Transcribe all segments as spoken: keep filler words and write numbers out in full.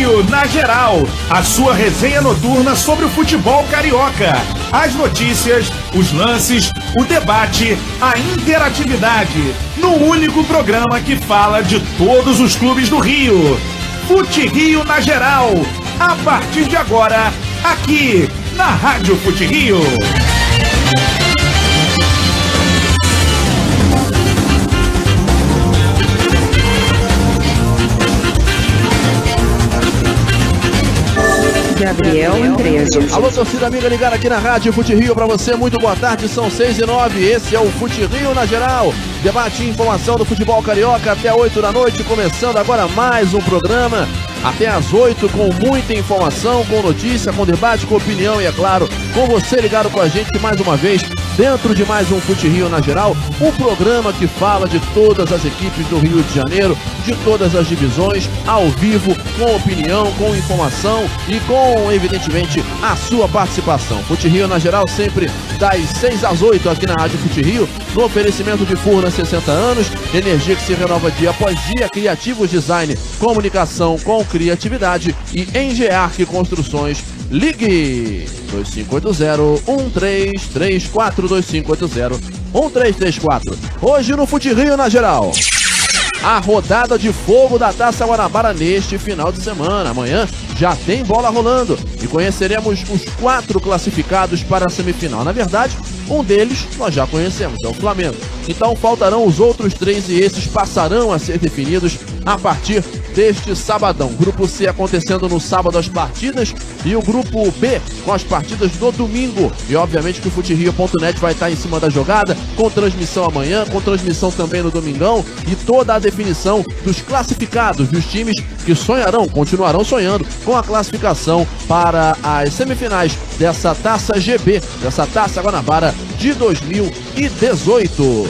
Rio na Geral, a sua resenha noturna sobre o futebol carioca. As notícias, os lances, o debate, a interatividade, no único programa que fala de todos os clubes do Rio. Fute Rio na Geral, a partir de agora, aqui na Rádio Fute Rio. Gabriel Andrejo. Alô, torcida amiga ligada aqui na Rádio Fute Rio, pra você, muito boa tarde, são seis e nove, esse é o Fute Rio na Geral, debate e informação do futebol carioca até oito da noite, começando agora mais um programa, até às oito, com muita informação, com notícia, com debate, com opinião e, é claro, com você ligado com a gente mais uma vez, dentro de mais um Fute Rio na Geral, um programa que fala de todas as equipes do Rio de Janeiro, de todas as divisões, ao vivo, com opinião, com informação e com, evidentemente, a sua participação. Fute Rio na Geral sempre das seis às oito aqui na Rádio Fute Rio, no oferecimento de Furnas sessenta anos, energia que se renova dia após dia, criativos design, comunicação com criatividade e Engearc Construções. Ligue dois cinco oito zero, um três três quatro, dois cinco oito zero, um três três quatro. Hoje no Fute Rio na Geral, a rodada de fogo da Taça Guanabara neste final de semana. Amanhã já tem bola rolando e conheceremos os quatro classificados para a semifinal. Na verdade, um deles nós já conhecemos, é o Flamengo. Então faltarão os outros três e esses passarão a ser definidos a partir deste sabadão. Grupo C acontecendo no sábado as partidas e o grupo B com as partidas do domingo. E obviamente que o fute rio ponto net vai estar em cima da jogada, com transmissão amanhã, com transmissão também no domingão e toda a definição dos classificados, dos times que sonharão, continuarão sonhando com a classificação para as semifinais dessa Taça G B, dessa Taça Guanabara de dois mil e dezoito.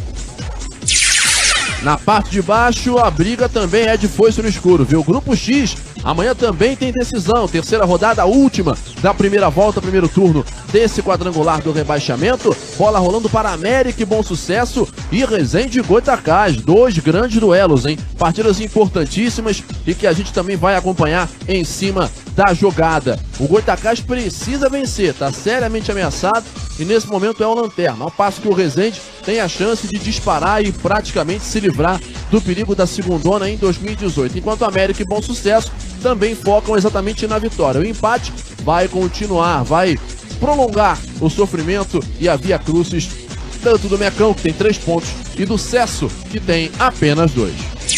Na parte de baixo, a briga também é de foice no escuro, viu? O Grupo X, amanhã também tem decisão. Terceira rodada, a última da primeira volta, primeiro turno desse quadrangular do rebaixamento. Bola rolando para América e Bom Sucesso e Resende e Goitacás. Dois grandes duelos, hein? Partidas importantíssimas e que a gente também vai acompanhar em cima da jogada. O Goitacás precisa vencer, tá seriamente ameaçado e nesse momento é o lanterna. Ao passo que o Resende tem a chance de disparar e praticamente se livrar do perigo da segundona em dois mil e dezoito. Enquanto América e Bom Sucesso também focam exatamente na vitória. O empate vai continuar, vai prolongar o sofrimento e a via crucis tanto do Mecão, que tem três pontos, e do Cesso, que tem apenas dois.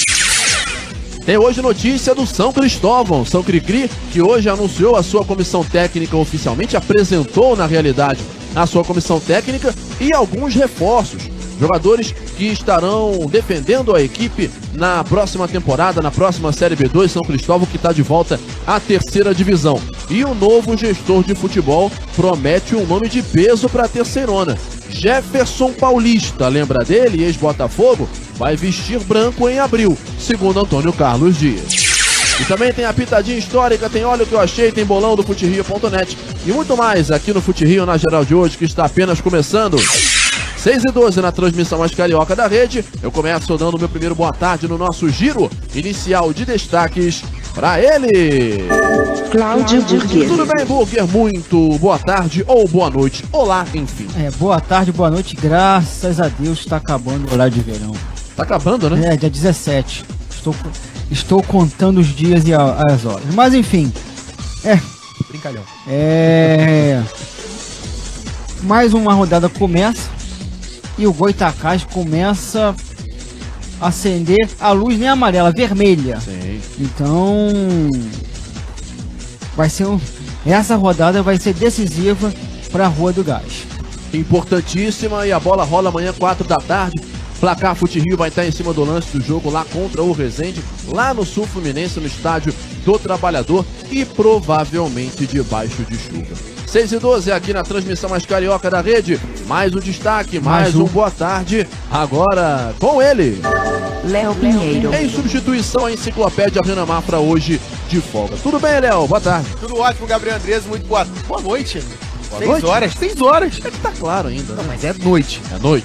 Tem hoje notícia do São Cristóvão, São Cricri, que hoje anunciou a sua comissão técnica oficialmente, apresentou na realidade a sua comissão técnica e alguns reforços. Jogadores que estarão defendendo a equipe na próxima temporada, na próxima Série B dois, São Cristóvão, que está de volta à terceira divisão. E o novo gestor de futebol promete um nome de peso para a terceirona. Jefferson Paulista, lembra dele, ex-Botafogo? Vai vestir branco em abril, segundo Antônio Carlos Dias. E também tem a pitadinha histórica, tem Olha o que eu achei, tem bolão do fute rio ponto net e muito mais aqui no Fute Rio na Geral de hoje, que está apenas começando. seis e doze na transmissão mais carioca da rede. Eu começo dando o meu primeiro boa tarde no nosso giro inicial de destaques para ele, Cláudio Burger. Tudo bem, Burger? Muito boa tarde ou boa noite. Olá, enfim. É, boa tarde, boa noite. Graças a Deus está acabando o horário de verão. Tá acabando, né? É, dia dezessete. Estou, estou contando os dias e a, as horas. Mas enfim. É. Brincalhão. É. Mais uma rodada começa. E o Goitacás começa a acender a luz nem amarela, vermelha. Sim. Então vai ser um, essa rodada vai ser decisiva para a Rua do Gás. Importantíssima, e a bola rola amanhã quatro da tarde. Placar Fute Rio vai estar em cima do lance do jogo lá contra o Resende, lá no Sul Fluminense, no estádio do Trabalhador e provavelmente debaixo de chuva. seis e doze aqui na transmissão mais carioca da rede. Mais um destaque, mais, mais um. um boa tarde. Agora com ele, Léo Pinheiro. Em substituição à enciclopédia Renan Mafra, hoje de folga. Tudo bem, Léo? Boa tarde. Tudo ótimo, Gabriel Andreso. Muito boa, boa noite. Boa seis noite? horas, seis horas. É que tá claro ainda, né? Não, mas é noite. É noite? Noite.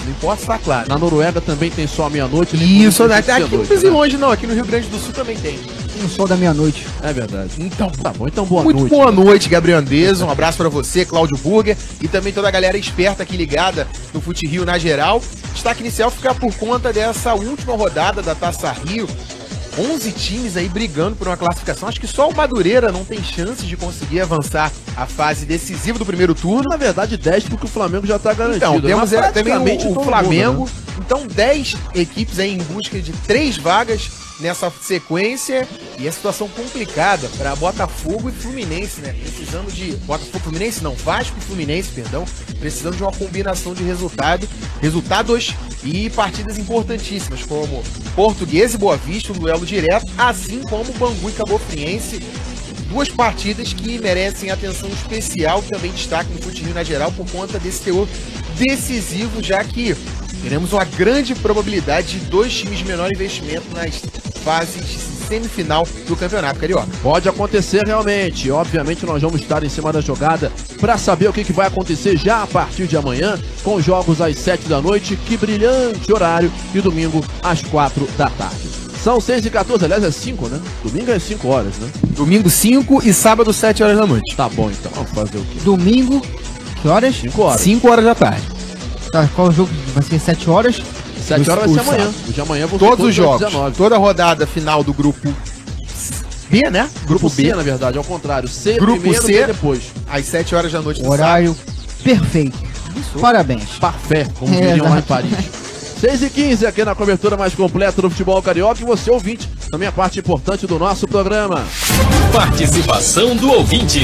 não importa se tá claro. Na Noruega também tem sol à meia-noite. Isso, né? Aqui não noite, precisa ir né? longe não, aqui no Rio Grande do Sul também tem. Um sol da meia-noite. É verdade. Então, Tá bom, então boa muito noite. boa noite, Gabriel Andrés. Um abraço pra você, Cláudio Burger, e também toda a galera esperta aqui ligada no Fute Rio na geral. Destaque inicial fica por conta dessa última rodada da Taça Rio. onze times aí brigando por uma classificação. Acho que só o Madureira não tem chance de conseguir avançar a fase decisiva do primeiro turno. Na verdade, dez, porque o Flamengo já tá garantido. Então, temos Mas é, também praticamente o, o todo Flamengo. mundo, né? Então, dez equipes aí em busca de três vagas nessa sequência. E é situação complicada para Botafogo e Fluminense, né? Precisando de... Botafogo e Fluminense não, Vasco e Fluminense, perdão. Precisando de uma combinação de resultado, resultados e partidas importantíssimas, como Portuguesa e Boa Vista, um duelo direto, assim como Bangu e Cabo Friense. Duas partidas que merecem atenção especial, também destaque no Fute Rio na geral, por conta desse teor decisivo, já que teremos uma grande probabilidade de dois times de menor investimento nas fases semifinal do Campeonato Carioca. Pode acontecer realmente. Obviamente nós vamos estar em cima da jogada para saber o que, que vai acontecer já a partir de amanhã, com jogos às sete da noite, que brilhante horário, e domingo às quatro da tarde. São seis e quatorze, aliás é cinco, né? Domingo é cinco horas, né? Domingo cinco e sábado sete horas da noite. Tá bom, então. Vamos fazer o quê? Domingo, que horas? cinco horas. cinco horas da tarde. Tá, qual o jogo? Vai ser sete horas? sete horas vai ser o amanhã. sábado. O de amanhã vão ser Todos os jogos, dezenove. toda a rodada final do grupo B, né? Grupo Grupo C, B, na verdade, ao contrário. C Grupo primeiro, C. B depois. às sete horas da noite do Horário perfeito. Parabéns. Parfait, como É, diriam lá em exato. Paris. seis e quinze aqui na cobertura mais completa do futebol carioca, e você ouvinte, também a parte importante do nosso programa. Participação do ouvinte.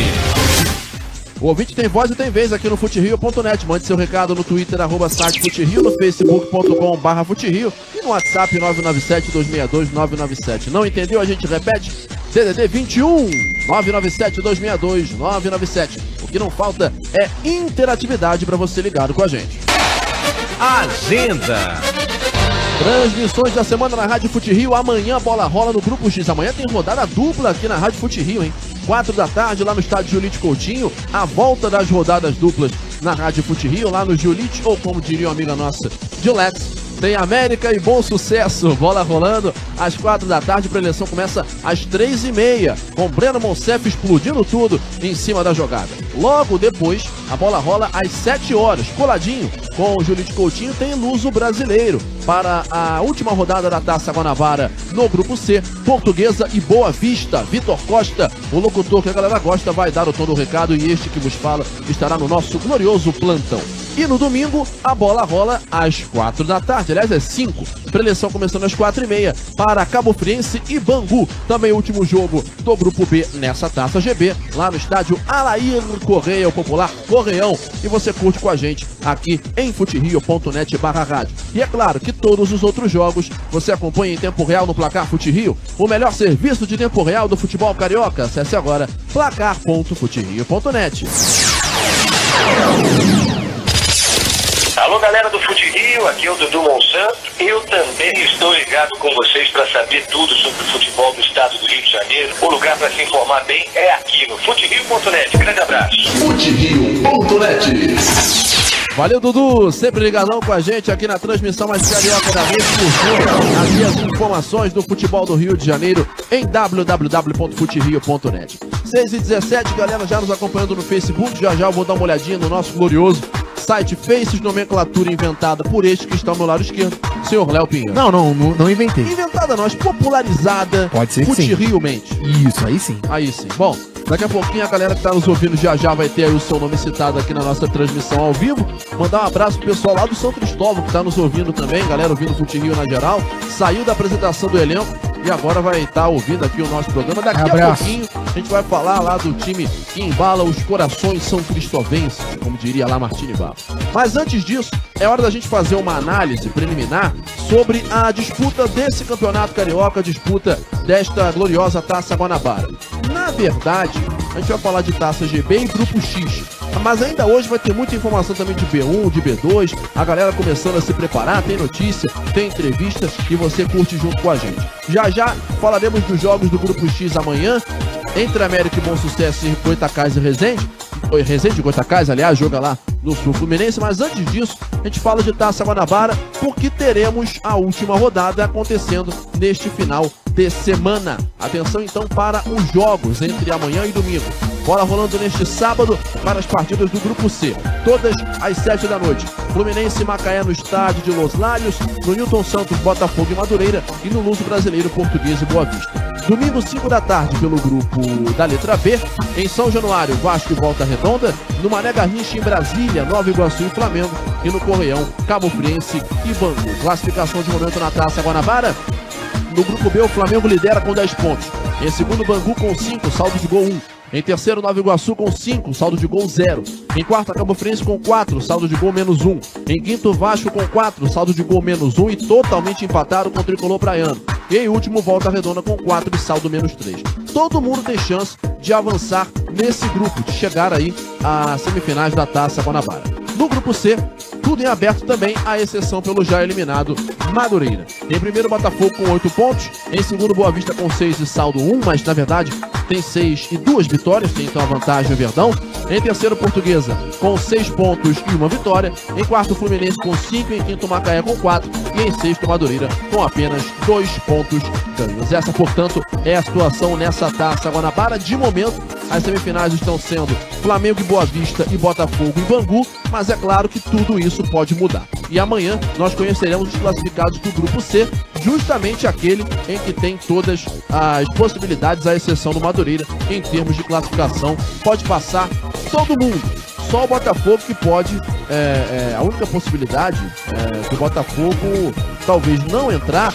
O ouvinte tem voz e tem vez aqui no futerio ponto net. Mande seu recado no Twitter, arroba site futerio, no facebook ponto com barra futerio e no WhatsApp nove nove sete, dois seis dois, nove nove sete. Não entendeu? A gente repete. D D D vinte e um, nove nove sete, dois seis dois, nove nove sete. O que não falta é interatividade para você ligado com a gente. Agenda. Transmissões da semana na Rádio Fute Rio. Amanhã a bola rola no Grupo X. Amanhã tem rodada dupla aqui na Rádio Fute Rio, hein? Quatro da tarde lá no estádio Giulite Coutinho. A volta das rodadas duplas na Rádio Fute Rio, lá no Giulite, ou como diria uma amiga nossa, Gilex. Tem América e Bom Sucesso. Bola rolando às quatro da tarde. A preleção começa às três e meia, com Breno Monsef explodindo tudo em cima da jogada. Logo depois, a bola rola às sete horas, coladinho com o Giulite Coutinho. Tem Luso Brasileiro para a última rodada da Taça Guanabara no Grupo C. Portuguesa e Boa Vista. Vitor Costa, o locutor que a galera gosta, vai dar o tom do recado, e este que vos fala estará no nosso glorioso plantão. E no domingo, a bola rola às quatro da tarde, aliás é cinco. Preleção começando às quatro e meia para Cabo Friense e Bangu. Também o último jogo do Grupo B nessa Taça G B, lá no estádio Alair Correia, o popular Correião. E você curte com a gente aqui em futerio ponto net barra rádio. E é claro que todos os outros jogos você acompanha em tempo real no Placar Fute Rio, o melhor serviço de tempo real do futebol carioca. Acesse agora placar ponto futerio ponto net. Alô, galera do Fute Rio, aqui é o Dudu Monsanto. Eu também estou ligado com vocês para saber tudo sobre o futebol do estado do Rio de Janeiro. O lugar para se informar bem é aqui no futerio ponto net. Grande abraço. futerio ponto net. Valeu, Dudu, sempre ligadão com a gente aqui na transmissão mais carioca da rede. Curtiu aqui as informações do futebol do Rio de Janeiro em w w w ponto futerio ponto net. seis e dezessete, galera já nos acompanhando no Facebook. Já já eu vou dar uma olhadinha no nosso glorioso site Faces, nomenclatura inventada por este que está ao meu lado esquerdo, senhor Léo Pinheiro. Não, não, não, não inventei. Inventada nós, popularizada. Pode ser que sim. Fute Rio mente. Isso, aí sim. Aí sim. Bom, daqui a pouquinho a galera que tá nos ouvindo já já vai ter aí o seu nome citado aqui na nossa transmissão ao vivo. Mandar um abraço pro pessoal lá do São Cristóvão que tá nos ouvindo também, galera ouvindo o Fute Rio na geral. Saiu da apresentação do elenco e agora vai estar ouvindo aqui o nosso programa. Daqui Abraço. a pouquinho a gente vai falar lá do time que embala os corações são cristovenses, como diria lá Martini Barros. Mas antes disso, é hora da gente fazer uma análise preliminar sobre a disputa desse campeonato carioca, disputa desta gloriosa Taça Guanabara. Na verdade, a gente vai falar de Taça G B e Grupo X, mas ainda hoje vai ter muita informação também de B um, de B dois, a galera começando a se preparar, tem notícia, tem entrevista e você curte junto com a gente. Já já falaremos dos jogos do Grupo X amanhã, entre América e Bom Sucesso e Goitacazes e Resende. Resende Goitacás, aliás, joga lá no Sul Fluminense, mas antes disso, a gente fala de Taça Guanabara, porque teremos a última rodada acontecendo neste final de semana. Atenção então para os jogos entre amanhã e domingo. Bola rolando neste sábado para as partidas do Grupo C, todas às sete da noite. Fluminense e Macaé no estádio de Los Lários, no Newton Santos, Botafogo e Madureira e no Luso Brasileiro, Português e Boa Vista. Domingo, cinco da tarde, pelo grupo da letra B, em São Januário, Vasco e Volta Redonda, no Mané Garrincha em Brasília, Nova Iguaçu e Flamengo, e no Correião, Cabo Friense e Bangu. Classificação de momento na Taça Guanabara. No grupo B, o Flamengo lidera com dez pontos. Em segundo, Bangu com cinco, saldo de gol um. Em terceiro, Nova Iguaçu com cinco, saldo de gol zero. Em quarto, Cabo Friense com quatro, saldo de gol menos um. Em quinto, Vasco com quatro, saldo de gol menos um e totalmente empatado com o Tricolor Praiano. E em último, Volta Redonda com quatro e saldo menos três. Todo mundo tem chance de avançar nesse grupo, de chegar aí às semifinais da Taça Guanabara. No grupo C, tudo em aberto também, à exceção pelo já eliminado Madureira. Em primeiro, Botafogo com oito pontos. Em segundo, Boa Vista com seis e saldo um, mas na verdade tem seis e duas vitórias, tem então a vantagem o Verdão. Em terceiro, Portuguesa com seis pontos e uma vitória. Em quarto, Fluminense com cinco. Em quinto, Macaé com quatro. E em sexto, Madureira com apenas dois pontos ganhos. Essa, portanto, é a situação nessa Taça Guanabara. De momento, as semifinais estão sendo Flamengo e Boa Vista e Botafogo e Bangu, mas é claro que tudo isso pode mudar. E amanhã nós conheceremos os classificados do Grupo C, justamente aquele em que tem todas as possibilidades, à exceção do Madureira, em termos de classificação. Pode passar todo mundo, só o Botafogo que pode, é, é, a única possibilidade é, do Botafogo talvez não entrar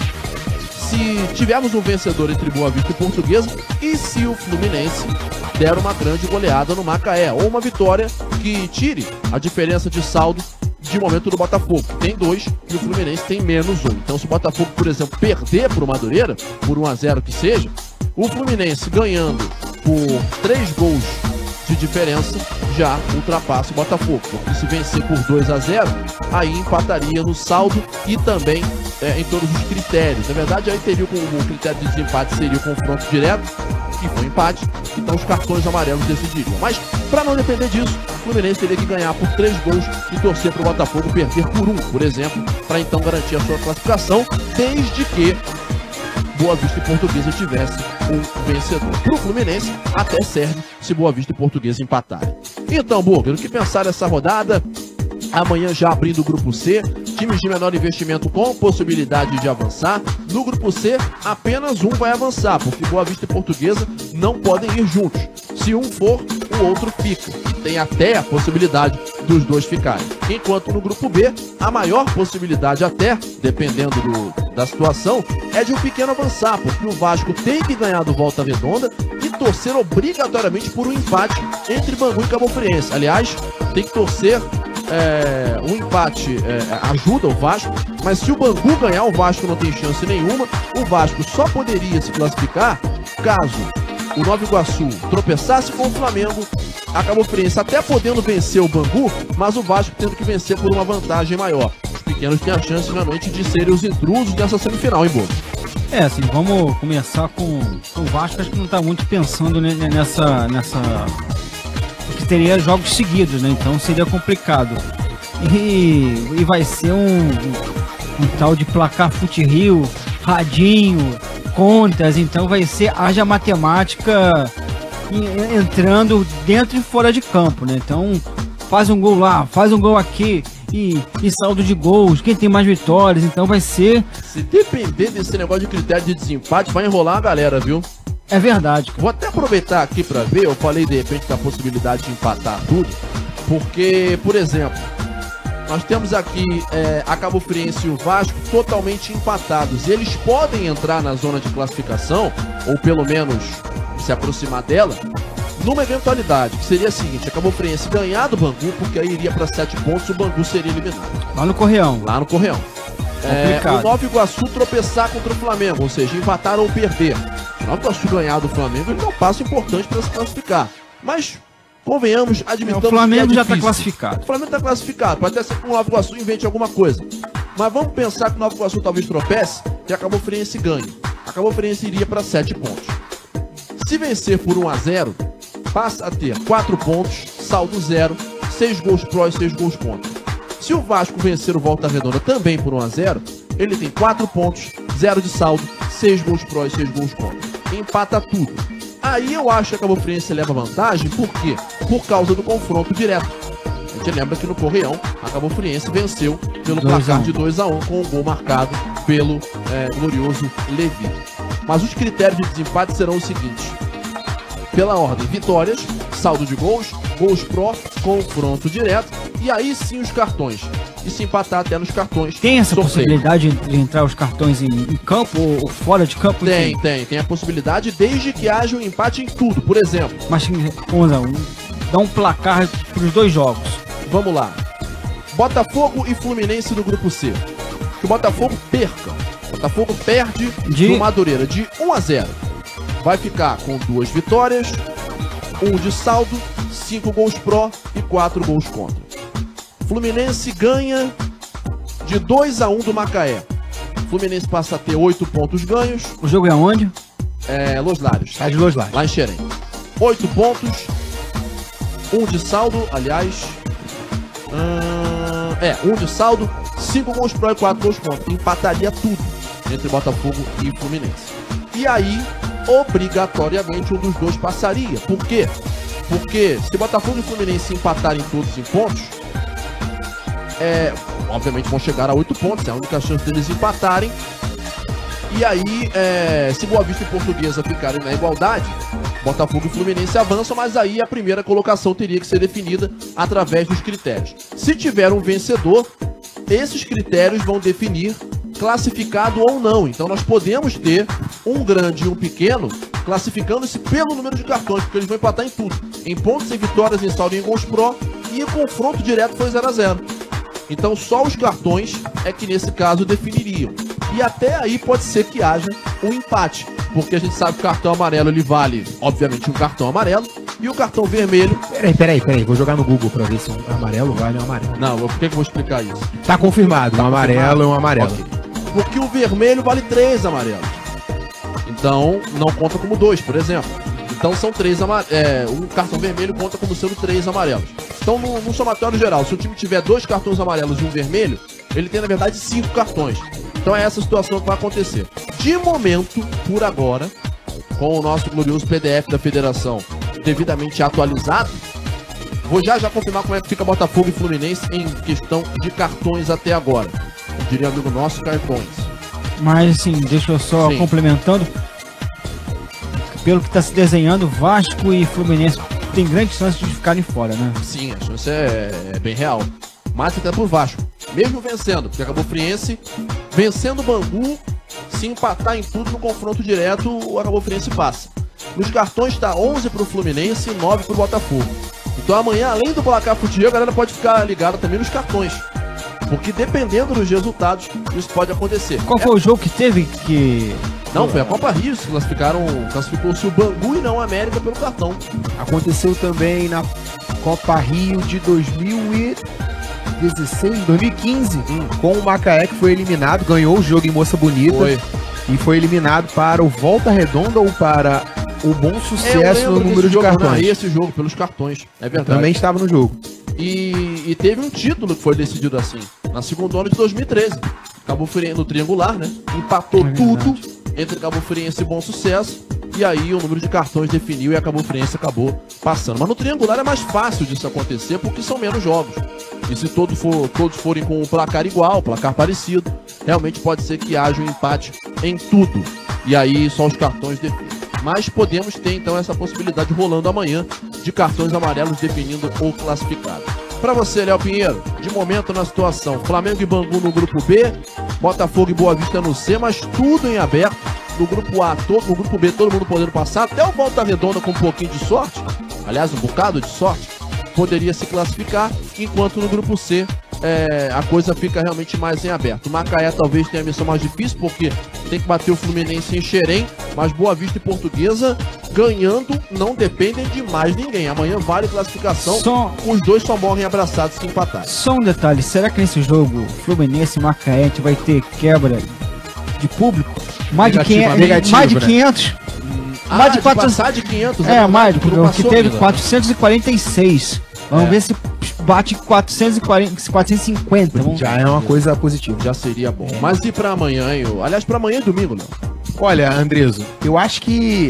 se tivermos um vencedor entre Boa Vista e Portuguesa e se o Fluminense der uma grande goleada no Macaé, ou uma vitória que tire a diferença de saldo de momento do Botafogo, que tem dois e o Fluminense tem menos um. Então, se o Botafogo, por exemplo, perder para o Madureira, por um a zero que seja, o Fluminense ganhando por três gols de diferença já ultrapassa o Botafogo, porque se vencer por dois a zero, aí empataria no saldo e também é, em todos os critérios. Na verdade, aí teria o, o critério de desempate seria o confronto direto, que foi empate, então os cartões amarelos decidiriam. Mas, para não depender disso, o Fluminense teria que ganhar por três gols e torcer para o Botafogo perder por um, por exemplo, para então garantir a sua classificação, desde que Boa Vista e Portuguesa tivesse um vencedor. Para o Fluminense, até serve se Boa Vista e Portuguesa empatarem. Então, Burger, o que pensar dessa rodada? Amanhã já abrindo o Grupo C, times de menor investimento com possibilidade de avançar. No Grupo C, apenas um vai avançar, porque Boa Vista e Portuguesa não podem ir juntos. Se um for, o outro fica. Tem até a possibilidade dos dois ficarem. Enquanto no Grupo B, a maior possibilidade até, dependendo do, da situação, é de um pequeno avançar, porque o Vasco tem que ganhar do Volta Redonda e torcer obrigatoriamente por um empate entre Bangu e Cabo Friense. Aliás, tem que torcer... É, um empate é, ajuda o Vasco, mas se o Bangu ganhar, o Vasco não tem chance nenhuma. O Vasco só poderia se classificar caso o Nova Iguaçu tropeçasse com o Flamengo, a Cabo Friense até podendo vencer o Bangu, mas o Vasco tendo que vencer por uma vantagem maior. Os pequenos têm a chance realmente de serem os intrusos dessa semifinal, hein, Boa? É, assim, vamos começar com, com o Vasco. Acho que não tá muito pensando nessa... nessa... que teria jogos seguidos, né? Então seria complicado. E, e vai ser um, um, um tal de placar Fute-Rio, radinho, contas, então vai ser haja matemática entrando dentro e fora de campo, né? Então faz um gol lá, faz um gol aqui e, e saldo de gols, quem tem mais vitórias, então vai ser... Se depender desse negócio de critério de desempate, vai enrolar a galera, viu? É verdade. Vou até aproveitar aqui para ver, eu falei de repente da possibilidade de empatar tudo, porque, por exemplo, nós temos aqui é, a Cabo Friense e o Vasco totalmente empatados. Eles podem entrar na zona de classificação, ou pelo menos se aproximar dela, numa eventualidade, que seria a seguinte: a Cabo Friense ganhar do Bangu, porque aí iria para sete pontos, o Bangu seria eliminado. Lá no Correão. Lá no Correão. É, o Nova Iguaçu tropeçar contra o Flamengo, ou seja, empatar ou perder. Se o Nova Iguaçu ganhar do Flamengo, ele dá um passo importante para se classificar. Mas, convenhamos, admitamos é, o Flamengo que é já está classificado. O Flamengo está classificado, pode até ser que o Nova Iguaçu invente alguma coisa. Mas vamos pensar que o Nova Iguaçu talvez tropece e a Cabo Friense ganhe. A Cabo Friense iria para sete pontos. Se vencer por um a zero, passa a ter quatro pontos, saldo zero, seis gols pró e seis gols contra. Se o Vasco vencer o Volta Redonda também por um a zero, ele tem quatro pontos, zero de saldo, seis gols pró e seis gols contra. Empata tudo. Aí eu acho que a Cabo Friense leva vantagem, por quê? Por causa do confronto direto. A gente lembra que no Correião, a Cabo Friense venceu pelo placar de dois a um, com um gol marcado pelo é, glorioso Levi. Mas os critérios de desempate serão os seguintes. Pela ordem, vitórias, saldo de gols, gols pró, confronto direto, e aí sim os cartões. E se empatar até nos cartões. Tem essa sorteio. possibilidade de entrar os cartões em, em campo ou fora de campo? Tem, enfim? tem. Tem a possibilidade desde que haja um empate em tudo. Por exemplo. Mas vamos lá, um, dá um placar para os dois jogos. Vamos lá. Botafogo e Fluminense no grupo C. Que o Botafogo perca. O Botafogo perde de... no Madureira de um a zero. Vai ficar com duas vitórias, um de saldo, cinco gols pró e quatro gols contra. Fluminense ganha de dois a um do Macaé. Fluminense passa a ter oito pontos ganhos. O jogo é aonde? É Los Lários. É de Los Lários. Lá em Xerém. oito pontos, um de saldo, aliás. Hum, é, um de saldo, cinco gols pró e quatro gols contra. Empataria tudo entre Botafogo e Fluminense. E aí, obrigatoriamente, um dos dois passaria. Por quê? Porque se Botafogo e Fluminense empatarem todos em pontos, é, obviamente vão chegar a oito pontos, é a única chance deles empatarem. E aí, é, se Boa Vista e Portuguesa ficarem na igualdade, Botafogo e Fluminense avançam, mas aí a primeira colocação teria que ser definida através dos critérios. Se tiver um vencedor, esses critérios vão definir classificado ou não. Então nós podemos ter um grande e um pequeno classificando-se pelo número de cartões, porque eles vão empatar em tudo. Em pontos, em vitórias, em saldo e em gols pró, e o confronto direto foi zero a zero. Então só os cartões é que nesse caso definiriam. E até aí pode ser que haja um empate, porque a gente sabe que o cartão amarelo ele vale, obviamente, um cartão amarelo, e o cartão vermelho... Peraí, peraí, peraí, vou jogar no Google pra ver se um amarelo vale um amarelo. Não, por que, que eu vou explicar isso? Tá confirmado, Tá um amarelo confirmado? é um amarelo. Okay. Porque o vermelho vale três amarelos. Então não conta como dois, por exemplo. Então são três amarelos. É, um cartão vermelho conta como sendo três amarelos. Então no, no somatório geral, se o time tiver dois cartões amarelos e um vermelho, ele tem na verdade cinco cartões. Então é essa situação que vai acontecer. De momento, por agora, com o nosso glorioso P D F da federação devidamente atualizado, vou já já confirmar como é que fica Botafogo e Fluminense em questão de cartões até agora. Eu diria, amigo nosso, cartões. Mas assim, deixa eu só Sim. complementando. Pelo que está se desenhando, Vasco e Fluminense tem grande chance de ficarem fora, né? Sim, a chance é, é bem real. Mas até pro Vasco, mesmo vencendo, porque acabou Friense, vencendo o Bangu, se empatar em tudo no confronto direto, o Acabou Friense passa. Nos cartões está onze pro Fluminense e nove pro Botafogo. Então amanhã, além do placar futebol, a galera pode ficar ligada também nos cartões. Porque dependendo dos resultados, isso pode acontecer. Qual foi é... o jogo que teve que... Não, foi a Copa Rio, se classificaram, classificou-se o Bangu e não a América pelo cartão. Aconteceu também na Copa Rio de dois mil e dezesseis, dois mil e quinze, hum. com o Macaé, que foi eliminado, ganhou o jogo em Moça Bonita foi. e foi eliminado para o Volta Redonda ou para o Bom Sucesso no número de jogo, cartões. Não, esse jogo, pelos cartões, é verdade. Eu também estava no jogo. E, e teve um título que foi decidido assim, na segunda ano de dois mil e treze. Cabo Friense no triangular, né? Empatou é tudo entre Cabo Friense e Bom Sucesso. E aí o número de cartões definiu e a Cabo Friense acabou passando. Mas no triangular é mais fácil disso acontecer porque são menos jogos. E se todos, for, todos forem com um placar igual, placar parecido, realmente pode ser que haja um empate em tudo. E aí só os cartões definem. Mas podemos ter então essa possibilidade rolando amanhã de cartões amarelos definindo o classificado. Para você, Léo Pinheiro, de momento na situação, Flamengo e Bangu no grupo B, Botafogo e Boa Vista no C, mas tudo em aberto. No grupo A, todo, no grupo B, todo mundo podendo passar, até o Volta Redonda com um pouquinho de sorte, aliás, um bocado de sorte, poderia se classificar, enquanto no grupo C é, a coisa fica realmente mais em aberto. O Macaé talvez tenha a missão mais difícil, porque tem que bater o Fluminense em Xerém, mas Boa Vista e Portuguesa ganhando não dependem de mais ninguém. Amanhã vale classificação, só... os dois só morrem abraçados se empatarem. Só um detalhe, será que nesse jogo Fluminense e Macaé a gente vai ter quebra de público? Mais de quinhentos, negativo, mais de quinhentos. Ah, mais de quatrocentos, de quinhentos. É, mais, porque que teve quatrocentos e quarenta e seis. Vamos É. ver se bate quatrocentos e quarenta, quatrocentos e cinquenta. Vamos Já ver. é uma coisa positiva. Já seria bom. Mas e pra amanhã, hein? ô? Aliás, pra amanhã é domingo, Léo. Olha, Andreso, eu acho que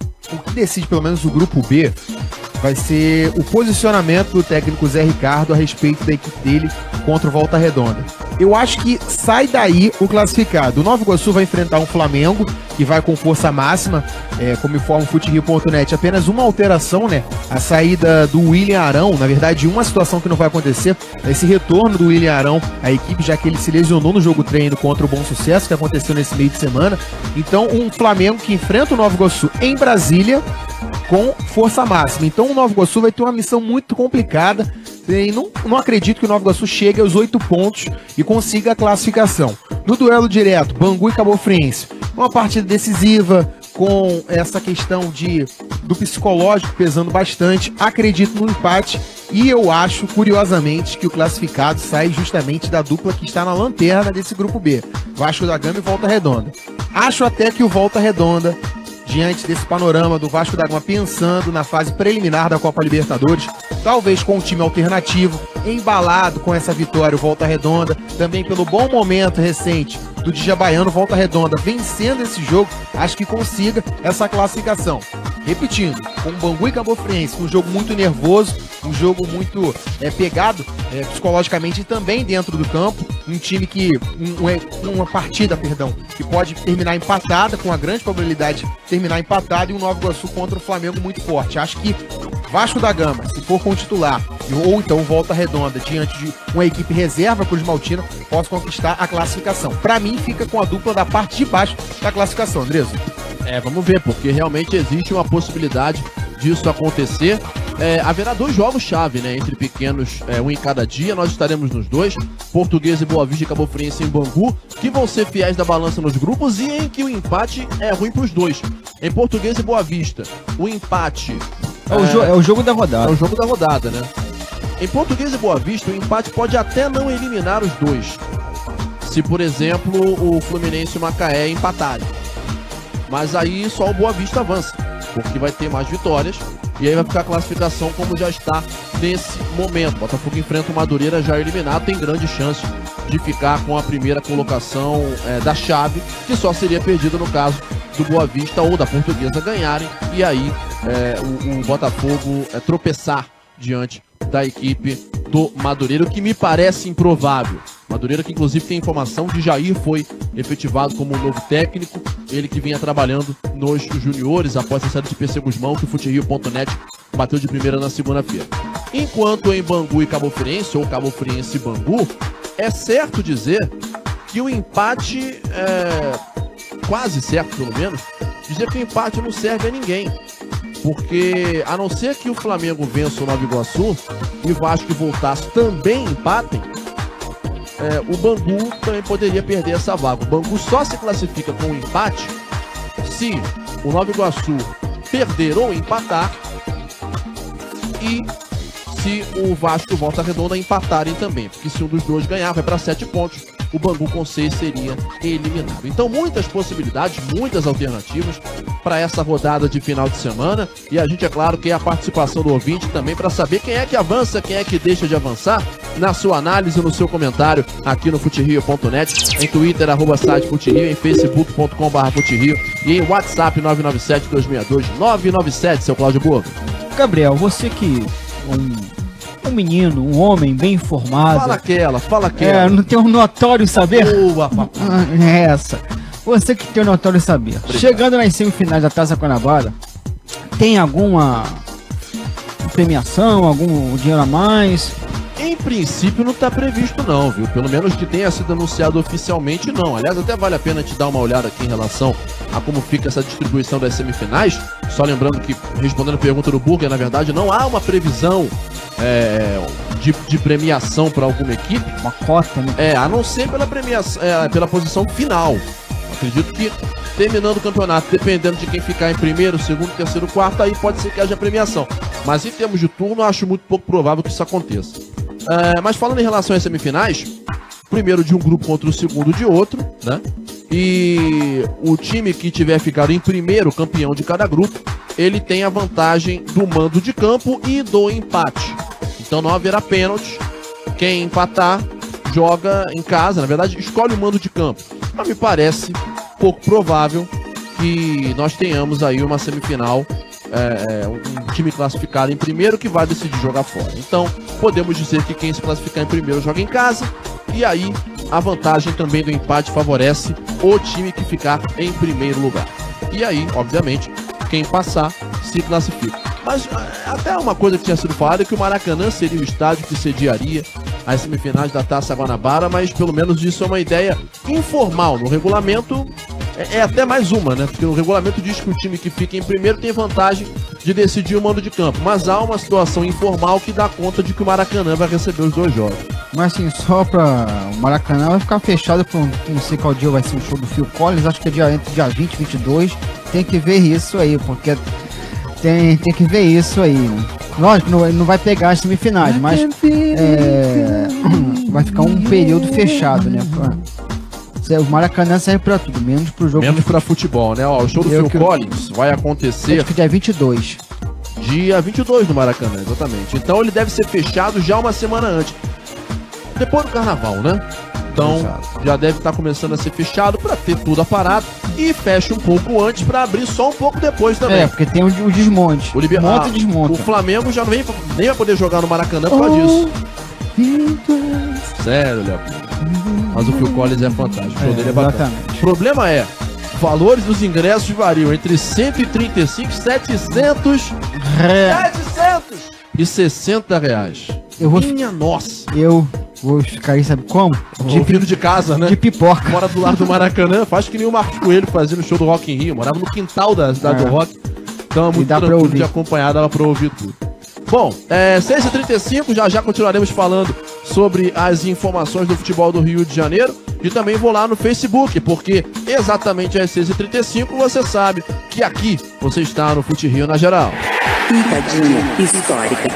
o que decide pelo menos o grupo B vai ser o posicionamento do técnico Zé Ricardo a respeito da equipe dele contra o Volta Redonda. Eu acho que sai daí o classificado. O Nova Iguaçu vai enfrentar um Flamengo que vai com força máxima, é, como informa o Futerio ponto net. Apenas uma alteração, né? A saída do William Arão, na verdade, uma situação que não vai acontecer, é esse retorno do William Arão à equipe, já que ele se lesionou no jogo treino contra o Bom Sucesso, que aconteceu nesse meio de semana. Então, um Flamengo que enfrenta o Nova Iguaçu em Brasília com força máxima. Então, o Nova Iguaçu vai ter uma missão muito complicada. E não, não acredito que o Nova Iguaçu chegue aos oito pontos e consiga a classificação. No duelo direto, Bangu e Cabo Friense, uma partida decisiva, com essa questão de, do psicológico pesando bastante. Acredito no empate e eu acho, curiosamente, que o classificado sai justamente da dupla que está na lanterna desse grupo B, Vasco da Gama e Volta Redonda. Acho até que o Volta Redonda, diante desse panorama do Vasco da Gama pensando na fase preliminar da Copa Libertadores, talvez com um time alternativo, embalado com essa vitória, o Volta Redonda, também pelo bom momento recente do Djabaiano, Volta Redonda vencendo esse jogo, acho que consiga essa classificação. Repetindo, com o Bangu e Cabo Friense, um jogo muito nervoso, um jogo muito é, pegado é, psicologicamente e também dentro do campo, um time que, um, uma partida, perdão, que pode terminar empatada, com a grande probabilidade de terminar empatada, e um Nova Iguaçu contra o Flamengo muito forte. Acho que Vasco da Gama, se for com o titular, ou então Volta Redonda, diante de uma equipe reserva Cruz Maltina, possa conquistar a classificação. Para mim, fica com a dupla da parte de baixo da classificação, Andreso. É, vamos ver, porque realmente existe uma possibilidade disso acontecer. É, haverá dois jogos-chave, né, entre pequenos, é, um em cada dia. Nós estaremos nos dois, Português e Boa Vista e Cabo Friense em Bangu, que vão ser fiéis da balança nos grupos e em que o empate é ruim para os dois. Em Português e Boa Vista, o empate É o, jo- é o jogo da rodada. é o jogo da rodada, né? Em Português e Boa Vista, o empate pode até não eliminar os dois, se, por exemplo, o Fluminense e o Macaé empatarem. Mas aí só o Boa Vista avança, porque vai ter mais vitórias, e aí vai ficar a classificação como já está nesse momento. Botafogo enfrenta o Madureira já eliminado, tem grande chance de ficar com a primeira colocação é, da chave, que só seria perdida no caso do Boa Vista ou da Portuguesa ganharem, e aí é, o, o Botafogo é, tropeçar diante da equipe do Madureira, o que me parece improvável. Madureira que inclusive tem informação de Jair foi efetivado como um novo técnico, ele que vinha trabalhando nos juniores após a saída de P C Guzmão, que o Futerio ponto net bateu de primeira na segunda-feira. Enquanto em Bangu e Cabo Friense, ou Cabo Friense e Bangu, é certo dizer que o empate, é quase certo pelo menos, dizer que o empate não serve a ninguém. Porque, a não ser que o Flamengo vença o Nova Iguaçu e o Vasco e Voltaço também empatem, é, o Bangu também poderia perder essa vaga. O Bangu só se classifica com um empate se o Nova Iguaçu perder ou empatar e se o Vasco e o Volta Redonda empatarem também. Porque se um dos dois ganhar, vai para sete pontos. O Bangu com seis seria eliminado. Então muitas possibilidades, muitas alternativas para essa rodada de final de semana. E a gente, é claro, quer a participação do ouvinte também para saber quem é que avança, quem é que deixa de avançar, na sua análise, no seu comentário aqui no Futerio ponto net, em Twitter, arroba site Futerio, em facebook ponto com barra Futerio e em WhatsApp nove nove sete, dois seis dois, nove nove sete, seu Cláudio Burgo. Gabriel, você que um, um menino, um homem bem informado. Fala aquela, fala aquela. É, não tem um notório saber. Boa, papai. Ah, é essa. Você que tem um notório saber. Obrigado. Chegando nas semifinais da Taça Guanabara, tem alguma premiação, algum dinheiro a mais? Em princípio não está previsto não, viu? Pelo menos que tenha sido anunciado oficialmente, não. Aliás, até vale a pena te dar uma olhada aqui em relação a como fica essa distribuição das semifinais. Só lembrando que, respondendo a pergunta do Burger, na verdade, não há uma previsão é, de, de premiação para alguma equipe. Uma cota, né? É, a não ser pela premiação, é, pela posição final. Acredito que terminando o campeonato, dependendo de quem ficar em primeiro, segundo, terceiro, quarto, aí pode ser que haja premiação. Mas em termos de turno, eu acho muito pouco provável que isso aconteça. É, mas falando em relação às semifinais, primeiro de um grupo contra o segundo de outro, né? E o time que tiver ficado em primeiro, campeão de cada grupo, ele tem a vantagem do mando de campo e do empate. Então não haverá pênalti. Quem empatar joga em casa, na verdade escolhe o mando de campo. Mas me parece pouco provável que nós tenhamos aí uma semifinal, é, é, um time classificado em primeiro que vai decidir jogar fora. Então podemos dizer que quem se classificar em primeiro joga em casa, e aí a vantagem também do empate favorece o time que ficar em primeiro lugar. E aí, obviamente, quem passar se classifica. Mas até uma coisa que tinha sido falada é que o Maracanã seria o estádio que sediaria as semifinais da Taça Guanabara, mas pelo menos isso é uma ideia informal. No regulamento é, é até mais uma, né? Porque no regulamento diz que o time que fica em primeiro tem vantagem de decidir o mando de campo. Mas há uma situação informal que dá conta de que o Maracanã vai receber os dois jogos. Mas assim, só pra... O Maracanã vai ficar fechado por... Não sei qual dia vai ser o show do Phil Collins, acho que é dia, entre dia vinte e vinte e dois. Tem que ver isso aí, porque... Tem, tem que ver isso aí, né? Lógico, não, não vai pegar as semifinais, mas é, vai ficar um período fechado, né? O Maracanã serve pra tudo, menos pro jogo. Menos pra futebol, né? Ó, o show do Eu Phil que- Collins vai acontecer Acho que dia vinte e dois. dia vinte e dois no Maracanã, exatamente. Então ele deve ser fechado já uma semana antes. Depois do carnaval, né? Então Exato. já deve estar começando a ser fechado para ter tudo aparado, e fecha um pouco antes para abrir só um pouco depois também. É, porque tem o, o desmonte. O, liber... Monta ah, e desmonta. o Flamengo já não vem, nem vai poder jogar no Maracanã por causa disso. Sério, Léo. Mas o Phil Collins é fantástico. O show É, dele é bacana. exatamente. O problema é, valores dos ingressos variam entre cento e trinta e cinco e setecentos É, e sessenta reais. Eu vou- Minha nossa. eu vou ficar aí, sabe como? De, Ouvindo de casa, né? de pipoca. Mora do lado do Maracanã, faz que nem o Marcos Coelho fazia no show do Rock in Rio. Morava no quintal da cidade É. do Rock. Então é muito dá pra tranquilo ouvir. de acompanhar, dava pra ouvir tudo. Bom, é, seis e trinta e cinco, já já continuaremos falando sobre as informações do futebol do Rio de Janeiro. E também vou lá no Facebook, porque exatamente às seis e trinta e cinco você sabe que aqui você está no Fute Rio na geral. Pitadinha histórica.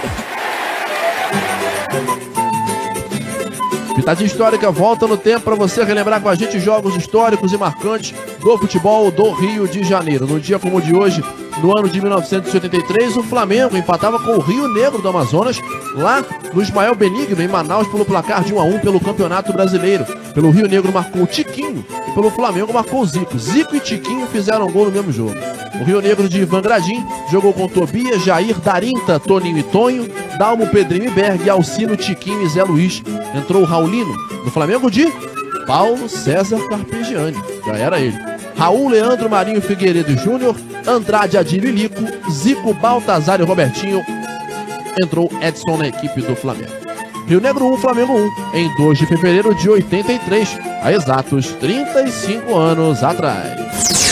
Pitadinha Histórica volta no tempo para você relembrar com a gente jogos históricos e marcantes do futebol do Rio de Janeiro. No dia como o de hoje, no ano de mil novecentos e oitenta e três, o Flamengo empatava com o Rio Negro do Amazonas, lá no Ismael Benigno, em Manaus, pelo placar de um a um pelo Campeonato Brasileiro. Pelo Rio Negro marcou o Tiquinho e pelo Flamengo marcou o Zico. Zico e Tiquinho fizeram um gol no mesmo jogo. O Rio Negro de Ivan Gradim jogou com Tobias, Jair, Darinta, Toninho e Tonho, Dalmo, Pedrinho e Berg, Alcino, Tiquinho e Zé Luiz. Entrou o Raulino. No Flamengo de Paulo César Carpegiani. Já era ele. Raul, Leandro, Marinho, Figueiredo Júnior, Andrade, Adílio e Lico, Zico, Baltazar e Robertinho. Entrou Edson na equipe do Flamengo. Rio Negro um, Flamengo um, em dois de fevereiro de oitenta e três, há exatos trinta e cinco anos atrás.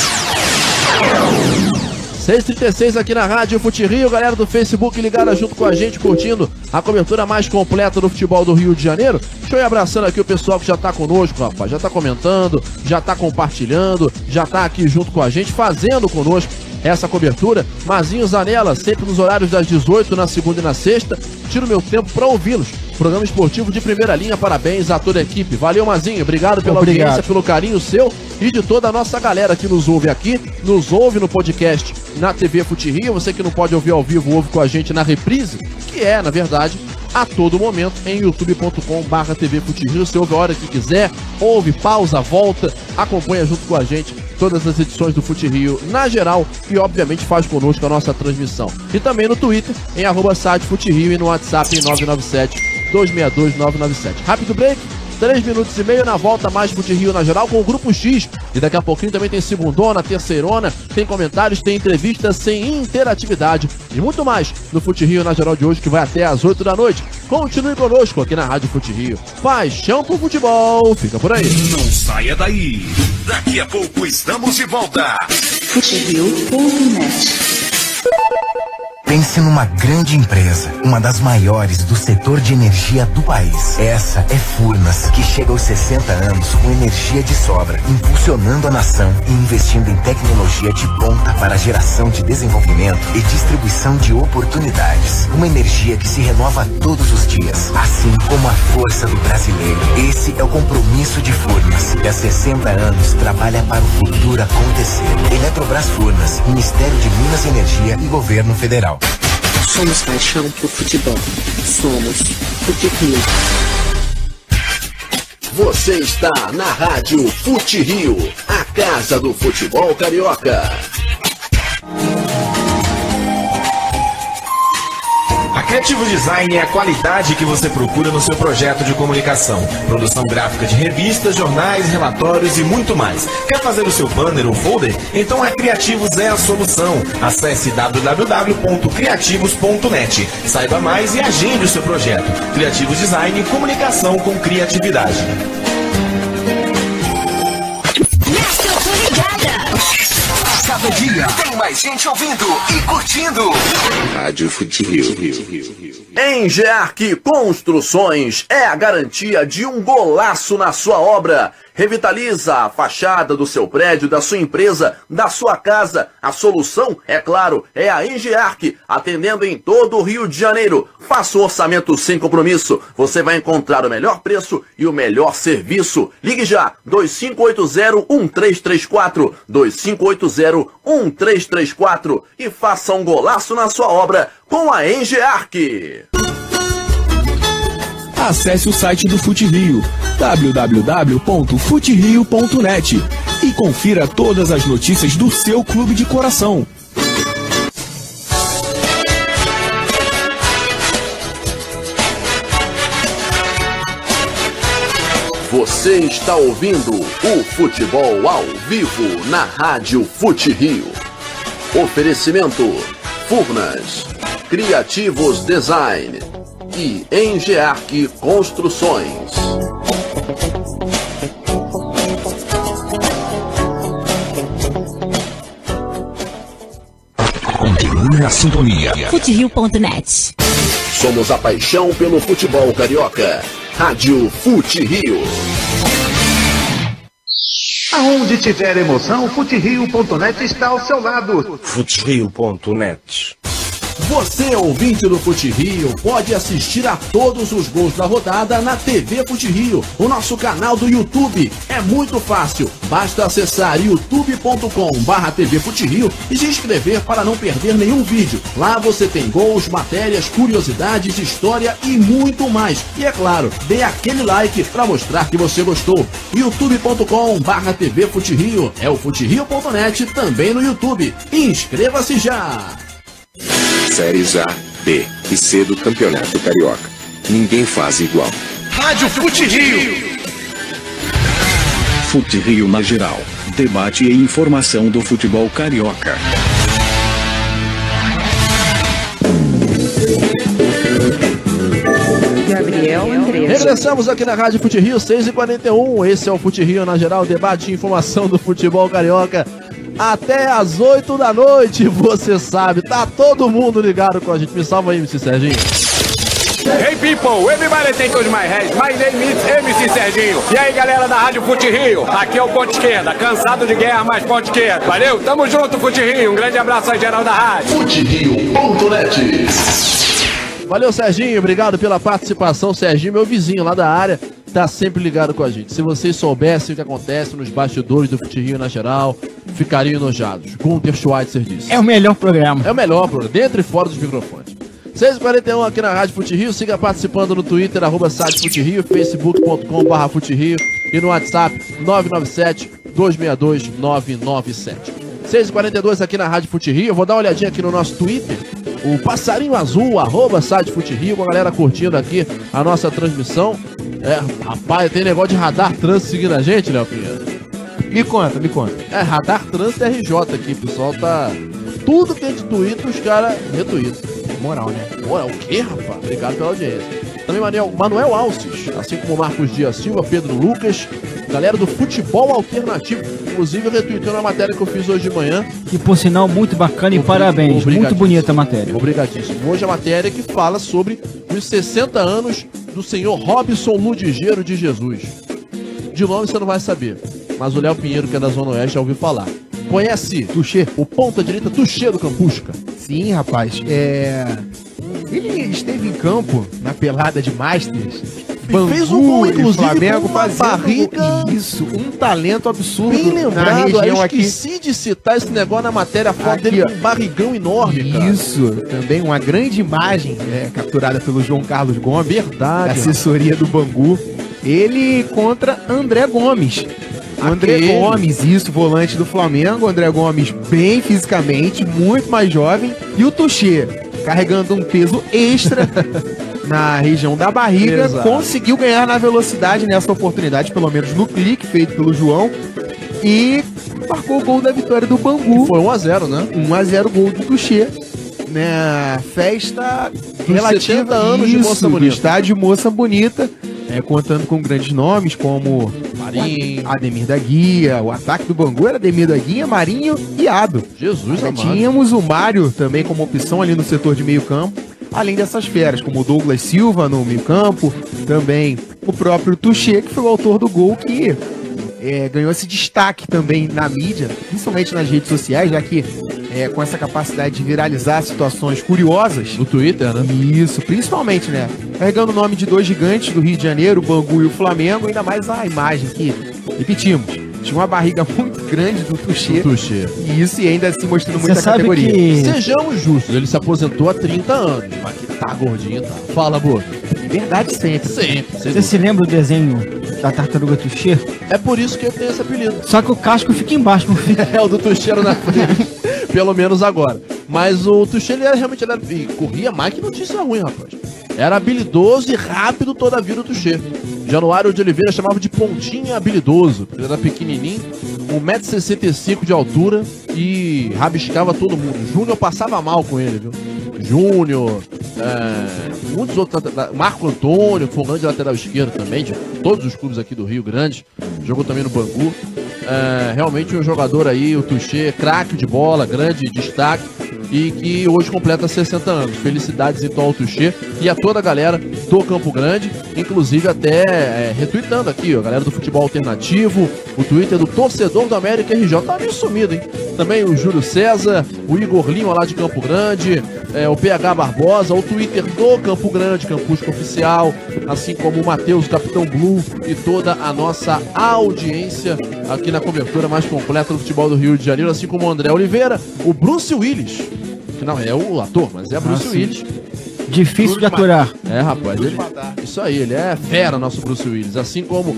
seis e trinta e seis aqui na Rádio Fute Rio, galera do Facebook ligada junto com a gente, curtindo a cobertura mais completa do futebol do Rio de Janeiro. Deixa eu ir abraçando aqui o pessoal que já tá conosco, rapaz, já tá comentando, já tá compartilhando, já tá aqui junto com a gente, fazendo conosco essa cobertura. Mazinho Zanella, sempre nos horários das dezoito, na segunda e na sexta. Tiro meu tempo para ouvi-los. Programa esportivo de primeira linha, parabéns a toda a equipe. Valeu, Mazinho, obrigado pela Obrigado. audiência, pelo carinho seu e de toda a nossa galera que nos ouve aqui, nos ouve no podcast na T V Fute Rio. Você que não pode ouvir ao vivo, ouve com a gente na reprise, que é, na verdade, a todo momento em youtube ponto com barra T V Fute Rio. Você ouve a hora que quiser, ouve, pausa, volta, acompanha junto com a gente todas as edições do Fute Rio na geral e obviamente faz conosco a nossa transmissão. E também no Twitter, em arroba site Fute Rio, e no WhatsApp em nove nove sete, dois seis dois, nove nove sete. Rápido break, três minutos e meio, na volta mais Fute Rio na geral com o Grupo X. E daqui a pouquinho também tem segundona, terceirona, tem comentários, tem entrevistas sem interatividade e muito mais no Fute Rio na geral de hoje, que vai até às oito da noite. Continue conosco aqui na Rádio Fute Rio. Paixão por futebol, fica por aí. Não saia daí. Daqui a pouco estamos de volta. Futerio ponto net. Pense numa grande empresa, uma das maiores do setor de energia do país. Essa é Furnas, que chega aos sessenta anos com energia de sobra, impulsionando a nação e investindo em tecnologia de ponta para a geração de desenvolvimento e distribuição de oportunidades. Uma energia que se renova todos os dias, assim como a força do brasileiro. Esse é o compromisso de Furnas, que há sessenta anos trabalha para o futuro acontecer. Eletrobras Furnas, Ministério de Minas e Energia e Governo Federal. Somos paixão por futebol. Somos Fute-Rio. Você está na Rádio Fute-Rio, a casa do futebol carioca. A Criativos Design é a qualidade que você procura no seu projeto de comunicação. Produção gráfica de revistas, jornais, relatórios e muito mais. Quer fazer o seu banner ou folder? Então a Criativos é a solução. Acesse w w w ponto criativos ponto net. Saiba mais e agende o seu projeto. Criativos Design, comunicação com criatividade. Cada dia tem mais gente ouvindo e curtindo. Rádio Fute-Rio. Engearc Construções é a garantia de um golaço na sua obra. Revitaliza a fachada do seu prédio, da sua empresa, da sua casa. A solução, é claro, é a Engearc, atendendo em todo o Rio de Janeiro. Faça um orçamento sem compromisso. Você vai encontrar o melhor preço e o melhor serviço. Ligue já, dois cinco oito zero, um três três quatro, dois cinco oito zero, um três três quatro e faça um golaço na sua obra com a Engearc. Acesse o site do Fute-Rio, w w w ponto fute rio ponto net, e confira todas as notícias do seu clube de coração. Você está ouvindo o futebol ao vivo na Rádio Fute-Rio. Oferecimento Furnas, Criativos Design e Engearc Construções. Continue na sintonia. fute rio ponto net. Somos a paixão pelo futebol carioca. Rádio Fute-Rio. Aonde tiver emoção, fute rio ponto net está ao seu lado. fute rio ponto net. Você, ouvinte do Fute-Rio, pode assistir a todos os gols da rodada na T V Fute-Rio, o nosso canal do YouTube. É muito fácil, basta acessar youtube ponto com barra T V Fute-Rio e se inscrever para não perder nenhum vídeo. Lá você tem gols, matérias, curiosidades, história e muito mais. E é claro, dê aquele like para mostrar que você gostou. youtube ponto com barra T V Fute-Rio, é o fute rio ponto net também no YouTube. Inscreva-se já! Séries A, B e C do Campeonato Carioca. Ninguém faz igual. Rádio Fute-Rio. Fute-Rio na geral. Debate e informação do futebol carioca. Gabriel André. Regressamos aqui na Rádio Fute-Rio, seis e quarenta e um. Esse é o Fute-Rio na geral, debate e informação do futebol carioca. Até às oito da noite, você sabe, tá todo mundo ligado com a gente. Me salva aí, M C Serginho. Hey people, everybody take on my head. My name is M C Serginho. E aí galera da Rádio Fute-Rio, aqui é o Ponte Esquerda, cansado de guerra, mas Ponte Esquerda. Valeu, tamo junto Fute-Rio, um grande abraço aí geral da rádio. fute rio ponto net. Valeu, Serginho, obrigado pela participação. Serginho, meu vizinho lá da área, tá sempre ligado com a gente. Se vocês soubessem o que acontece nos bastidores do Fute-Rio na geral, ficariam enojados. Gunther Schweitzer disse. É o melhor programa. É o melhor programa, dentro e fora dos microfones. seis e quarenta e um aqui na Rádio Fute-Rio. Siga participando no Twitter, arroba site Fute-Rio, facebook ponto com barra Fute-Rio e no WhatsApp nove nove sete, dois seis dois, nove nove sete. seis e quarenta e dois aqui na Rádio Fute-Rio. Eu vou dar uma olhadinha aqui no nosso Twitter. O Passarinho Azul, arroba site Fute-Rio, com a galera curtindo aqui a nossa transmissão. É, rapaz, tem negócio de radar trânsito seguindo a gente, Léo Pinheiro? Me conta, me conta. É, radar trânsito R J aqui, pessoal tá... Tudo que a gente twitta, os caras retweetam. Moral, né? Moral, o quê, rapaz? Obrigado pela audiência. Também Manuel, Manuel Alces, assim como Marcos Dias Silva, Pedro Lucas, galera do Futebol Alternativo. Inclusive eu retuitei uma matéria que eu fiz hoje de manhã. E por sinal, muito bacana e parabéns. Muito bonita a matéria. Obrigadíssimo. Hoje a matéria que fala sobre os sessenta anos do senhor Robson Ludigeiro de Jesus. De nome você não vai saber, mas o Léo Pinheiro, que é da Zona Oeste, já ouviu falar. Conhece Tuxê, o ponta direita Tuxê do Campusca? Sim, rapaz. É... Ele esteve em campo na pelada de Masters Bangu, fez um gol, inclusive, Flamengo, com uma fazendo barriga. Isso, um talento absurdo Bem na lembrado, aí eu região aqui. esqueci de citar esse negócio na matéria, a foto Aqui, dele ó. com um barrigão enorme, cara. Isso, também uma grande imagem é, capturada pelo João Carlos Gomes, Verdade, assessoria do Bangu. Ele contra André Gomes. O André Aquele. Gomes, isso, volante do Flamengo. O André Gomes bem fisicamente, muito mais jovem. E o Tuchê, carregando um peso extra na região da barriga, Exato. conseguiu ganhar na velocidade nessa oportunidade, pelo menos no clique feito pelo João. E marcou o gol da vitória do Bangu. Foi um a zero, né? um a zero gol do Tuchê. Né, festa relativa setenta anos de Moça do Bonita. estádio Moça Bonita, é, contando com grandes nomes como Marinho. Ademir da Guia. O ataque do Bangu era Ademir da Guia, Marinho e Ado. Jesus Aí amado. tínhamos o Mário também como opção ali no setor de meio campo, além dessas feras, como o Douglas Silva no meio campo, também o próprio Tuchê, que foi o autor do gol que é, ganhou esse destaque também na mídia, principalmente nas redes sociais, já que é, com essa capacidade de viralizar situações curiosas. No Twitter, né? Isso, principalmente, né? Carregando o nome de dois gigantes do Rio de Janeiro, o Bangu e o Flamengo, ainda mais a imagem que, repetimos, tinha uma barriga muito grande do Tuchê. Tuchê. E isso, e ainda assim mostrando Você muita sabe categoria. que Sejamos justos, ele se aposentou há trinta anos. Mas que tá gordinho, tá? Fala, Boa. Verdade sempre. Sempre. sem você se lembra do desenho da tartaruga Tuchê? É por isso que eu tenho esse apelido. Só que o casco fica embaixo, não fica. É o do Tucheiro na frente. Pelo menos agora. Mas o Tuchê, ele era, realmente ele era, e corria mais que notícia ruim, rapaz. Era habilidoso e rápido toda a vida o Tuchê. Januário de Oliveira chamava de pontinha habilidoso. Ele era pequenininho, um metro e sessenta e cinco de altura e rabiscava todo mundo. Júnior passava mal com ele, viu? Júnior, é, muitos outros, Marco Antônio, que foi um grande lateral esquerdo também, de todos os clubes aqui do Rio Grande, jogou também no Bangu. É, realmente um jogador aí, o Tuchê, craque de bola, grande destaque, e que hoje completa sessenta anos. Felicidades então ao Tuchê e a toda a galera do Campo Grande, inclusive até é, retweetando aqui, ó, a galera do Futebol Alternativo, o Twitter do torcedor do América R J, tá meio sumido, hein? Também o Júlio César, o Igor Lima lá de Campo Grande, é, o P H Barbosa, o Twitter do Campo Grande, Campusco Oficial, assim como o Matheus, Capitão Blue e toda a nossa audiência aqui na cobertura mais completa do futebol do Rio de Janeiro, assim como o André Oliveira, o Bruce Willis, que não é o ator, mas é Bruce Ah, Willis. Difícil de aturar. É, rapaz, ele, isso aí, ele é fera, nosso Bruce Willis, assim como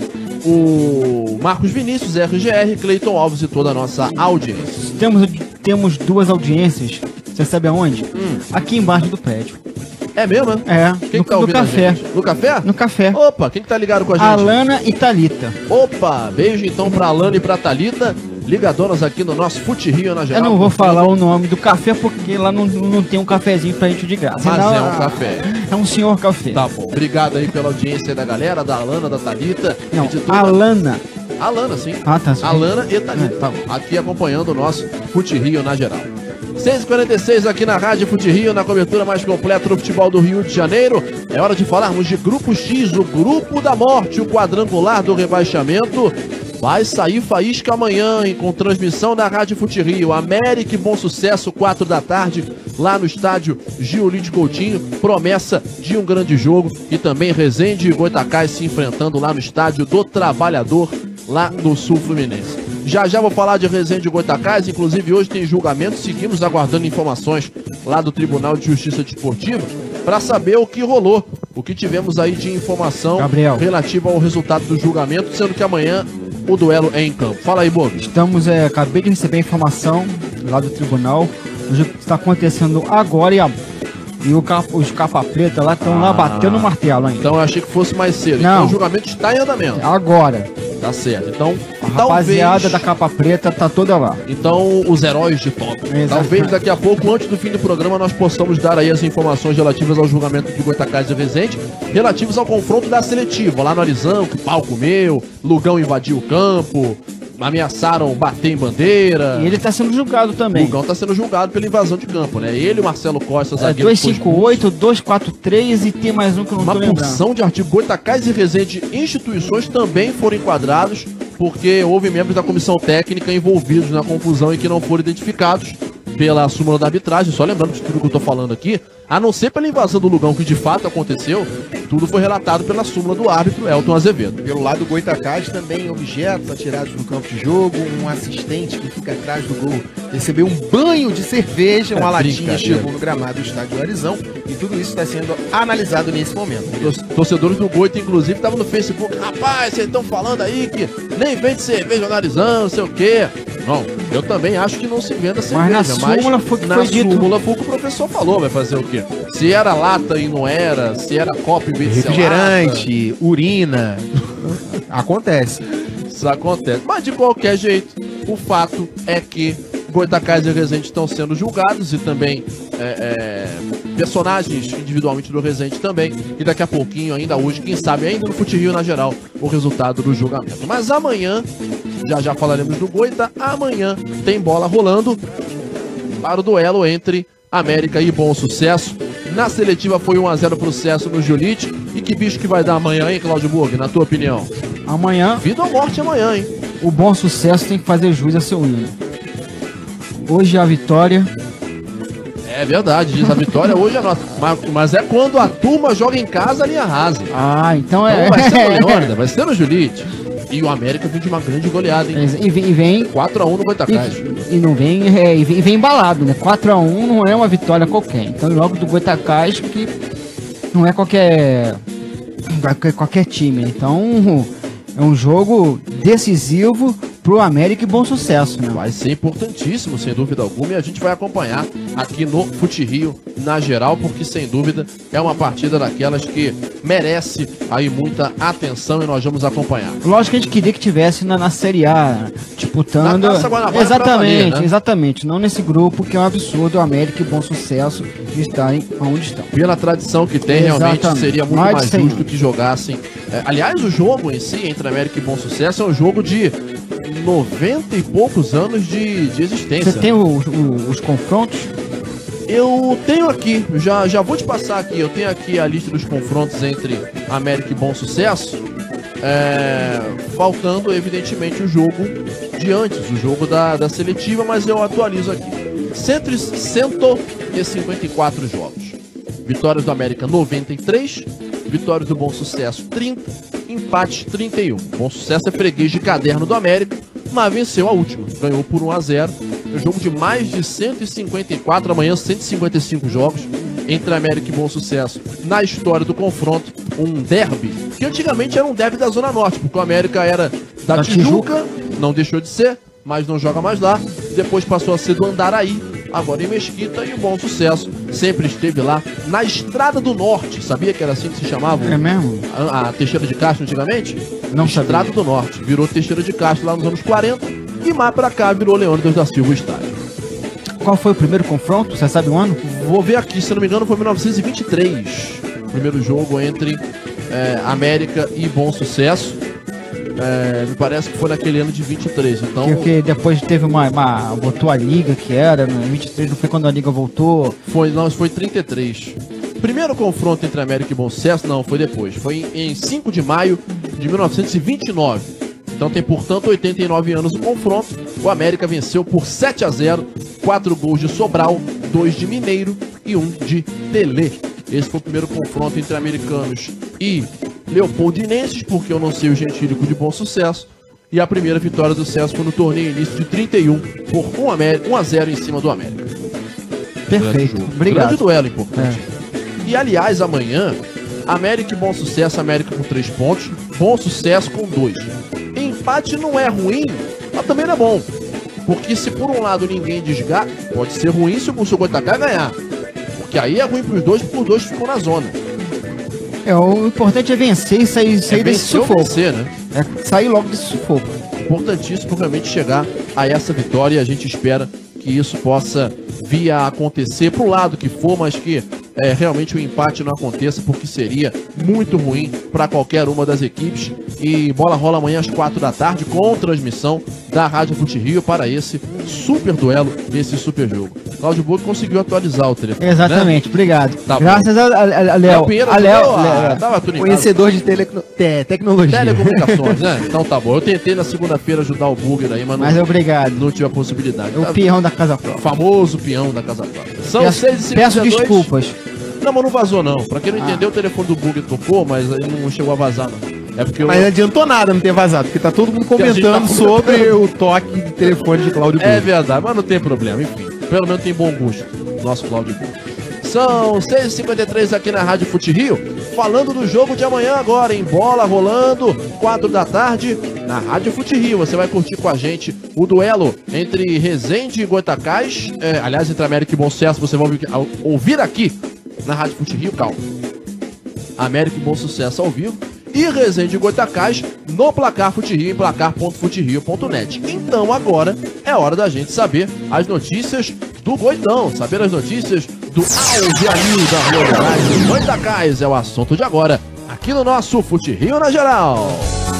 o Marcos Vinícius, R G R, Cleiton Alves e toda a nossa audiência. Temos, temos duas audiências. Você sabe aonde? Hum. Aqui embaixo do prédio. É mesmo, né? É, Quem no, que tá no ouvindo a café. gente? No café? No café. Opa, quem que tá ligado com a gente? Alana e Thalita. Opa, beijo então pra Alana e pra Thalita, ligadoras aqui no nosso Fute Rio na Eu geral. não vou falar o nome do café porque lá não, não tem um cafezinho pra gente de graça. Mas Senão, é um café. É um senhor café. Tá bom, obrigado aí pela audiência da galera, da Alana, da Thalita. Não, e de toda- Alana. Alana, sim. Ah, tá. Alana e Thalita. É, tá bom. Aqui acompanhando o nosso Fute Rio na geral. seis e quarenta e seis aqui na Rádio Fute Rio, na cobertura mais completa do futebol do Rio de Janeiro. É hora de falarmos de Grupo X, o Grupo da Morte, o quadrangular do rebaixamento. Vai sair faísca amanhã, hein, com transmissão da Rádio Fute Rio. América e Bom Sucesso, quatro da tarde, lá no estádio Giolite Coutinho. Promessa de um grande jogo. E também Resende e Goitacás se enfrentando lá no estádio do Trabalhador, lá no Sul Fluminense. Já já vou falar de Resende e Goitacás, inclusive hoje tem julgamento, seguimos aguardando informações lá do Tribunal de Justiça Desportiva para saber o que rolou, o que tivemos aí de informação Gabriel. relativa ao resultado do julgamento, sendo que amanhã o duelo é em campo. Fala aí, Bob. Estamos, é, acabei de receber a informação lá do tribunal. O jogo está acontecendo agora e, a, e o capa, os capa preta lá estão Ah. lá batendo o martelo ainda. Então eu achei que fosse mais cedo. Não. Então o julgamento está em andamento. Agora. Tá certo. Então, A rapaziada talvez... da capa preta tá toda lá. Então, os heróis de top. Exato. Talvez daqui a pouco, antes do fim do programa, nós possamos dar aí as informações relativas ao julgamento de Goitacás e Resende, relativos ao confronto da seletiva, lá no Arizão, que o pau comeu, Lugão invadiu o campo, ameaçaram bater em bandeira. E ele tá sendo julgado também. Lugão tá sendo julgado pela invasão de campo, né? Ele e o Marcelo Costa, É zagueiro, dois foi cinco oito, dois quatro três e tem mais um que eu não uma tô lembrando. porção de artigos. Goitacás e Resende, instituições também foram enquadrados, porque houve membros da comissão técnica envolvidos na confusão e que não foram identificados. pela súmula da arbitragem. Só lembrando que tudo que eu tô falando aqui, a não ser pela invasão do Lugão, que de fato aconteceu, tudo foi relatado pela súmula do árbitro Elton Azevedo. Pelo lado do Goitacás, também objetos atirados do campo de jogo, um assistente que fica atrás do gol recebeu um banho de cerveja, uma É, latinha chegou no gramado do estádio do Arizão, e tudo isso está sendo analisado nesse momento. Os torcedores do Goita, inclusive, estavam no Facebook. Rapaz, vocês estão falando aí que nem vende cerveja no Arizão, não sei o quê. Não, eu também acho que não se venda cerveja. Mas na súmula foi que na foi dito. súmula foi o que o professor falou, vai fazer o quê? Se era lata e não era, se era copo em vez de ser Refrigerante, urina, acontece. Isso acontece. Mas de qualquer jeito, o fato é que Goitacás e Resende estão sendo julgados e também é, é, personagens individualmente do Resende também. E daqui a pouquinho, ainda hoje, quem sabe, ainda no Fute Rio na geral, o resultado do julgamento. Mas amanhã, já já falaremos do Goita, amanhã tem bola rolando para o duelo entre América e Bom Sucesso. Na seletiva foi um a zero pro Sucesso no Julite. E que bicho que vai dar amanhã, hein, Claudio Burg, na tua opinião? Amanhã, Vida ou morte amanhã, hein? o Bom Sucesso tem que fazer jus a seu hino. Hoje a vitória. É verdade, diz a vitória hoje é nossa. Mas, mas é quando a turma joga em casa a linha rasa. Ah, então é. Então vai ser no Leônidas, vai ser no Julite. E o América vem de uma grande goleada, hein? E vem. E vem quatro a um no Goitacás. E, e não vem, é, e vem, e vem embalado, né? quatro a um não é uma vitória qualquer. Então, logo do Goitacás, que não é qualquer, qualquer, qualquer time. Então, é um jogo decisivo pro América e Bom Sucesso, né? Vai ser importantíssimo, sem dúvida alguma, e a gente vai acompanhar aqui no Fute Rio, na geral, porque sem dúvida é uma partida daquelas que merece aí muita atenção e nós vamos acompanhar. Lógico que a gente queria que tivesse na, na Série A, disputando. Na Taça Guanabara exatamente, pra valer, né? exatamente. Não nesse grupo que é um absurdo, América e Bom Sucesso estarem onde estão. Pela tradição que tem, realmente Exatamente. seria muito Mais mais de cem justo que jogassem. É, aliás, o jogo em si, entre América e Bom Sucesso, é um jogo de noventa e poucos anos de, de existência. Você tem o- o- os confrontos? Eu tenho aqui, já, já vou te passar aqui, eu tenho aqui a lista dos confrontos entre América e Bom Sucesso, é, faltando evidentemente o jogo de antes, o jogo da, da seletiva, mas eu atualizo aqui. cento e cinquenta e quatro jogos. Vitórias do América noventa e três, vitórias do Bom Sucesso trinta, empate trinta e um. Bom Sucesso é freguês de caderno do América, mas venceu a última, ganhou por um a zero. Um jogo de mais de cento e cinquenta e quatro, amanhã cento e cinquenta e cinco jogos entre América e Bom Sucesso. Na história do confronto, um derby, que antigamente era um derby da Zona Norte, porque o América era da, Da Tijuca, Tijuca. não deixou de ser, mas não joga mais lá. Depois passou a ser do Andaraí, agora em Mesquita, e o Bom Sucesso sempre esteve lá na Estrada do Norte. Sabia que era assim que se chamava? É mesmo? A, a Teixeira de Castro antigamente? Não Estrada sabia. do Norte. Virou Teixeira de Castro lá nos anos quarenta e mais pra cá virou Leônidas da Silva o estádio. Qual foi o primeiro confronto? Você sabe o ano? Vou ver aqui, se não me engano foi mil novecentos e vinte e três. Primeiro jogo entre é, América e Bom Sucesso. É, me parece que foi naquele ano de vinte e três. Então, Porque depois teve uma, uma. Voltou a liga que era, no vinte e três não foi quando a liga voltou. Foi, não, foi trinta e três. Primeiro confronto entre América e Bom Sucesso, não, foi depois. Foi em, em cinco de maio de mil novecentos e vinte e nove. Então tem, portanto, oitenta e nove anos o confronto. O América venceu por sete a zero. Quatro gols de Sobral, dois de Mineiro e um de Telê. Esse foi o primeiro confronto entre americanos e leopoldinenses, porque eu não sei o gentílico de Bom Sucesso. E a primeira vitória do Sucesso foi no torneio início de trinta e um, por um a zero em cima do América. Perfeito. Grande, Obrigado. grande duelo importante. E aliás, amanhã, América e Bom Sucesso, América com três pontos, Bom Sucesso com dois. Empate não é ruim, mas também não é bom. Porque se por um lado ninguém desgasta, pode ser ruim se o seu Goitacás ganhar. Porque aí é ruim pros dois, porque os dois ficam na zona. É, o importante é vencer e sair, sair É desse vencer ou sufoco. vencer, né? É sair logo desse sufoco. Importantíssimo realmente chegar a essa vitória e a gente espera que isso possa vir a acontecer pro lado que for, mas que é, realmente o empate não aconteça, porque seria muito ruim para qualquer uma das equipes. E bola rola amanhã às quatro da tarde com transmissão da Rádio Fute Rio para esse super duelo, esse super jogo. Cláudio Burgo conseguiu atualizar o telefone. Exatamente, né? Obrigado. Tá Graças a, a, a Léo. A Léo, conhecedor de tele, te, tecnologia. Telecomunicações, né? Então tá bom. Eu tentei na segunda-feira ajudar o Burger aí, mas não, mas obrigado. não tive a possibilidade. O tá, peão da Casa Própria. Famoso peão da Casa Própria. São peço, seis e cinquenta e dois. Peço desculpas. Não, mas não vazou não. Pra quem não ah. entendeu, o telefone do Burger tocou, mas ele não chegou a vazar não. É porque mas eu... não adiantou nada não ter vazado, porque tá todo mundo comentando tá sobre o toque de telefone de Cláudio Burger. É verdade, mas não tem problema, enfim. Pelo menos tem bom gosto, nosso Cláudio Burger. São seis e cinquenta e três aqui na Rádio Fute Rio, falando do jogo de amanhã agora, em bola rolando, quatro da tarde, na Rádio Fute Rio. Você vai curtir com a gente o duelo entre Resende e Goitacás, é, aliás, entre América e Bom Sucesso, você vai ouvir, ouvir aqui na Rádio Fute Rio, calma. América e Bom Sucesso ao vivo. E Resende e Goitacás no Placar Fute Rio, em placar ponto fute rio ponto net. Então agora é hora da gente saber as notícias do Goitão, saber as notícias do auge ali da Rua Goitacás. É o assunto de agora, aqui no nosso Fute Rio na Geral.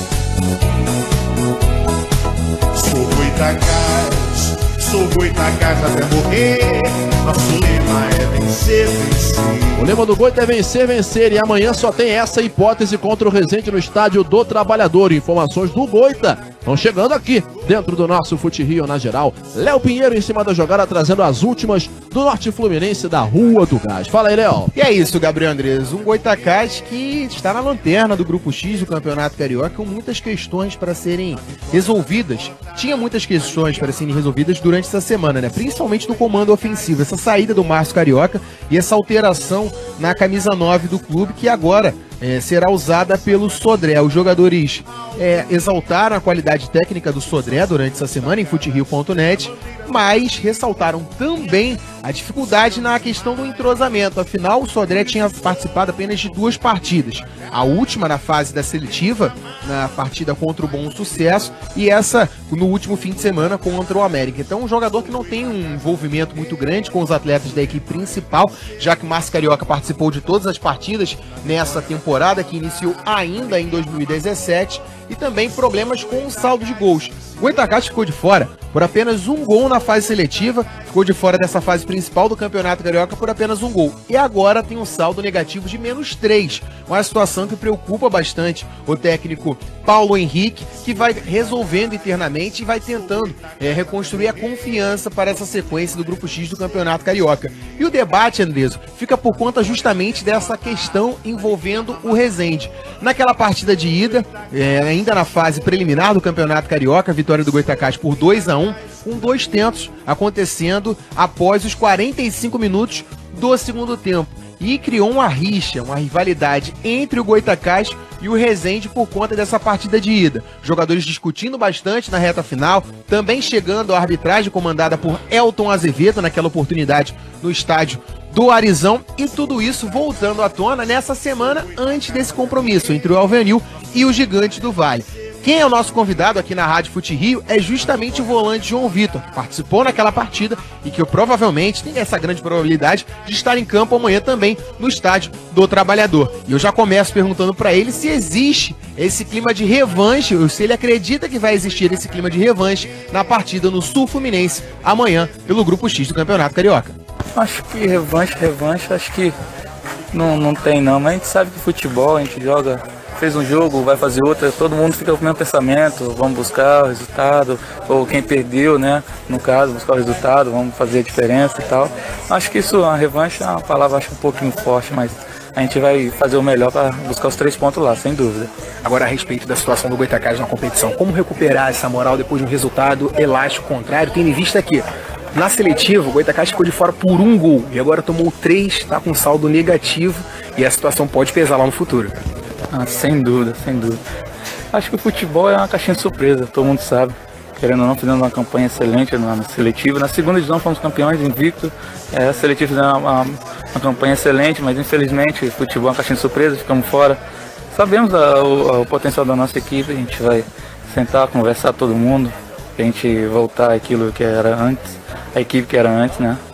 Sou Goitacás, sou Goitacás até morrer. Nosso lema é vencer, vencer. O lema do Goita é vencer, vencer. E amanhã só tem essa hipótese contra o Resende no Estádio do Trabalhador. Informações do Goita estão chegando aqui, dentro do nosso Fute Rio na Geral. Léo Pinheiro em cima da jogada, trazendo as últimas do Norte Fluminense da Rua do Gás. Fala aí, Léo. E é isso, Gabriel Andrés. Um Goitacás que está na lanterna do Grupo X do Campeonato Carioca, com muitas questões para serem resolvidas. Tinha muitas questões para serem resolvidas durante essa semana, né? Principalmente no comando ofensivo. Essa saída do Márcio Carioca e essa alteração na camisa nove do clube, que agora é, será usada pelo Sodré. Os jogadores é, exaltaram a qualidade técnica do Sodré durante essa semana em fute rio ponto net, mas ressaltaram também a dificuldade na questão do entrosamento. Afinal, o Sodré tinha participado apenas de duas partidas. A última na fase da seletiva, na partida contra o Bom Sucesso, e essa no último fim de semana contra o América. Então, um jogador que não tem um envolvimento muito grande com os atletas da equipe principal, já que o Márcio Carioca participou de todas as partidas nessa temporada, que iniciou ainda em dois mil e dezessete, e também problemas com o saldo de gols. O Goitacás ficou de fora por apenas um gol na fase seletiva, ficou de fora dessa fase principal do Campeonato Carioca por apenas um gol. E agora tem um saldo negativo de menos três, uma situação que preocupa bastante o técnico Paulo Henrique, que vai resolvendo internamente e vai tentando é, reconstruir a confiança para essa sequência do Grupo X do Campeonato Carioca. E o debate, Andreso, fica por conta justamente dessa questão envolvendo o Resende. Naquela partida de ida, é, ainda na fase preliminar do Campeonato Carioca, vitória do Goitacás por dois a um, com dois tentos acontecendo após os quarenta e cinco minutos do segundo tempo. E criou uma rixa, uma rivalidade entre o Goitacás e o Resende por conta dessa partida de ida. Jogadores discutindo bastante na reta final, também chegando a arbitragem comandada por Elton Azevedo naquela oportunidade no estádio do Arizão, e tudo isso voltando à tona nessa semana antes desse compromisso entre o Alvanil e o Gigante do Vale. Quem é o nosso convidado aqui na Rádio Fute Rio é justamente o volante João Vitor, que participou naquela partida e que eu, provavelmente tem essa grande probabilidade de estar em campo amanhã também no Estádio do Trabalhador. E eu já começo perguntando para ele se existe esse clima de revanche, ou se ele acredita que vai existir esse clima de revanche na partida no Sul Fluminense amanhã pelo Grupo X do Campeonato Carioca. Acho que revanche, revanche, acho que não, não tem não, mas a gente sabe que futebol, a gente joga... Fez um jogo, vai fazer outra, todo mundo fica com o mesmo pensamento, vamos buscar o resultado, ou quem perdeu, né, no caso, buscar o resultado, vamos fazer a diferença e tal. Acho que isso, a revanche é uma palavra acho um pouquinho forte, mas a gente vai fazer o melhor para buscar os três pontos lá, sem dúvida. Agora, a respeito da situação do Goitacás na competição, como recuperar essa moral depois de um resultado elástico contrário, tendo em vista que na seletiva, o Goitacás ficou de fora por um gol, e agora tomou três, está com saldo negativo, e a situação pode pesar lá no futuro. Ah, sem dúvida, sem dúvida. Acho que o futebol é uma caixinha de surpresa, todo mundo sabe. Querendo ou não, fizemos uma campanha excelente na seletiva. Na segunda divisão fomos campeões invicto. É, a seletiva fizemos uma, uma, uma campanha excelente, mas infelizmente o futebol é uma caixinha de surpresa, ficamos fora. Sabemos a, o, o potencial da nossa equipe, a gente vai sentar, conversar com todo mundo, pra gente voltar àquilo que era antes, a equipe que era antes, né?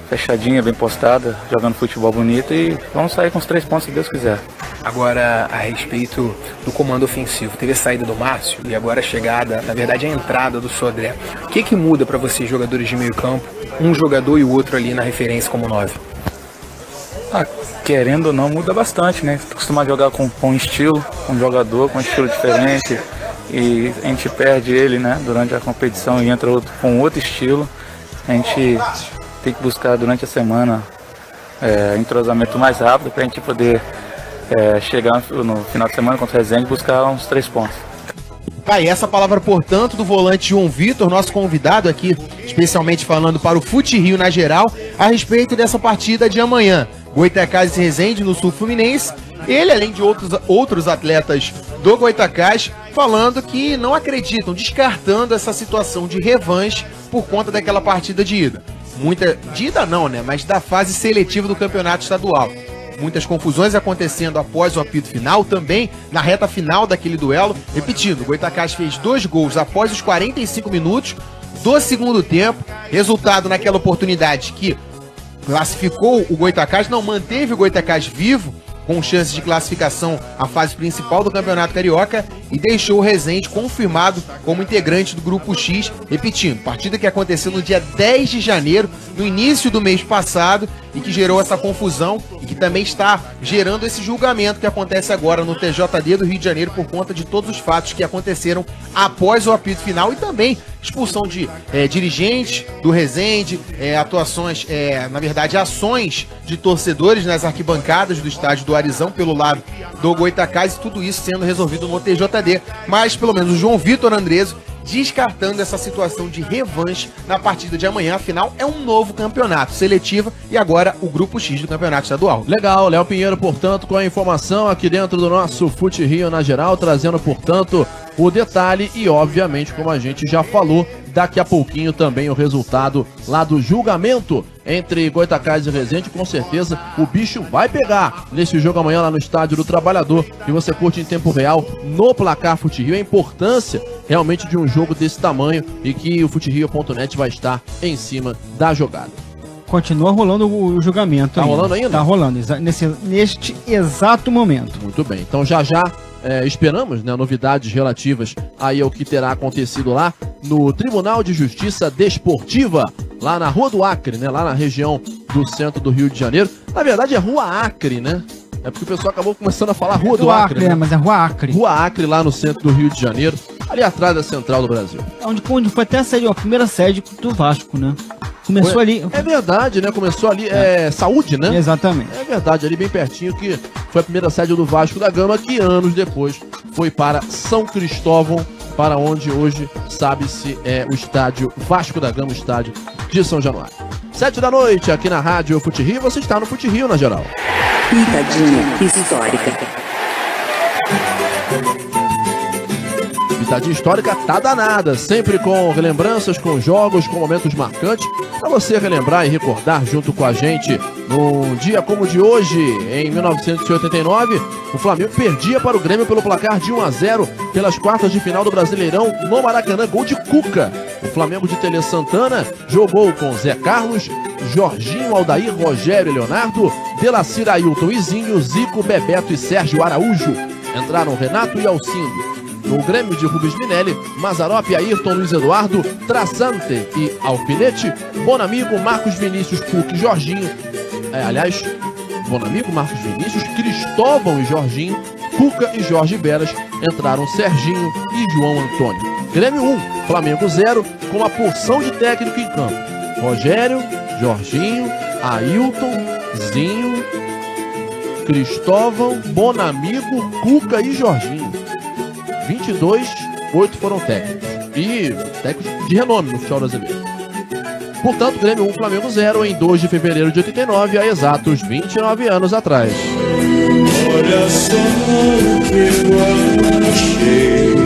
fechadinha, bem postada, jogando futebol bonito e vamos sair com os três pontos se Deus quiser. Agora, a respeito do comando ofensivo, teve a saída do Márcio e agora a chegada, na verdade a entrada do Sodré. O que que muda para vocês, jogadores de meio campo, um jogador e o outro ali na referência como nove? Ah, querendo ou não, muda bastante, né? Costuma jogar com, com estilo, com um jogador com um estilo diferente e a gente perde ele, né, durante a competição e entra outro, com outro estilo. A gente tem que buscar durante a semana é, entrosamento mais rápido para a gente poder é, chegar no final de semana contra o Resende e buscar uns três pontos. Tá, e essa palavra, portanto, do volante João Vitor, nosso convidado aqui, especialmente falando para o Fute Rio na geral, a respeito dessa partida de amanhã. Goitacazes e Resende no Sul Fluminense. Ele, além de outros, outros atletas do Goitacazes, falando que não acreditam, descartando essa situação de revanche por conta daquela partida de ida. Muita de ida não, né? Mas da fase seletiva do campeonato estadual. Muitas confusões acontecendo após o apito final, também na reta final daquele duelo. Repetindo, o Goitacazes fez dois gols após os quarenta e cinco minutos do segundo tempo. Resultado naquela oportunidade que classificou o Goitacazes, não manteve o Goitacazes vivo, com chances de classificação à fase principal do Campeonato Carioca, e deixou o Resende confirmado como integrante do Grupo X. Repetindo, partida que aconteceu no dia dez de janeiro, no início do mês passado, e que gerou essa confusão e que também está gerando esse julgamento que acontece agora no T J D do Rio de Janeiro por conta de todos os fatos que aconteceram após o apito final e também expulsão de é, dirigentes do Resende, é, atuações, é, na verdade, ações de torcedores nas arquibancadas do estádio do Arizão pelo lado do Goitacazes, e tudo isso sendo resolvido no T J D. Mas, pelo menos, o João Vitor Andreso descartando essa situação de revanche na partida de amanhã. Afinal, é um novo campeonato seletivo e agora o Grupo X do Campeonato Estadual. Legal, Léo Pinheiro, portanto, com a informação aqui dentro do nosso Fute Rio na geral, trazendo, portanto, o detalhe e, obviamente, como a gente já falou, daqui a pouquinho também o resultado lá do julgamento entre Goitacazes e Resende. Com certeza o bicho vai pegar nesse jogo amanhã lá no Estádio do Trabalhador, e você curte em tempo real no Placar Fute Rio a importância realmente de um jogo desse tamanho e que o futerio ponto net vai estar em cima da jogada. Continua rolando o julgamento. Tá ainda. rolando ainda? Tá rolando, nesse, neste exato momento. Muito bem, então já já é, esperamos, né, novidades relativas aí ao que terá acontecido lá no Tribunal de Justiça Desportiva, lá na Rua do Acre, né, lá na região do centro do Rio de Janeiro. Na verdade é Rua Acre, né? É porque o pessoal acabou começando a falar Rua é do, do Acre, Acre né? É, mas é Rua Acre. Rua Acre, lá no centro do Rio de Janeiro, ali atrás da Central do Brasil. Onde, onde foi até a, sede, a primeira sede do Vasco, né? Começou foi, ali. É verdade, né? Começou ali, é, é Saúde, né? Exatamente. É verdade, ali bem pertinho, que foi a primeira sede do Vasco da Gama, que anos depois foi para São Cristóvão, para onde hoje sabe-se é o estádio Vasco da Gama, o estádio de São Januário. Sete da noite, aqui na Rádio Fute Rio, você está no Fute Rio na geral. Pitadinha histórica. Pitadinha histórica tá danada, sempre com relembranças, com jogos, com momentos marcantes, para você relembrar e recordar junto com a gente. Num dia como o de hoje, em mil novecentos e oitenta e nove, o Flamengo perdia para o Grêmio pelo placar de um a zero pelas quartas de final do Brasileirão no Maracanã, gol de Cuca. O Flamengo de Tele Santana jogou com Zé Carlos, Jorginho, Aldair, Rogério e Leonardo, Delacir, Ailton, Izinho, Zico, Bebeto e Sérgio Araújo. Entraram Renato e Alcindo. No Grêmio de Rubens Minelli, Mazzaropi, Ayrton, Luiz Eduardo, Traçante e Alfinete, Bonamigo, Marcos Vinícius, Cuca e Jorginho. É, aliás, Bonamigo, Marcos Vinícius, Cristóvão e Jorginho, Cuca e Jorge Beras. Entraram Serginho e João Antônio. Grêmio um, Flamengo zero, com uma porção de técnico em campo. Rogério, Jorginho, Ailton, Zinho, Cristóvão, Bonamigo, Cuca e Jorginho. vinte e dois, oito foram técnicos. E técnicos de renome no futebol brasileiro. Portanto, Grêmio um, Flamengo zero, em dois de fevereiro de oitenta e nove, há exatos vinte e nove anos atrás. Olha só o que eu achei.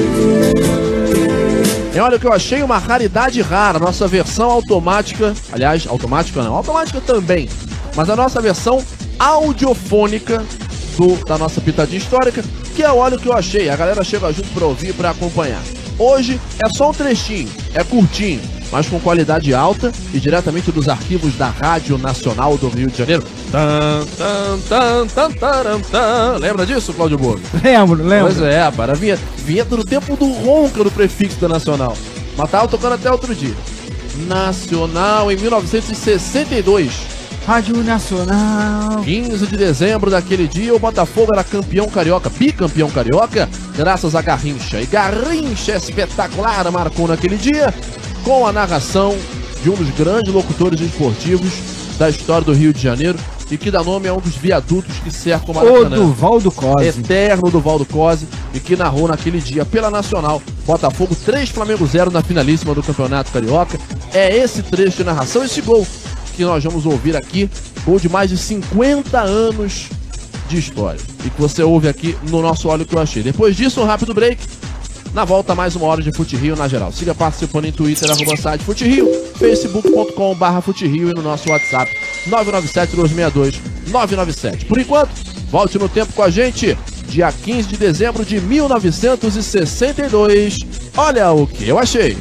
E olha o que eu achei, uma raridade rara, nossa versão automática, aliás, automática não, automática também, mas a nossa versão audiofônica do, da nossa pitadinha histórica, que é olha o que eu achei, a galera chega junto pra ouvir, pra acompanhar. Hoje é só um trechinho, é curtinho, mas com qualidade alta e diretamente dos arquivos da Rádio Nacional do Rio de Janeiro. Tan, tan, tan, tan, taran, tan. Lembra disso, Cláudio Borgo? Lembro, lembro. Pois é, para vinha, vinheta do tempo do ronca do prefixo da Nacional. Mas tava tocando até outro dia. Nacional em mil novecentos e sessenta e dois. Rádio Nacional. quinze de dezembro daquele dia, o Botafogo era campeão carioca, bicampeão carioca, graças a Garrincha. E Garrincha espetacular marcou naquele dia, com a narração de um dos grandes locutores esportivos da história do Rio de Janeiro e que dá nome a um dos viadutos que cercam o Maracanã. O Duvaldo Cosi. Eterno Duvaldo Cosi, e que narrou naquele dia pela Nacional. Botafogo três, Flamengo zero na finalíssima do Campeonato Carioca. É esse trecho de narração, esse gol que nós vamos ouvir aqui, gol de mais de cinquenta anos de história, e que você ouve aqui no nosso Olha o que eu achei. Depois disso, um rápido break. Na volta, mais uma hora de Fute Rio na geral. Siga participando em Twitter, arroba site Fute Rio, facebook ponto com barra Fute Rio e no nosso WhatsApp nove nove sete dois seis dois nove nove sete. Por enquanto, volte no tempo com a gente, dia quinze de dezembro de mil novecentos e sessenta e dois. Olha o que eu achei.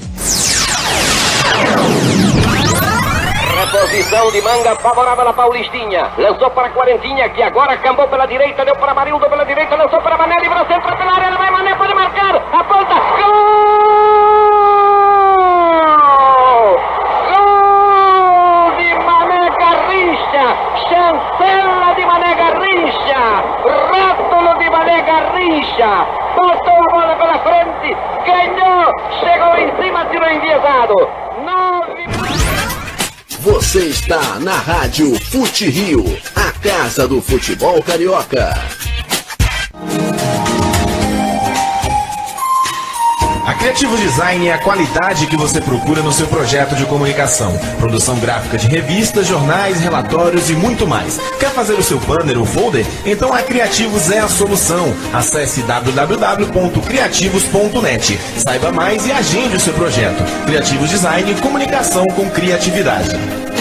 Reposição de manga favorável à Paulistinha. Lançou para a Quarentinha, que agora cambou pela direita, deu para Marildo pela direita, lançou para Mané, livrou centro pela área, ele vai, Mané pode marcar, aponta, gol! Gol de Mané Garrincha, chancela de Mané Garrincha, rótulo de Mané Garrincha, botou a bola pela frente, ganhou, chegou em cima, tirou enviesado. Nove... Você está na Rádio Fute Rio, a casa do futebol carioca. A Criativo Design é a qualidade que você procura no seu projeto de comunicação. Produção gráfica de revistas, jornais, relatórios e muito mais. Quer fazer o seu banner ou folder? Então a Criativos é a solução. Acesse w w w ponto criativos ponto net. Saiba mais e agende o seu projeto. Criativos Design, comunicação com criatividade.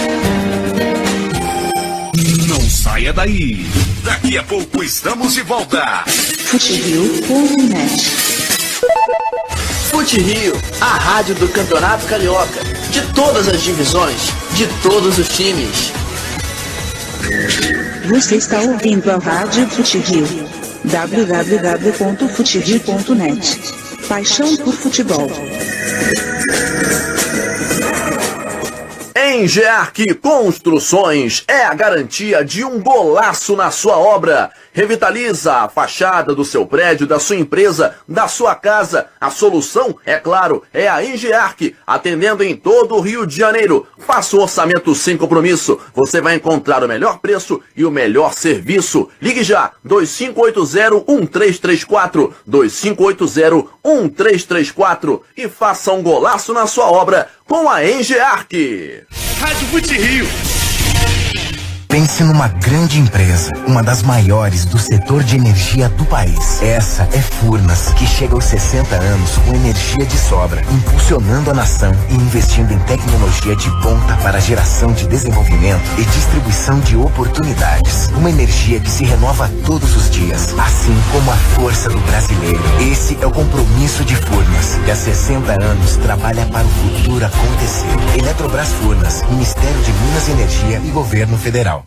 Não saia daí. Daqui a pouco estamos de volta. Fute Rio ponto net. Fute Rio, a rádio do Campeonato Carioca, de todas as divisões, de todos os times. Você está ouvindo a Rádio Fute Rio. w w w ponto fute rio ponto net. Paixão por futebol. Engearc Construções é a garantia de um golaço na sua obra. Revitaliza a fachada do seu prédio, da sua empresa, da sua casa. A solução, é claro, é a Engearc, atendendo em todo o Rio de Janeiro. Faça um orçamento sem compromisso. Você vai encontrar o melhor preço e o melhor serviço. Ligue já, dois cinco oito zero, um três três quatro, dois cinco oito zero, um três três quatro e faça um golaço na sua obra com a Engearc. Rádio Fute Rio. Pense numa grande empresa, uma das maiores do setor de energia do país. Essa é Furnas, que chega aos sessenta anos com energia de sobra, impulsionando a nação e investindo em tecnologia de ponta para a geração de desenvolvimento e distribuição de oportunidades. Uma energia que se renova todos os dias, assim como a força do brasileiro. Esse é o compromisso de Furnas, que há sessenta anos trabalha para o futuro acontecer. Eletrobras Furnas, Ministério de Minas e Energia e Governo Federal.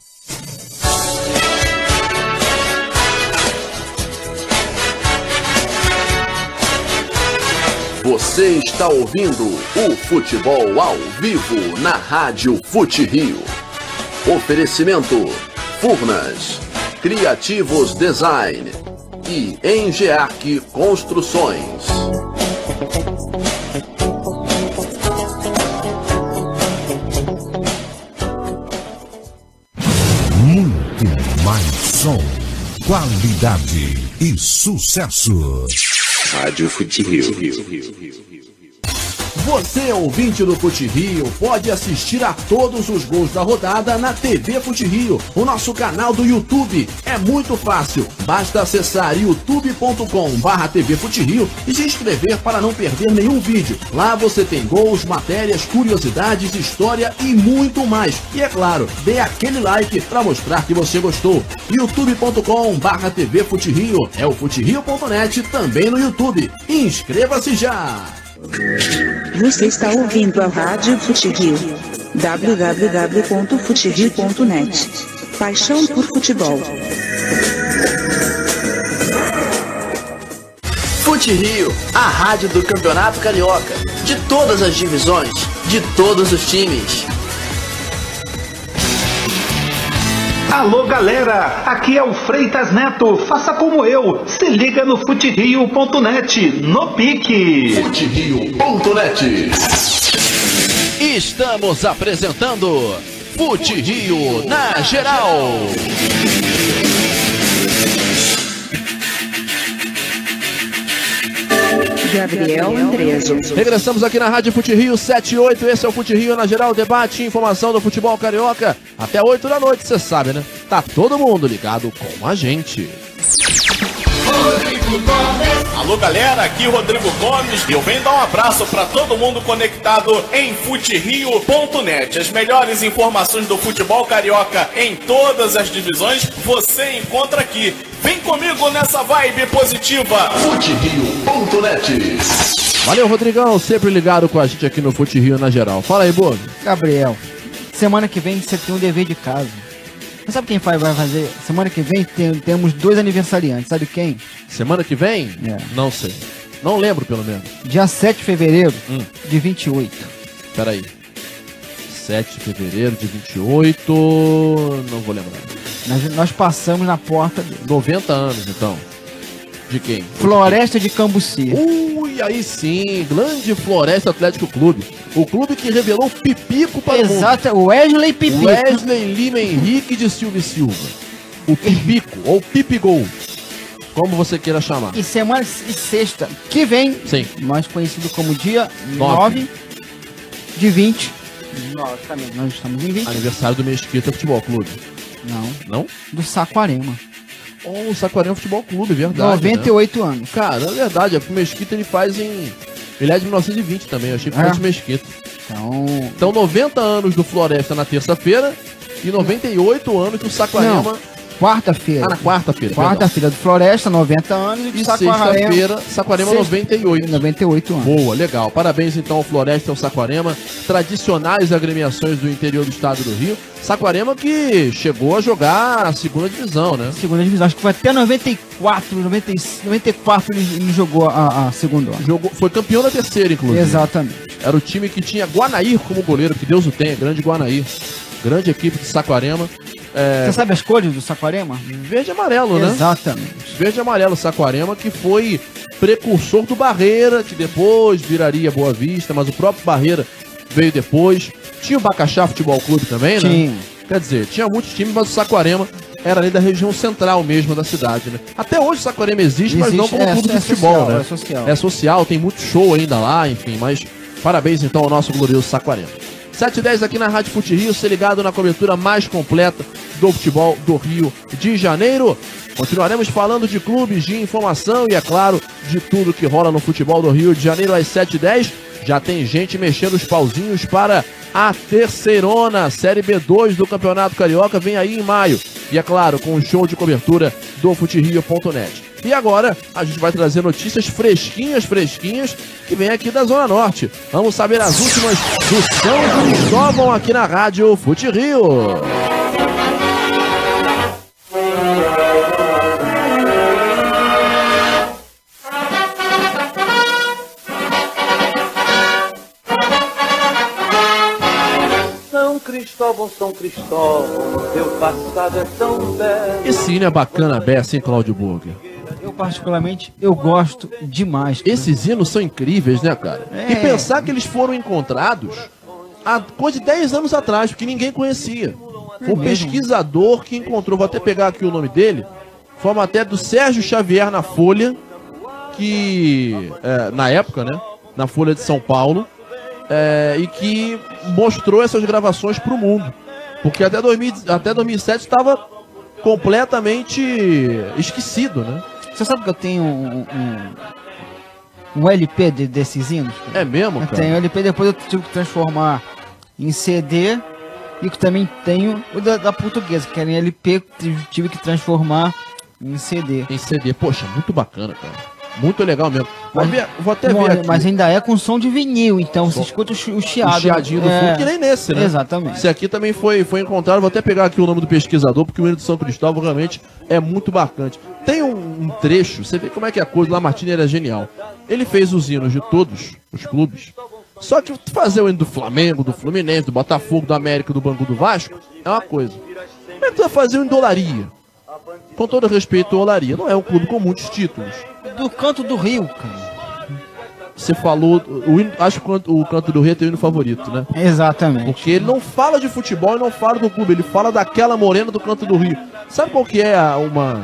Você está ouvindo o futebol ao vivo na Rádio Fute Rio. Oferecimento Furnas, Criativos Design e Engearc Construções. Muito mais som, qualidade e sucesso. Rádio Fute Rio. Você, ouvinte do Fute Rio, pode assistir a todos os gols da rodada na T V Fute Rio, o nosso canal do YouTube. É muito fácil, basta acessar youtube ponto com barra T V Fute Rio e se inscrever para não perder nenhum vídeo. Lá você tem gols, matérias, curiosidades, história e muito mais. E é claro, dê aquele like para mostrar que você gostou. youtube ponto com barra T V Fute Rio, é o fute rio ponto net também no YouTube. Inscreva-se já! Você está ouvindo a Rádio Futirio. w w w ponto futirio ponto net. Paixão por futebol. Futirio, a rádio do Campeonato Carioca. De todas as divisões, de todos os times. Alô galera, aqui é o Freitas Neto, faça como eu, se liga no futirio ponto net, no pique. futirio ponto net. Estamos apresentando Futirio na Geral. Gabriel Andreso. Regressamos aqui na Rádio Futirio sete e oito, esse é o Futirio na Geral, debate e informação do futebol carioca, até oito da noite, você sabe, né? Tá todo mundo ligado com a gente. Alô galera, aqui Rodrigo Gomes e eu venho dar um abraço para todo mundo conectado em futirio ponto net. As melhores informações do futebol carioca em todas as divisões você encontra aqui. Vem comigo nessa vibe positiva. futirio ponto net. Valeu, Rodrigão, sempre ligado com a gente aqui no Futirio na Geral. Fala aí, Bob. Gabriel, semana que vem você tem um dever de casa. Você sabe quem vai fazer? Semana que vem tem, temos dois aniversariantes. Sabe quem? Semana que vem? É. Não sei. Não lembro, pelo menos. Dia sete de fevereiro hum. de vinte e oito. Peraí. sete de fevereiro de vinte e oito... Não vou lembrar. Nós, nós passamos na porta dele. noventa anos, então. De quem? Floresta de Cambuci. Ui, aí sim. Grande Floresta Atlético Clube. O clube que revelou Pipico para Exato, o mundo. Wesley Pipico. Wesley Lima Henrique de Silva e Silva. O Pipico, ou Pipigol, como você queira chamar. E semana e sexta que vem, sim, mais conhecido como dia nove de vinte. Nós, também, nós estamos em vinte. Aniversário do Mesquita Futebol Clube. Não. Não? Do Saquarema. Oh, o Saquarema Futebol Clube, verdade. noventa e oito né? anos. Cara, é verdade, é porque o Mesquita ele faz em... Ele é de mil novecentos e vinte também, eu achei que fosse é. Mesquita. Então... então, noventa anos do Floresta na terça-feira e noventa e oito anos do Saquarema... Não. Quarta-feira. Ah, na quarta-feira. Quarta-feira do Floresta, noventa anos. E sexta-feira, Saquarema, sexta... noventa e oito. noventa e oito anos. Boa, legal. Parabéns então ao Floresta e ao Saquarema. Tradicionais agremiações do interior do estado do Rio. Saquarema que chegou a jogar a segunda divisão, né? Segunda divisão. Acho que foi até noventa e quatro, noventa e quatro ele, ele jogou a, a segunda. Jogou, foi campeão da terceira, inclusive. Exatamente. Era o time que tinha Guanair como goleiro, que Deus o tenha. Grande Guanair. Grande equipe de Saquarema. É... Você sabe as cores do Saquarema? Verde e amarelo, né? Exatamente. Verde e amarelo Saquarema, que foi precursor do Barreira, que depois viraria Boa Vista, mas o próprio Barreira veio depois. Tinha o Bacaxá Futebol Clube também, né? Tinha. Quer dizer, tinha muitos times, mas o Saquarema era ali da região central mesmo da cidade, né? Até hoje o Saquarema existe, existe mas não como é, clube é de futebol, social, né? É social. É social, tem muito show ainda lá, enfim, mas parabéns então ao nosso glorioso Saquarema. sete e dez aqui na Rádio Futirio, se ligado na cobertura mais completa do futebol do Rio de Janeiro. Continuaremos falando de clubes, de informação e, é claro, de tudo que rola no futebol do Rio de Janeiro às sete e dez. Já tem gente mexendo os pauzinhos para a terceirona, Série B dois do Campeonato Carioca, vem aí em maio. E, é claro, com o show de cobertura do futirio ponto net. E agora, a gente vai trazer notícias fresquinhas, fresquinhas, que vem aqui da Zona Norte. Vamos saber as últimas do São Cristóvão aqui na Rádio Futirio. São Cristóvão, São Cristóvão, teu passado é tão belo. Esse hino é bacana, beça, hein, Cláudio Burger? Eu, particularmente, eu gosto demais. Cara. Esses hinos são incríveis, né, cara? É. E pensar que eles foram encontrados há coisa de dez anos atrás, porque ninguém conhecia. Foi um pesquisador que encontrou, vou até pegar aqui o nome dele, foi uma matéria do Sérgio Xavier na Folha, que, é, na época, né, na Folha de São Paulo, é, e que mostrou essas gravações para o mundo. Porque até, dois mil, até dois mil e sete estava completamente esquecido, né? Você sabe que eu tenho um, um, um L P de, desses hinos? É mesmo, cara? Eu tenho L P, depois eu tive que transformar em C D e também tenho o da, da portuguesa, que era em L P, tive que transformar em C D. Em C D, poxa, muito bacana, cara. Muito legal mesmo. Vou, ver, vou até Bom, ver aqui. Mas ainda é com som de vinil, então você escuta o, chi- o chiado. O chiadinho do é, fundo, que nem nesse, né? Exatamente. Esse aqui também foi, foi encontrado. Vou até pegar aqui o nome do pesquisador, porque o hino de São Cristóvão realmente é muito bacana. Tem um, um trecho, você vê como é que a coisa. Lamartine era genial. Ele fez os hinos de todos os clubes. Só que fazer o hino do Flamengo, do Fluminense, do Botafogo, do América, do Bangu, do Vasco, é uma coisa. Como é que tu vai fazer o hino do Olaria? Com todo respeito ao Olaria, não é um clube com muitos títulos. Do Canto do Rio, cara. Você falou, o hino, acho que o canto, o canto do Rio é teu hino favorito, né? Exatamente. Porque ele não fala de futebol e não fala do clube, ele fala daquela morena do Canto do Rio. Sabe qual que é a, uma,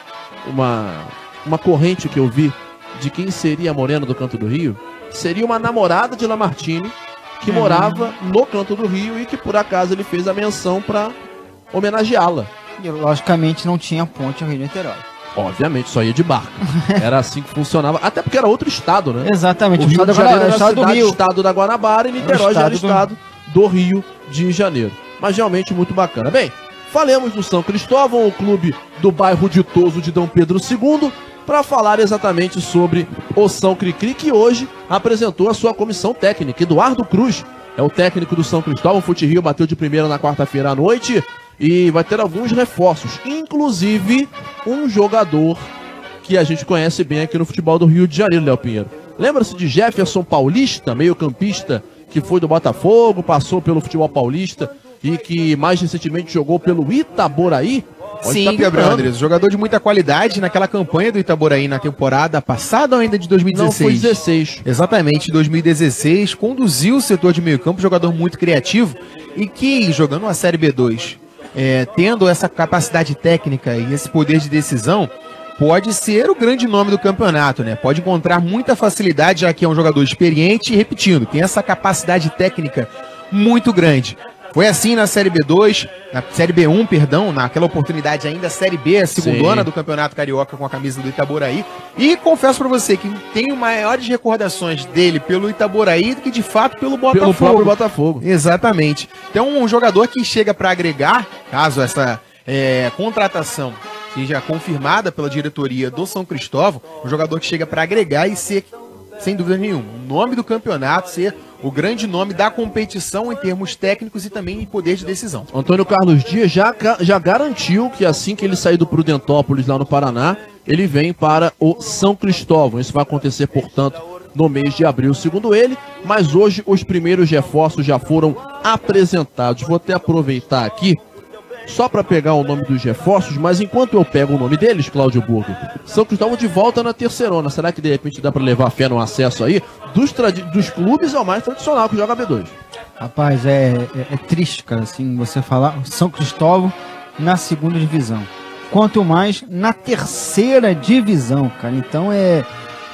uma, uma corrente que eu vi de quem seria a morena do Canto do Rio? Seria uma namorada de Lamartine que Uhum. morava no Canto do Rio e que por acaso ele fez a menção para homenageá-la. E logicamente não tinha ponte ao Rio de Niterói. Obviamente, só ia de barco. Era assim que funcionava. Até porque era outro estado, né? Exatamente, O o Rio estado de da Janeiro Guana- era estado do cidade, Rio. estado da Guanabara e Niterói já era Estado do- estado do Rio de Janeiro. Mas realmente muito bacana. Bem, falemos do São Cristóvão, o clube do bairro ditoso de Dom Pedro segundo, para falar exatamente sobre o São Cricri, que hoje apresentou a sua comissão técnica. Eduardo Cruz é o técnico do São Cristóvão. O Fute Rio bateu de primeira na quarta-feira à noite e vai ter alguns reforços, inclusive um jogador que a gente conhece bem aqui no futebol do Rio de Janeiro, Léo Pinheiro. Lembra-se de Jefferson Paulista, meio-campista, que foi do Botafogo, passou pelo futebol paulista e que mais recentemente jogou pelo Itaboraí? Onde Sim, tá Gabriel pintando. Andres, jogador de muita qualidade naquela campanha do Itaboraí na temporada passada ou ainda de dois mil e dezesseis? Não, foi dezesseis. Exatamente, dois mil e dezesseis, conduziu o setor de meio campo, jogador muito criativo e que, jogando uma Série B dois, é, tendo essa capacidade técnica e esse poder de decisão, pode ser o grande nome do campeonato, né? Pode encontrar muita facilidade, já que é um jogador experiente e, repetindo, tem essa capacidade técnica muito grande. Foi assim na Série B dois, na Série B um, perdão, naquela oportunidade ainda a Série B, a segundona Sim. do Campeonato Carioca com a camisa do Itaboraí. E confesso pra você que tenho maiores recordações dele pelo Itaboraí do que de fato pelo Botafogo. Pelo próprio Botafogo. Exatamente. Então um jogador que chega pra agregar, caso essa é, contratação seja confirmada pela diretoria do São Cristóvão, um jogador que chega pra agregar e ser, sem dúvida nenhuma, o nome do campeonato, ser o grande nome da competição em termos técnicos e também em poder de decisão. Antônio Carlos Dias já, já garantiu que assim que ele sair do Prudentópolis lá no Paraná, ele vem para o São Cristóvão. Isso vai acontecer, portanto, no mês de abril, segundo ele, mas hoje os primeiros reforços já foram apresentados. Vou até aproveitar aqui, só para pegar o nome dos reforços, mas enquanto eu pego o nome deles, Cláudio Burgo, São Cristóvão de volta na terceirona. Será que de repente dá para levar fé no acesso aí? Dos, dos clubes é o mais tradicional que joga B dois. Rapaz, é, é, é triste, cara, assim, você falar São Cristóvão na segunda divisão. Quanto mais na terceira divisão, cara. Então é.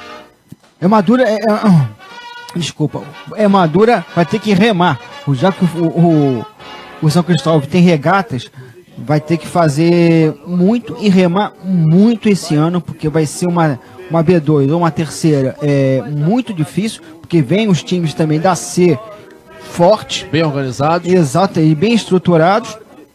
É Madura. É, é, desculpa. É Madura vai ter que remar. Já que o, o, o São Cristóvão tem regatas, vai ter que fazer muito e remar muito esse ano, porque vai ser uma, uma B dois ou uma terceira é muito difícil, porque vem os times também da C forte, bem organizados, exato, e bem estruturados.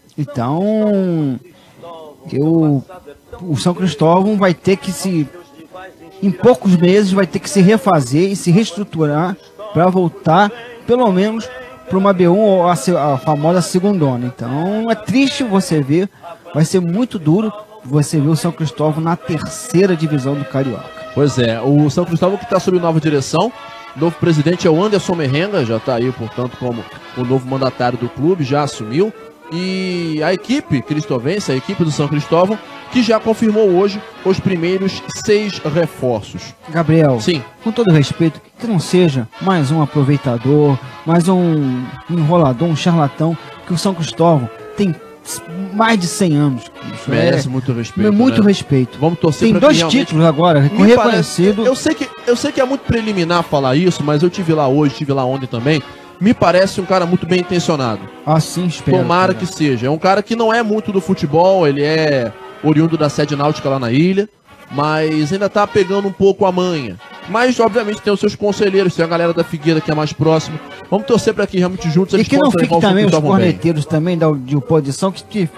Então, eu, o São Cristóvão vai ter que se, em poucos meses, vai ter que se refazer e se reestruturar para voltar, pelo menos, para uma B um ou a, a famosa segundona. Então é triste você ver, vai ser muito duro você ver o São Cristóvão na terceira divisão do Carioca. Pois é, o São Cristóvão que está sob nova direção, o novo presidente é o Anderson Merrenga, já está aí, portanto, como o novo mandatário do clube, já assumiu. E a equipe cristovense, a equipe do São Cristóvão, que já confirmou hoje os primeiros seis reforços. Gabriel, sim, com todo respeito, que não seja mais um aproveitador, mais um enrolador, um charlatão, que o São Cristóvão tem mais de cem anos. Isso merece é, muito respeito. Muito né? respeito. Vamos torcer Tem pra dois que realmente... títulos agora, Me reconhecido. parece- Eu sei, que, eu sei que é muito preliminar falar isso, mas eu tive lá hoje, tive lá ontem também. Me parece um cara muito bem intencionado. Assim espero. Tomara cara. que seja. É um cara que não é muito do futebol, ele é oriundo da sede náutica lá na ilha, mas ainda tá pegando um pouco a manha. Mas, obviamente, tem os seus conselheiros, tem a galera da Figueira que é mais próxima. Vamos torcer para que realmente juntos E eles que não possam fique levar o São também os Cristóvão bem. corneteiros também da, de oposição que, que,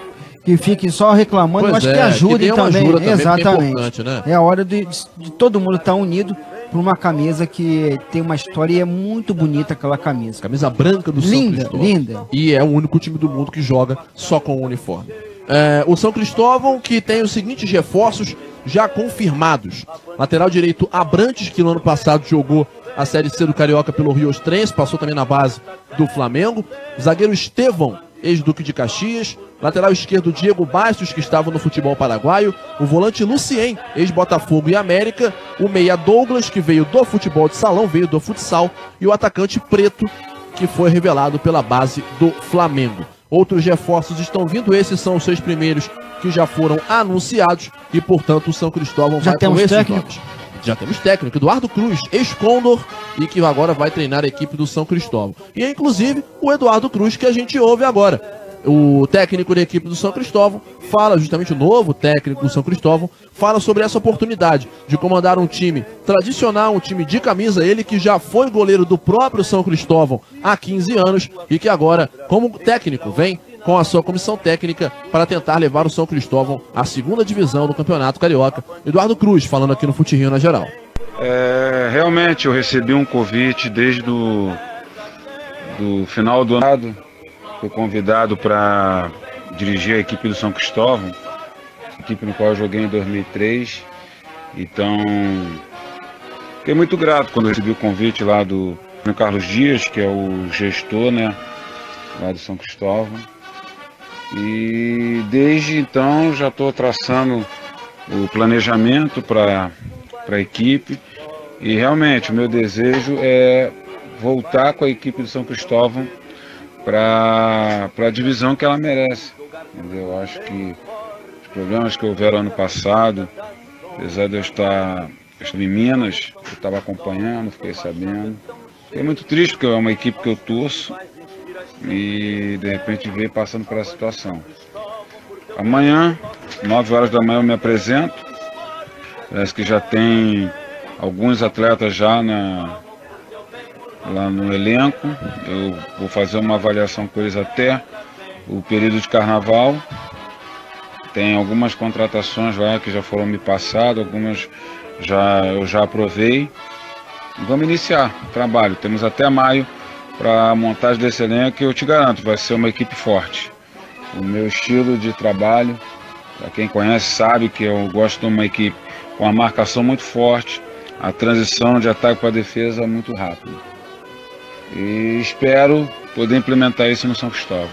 que fiquem só reclamando, Pois mas é, que que ajudem dê uma também. ajuda também, porque é Exatamente. importante, né? É a hora de, de todo mundo estar unido por uma camisa que tem uma história e é muito bonita aquela camisa. Camisa branca do Linda, São Cristóvão. linda. E é o único time do mundo que joga só com o uniforme. É, o São Cristóvão, que tem os seguintes reforços já confirmados. Lateral direito Abrantes, que no ano passado jogou a Série C do Carioca pelo Rio Ostrense, passou também na base do Flamengo. Zagueiro Estevão, ex-Duque de Caxias. Lateral esquerdo Diego Bastos, que estava no futebol paraguaio. O volante Lucien, ex-Botafogo e América. O meia Douglas, que veio do futebol de salão, veio do futsal. E o atacante Preto, que foi revelado pela base do Flamengo. Outros reforços estão vindo, esses são os seis primeiros que já foram anunciados e, portanto, o São Cristóvão Já vai temos com esses técnico? nomes. Já temos técnico, Eduardo Cruz, ex-Condor, e que agora vai treinar a equipe do São Cristóvão. E é, inclusive, o Eduardo Cruz que a gente ouve agora. O técnico da equipe do São Cristóvão fala, justamente o novo técnico do São Cristóvão, fala sobre essa oportunidade de comandar um time tradicional, um time de camisa, ele que já foi goleiro do próprio São Cristóvão há quinze anos e que agora, como técnico, vem com a sua comissão técnica para tentar levar o São Cristóvão à segunda divisão do Campeonato Carioca. Eduardo Cruz, falando aqui no Fute Rio na geral. É, realmente eu recebi um convite desde do, do final do ano. Fui convidado para dirigir a equipe do São Cristóvão, equipe no qual eu joguei em dois mil e três. Então, fiquei muito grato quando recebi o convite lá do Carlos Dias, que é o gestor, né, lá do São Cristóvão. E desde então já estou traçando o planejamento para a equipe. E realmente o meu desejo é voltar com a equipe do São Cristóvão para a divisão que ela merece. Entendeu? Eu acho que os problemas que houveram ano passado, apesar de eu estar, eu estar em Minas, eu estava acompanhando, fiquei sabendo. Fiquei muito triste porque é uma equipe que eu torço e de repente veio passando por essa situação. Amanhã, nove horas da manhã, eu me apresento. Parece que já tem alguns atletas já na lá no elenco. Eu vou fazer uma avaliação com eles até o período de carnaval. Tem algumas contratações lá que já foram me passadas, algumas já, eu já aprovei. Vamos iniciar o trabalho. Temos até maio para a montagem desse elenco e eu te garanto, vai ser uma equipe forte. O meu estilo de trabalho, para quem conhece sabe que eu gosto de uma equipe com a marcação muito forte, a transição de ataque para defesa muito rápida. E espero poder implementar isso no São Cristóvão.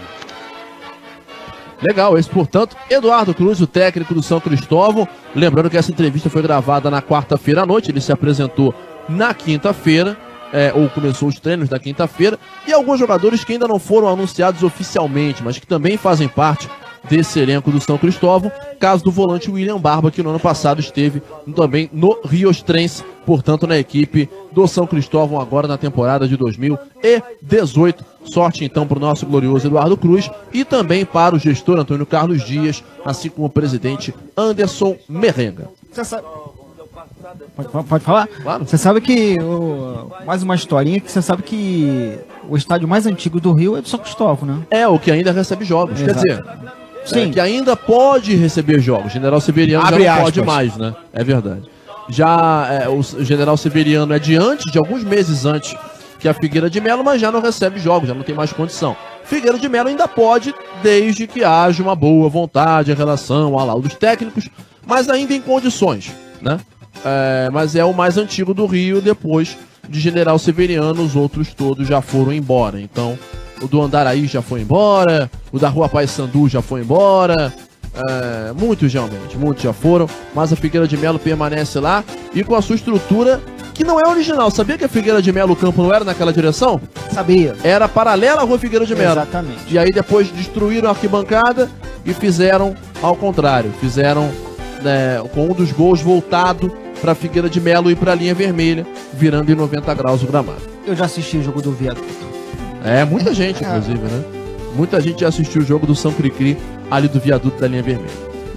Legal, esse, portanto, Eduardo Cruz, o técnico do São Cristóvão. Lembrando que essa entrevista foi gravada na quarta-feira à noite, ele se apresentou na quinta-feira, é, ou começou os treinos na quinta-feira, e alguns jogadores que ainda não foram anunciados oficialmente, mas que também fazem parte desse elenco do São Cristóvão, caso do volante William Barba, que no ano passado esteve também no Rio Ostrense, portanto na equipe do São Cristóvão agora na temporada de dois mil e dezoito. Sorte então para o nosso glorioso Eduardo Cruz e também para o gestor Antônio Carlos Dias, assim como o presidente Anderson Merrenga. Você sabe... Pode, pode falar? Claro. Você sabe que, o... mais uma historinha, que você sabe que o estádio mais antigo do Rio é do São Cristóvão, né? É, o que ainda recebe jogos, Exato. quer dizer... Sim. É, que ainda pode receber jogos. General Severiano Abre já não aspas. pode mais, né? É verdade. Já é, o General Severiano é de antes, de alguns meses antes que a Figueira de Melo, mas já não recebe jogos, já não tem mais condição. Figueira de Melo ainda pode, desde que haja uma boa vontade em relação ao laudo dos técnicos, mas ainda em condições, né? É, mas é o mais antigo do Rio, depois de General Severiano, os outros todos já foram embora. Então, o do Andaraí já foi embora, o da Rua Paissandu já foi embora, é, muitos realmente, muitos já foram, mas a Figueira de Melo permanece lá e com a sua estrutura que não é original. Sabia que a Figueira de Melo, o campo não era naquela direção? Sabia. Era paralela à Rua Figueira de Melo. Exatamente. E aí depois destruíram a arquibancada e fizeram ao contrário, fizeram né, com um dos gols voltado para Figueira de Melo e para a linha vermelha, virando em noventa graus o gramado. Eu já assisti o jogo do Viaduto. É, muita gente, inclusive, né? Muita gente já assistiu o jogo do São Cricri, ali do viaduto da linha vermelha.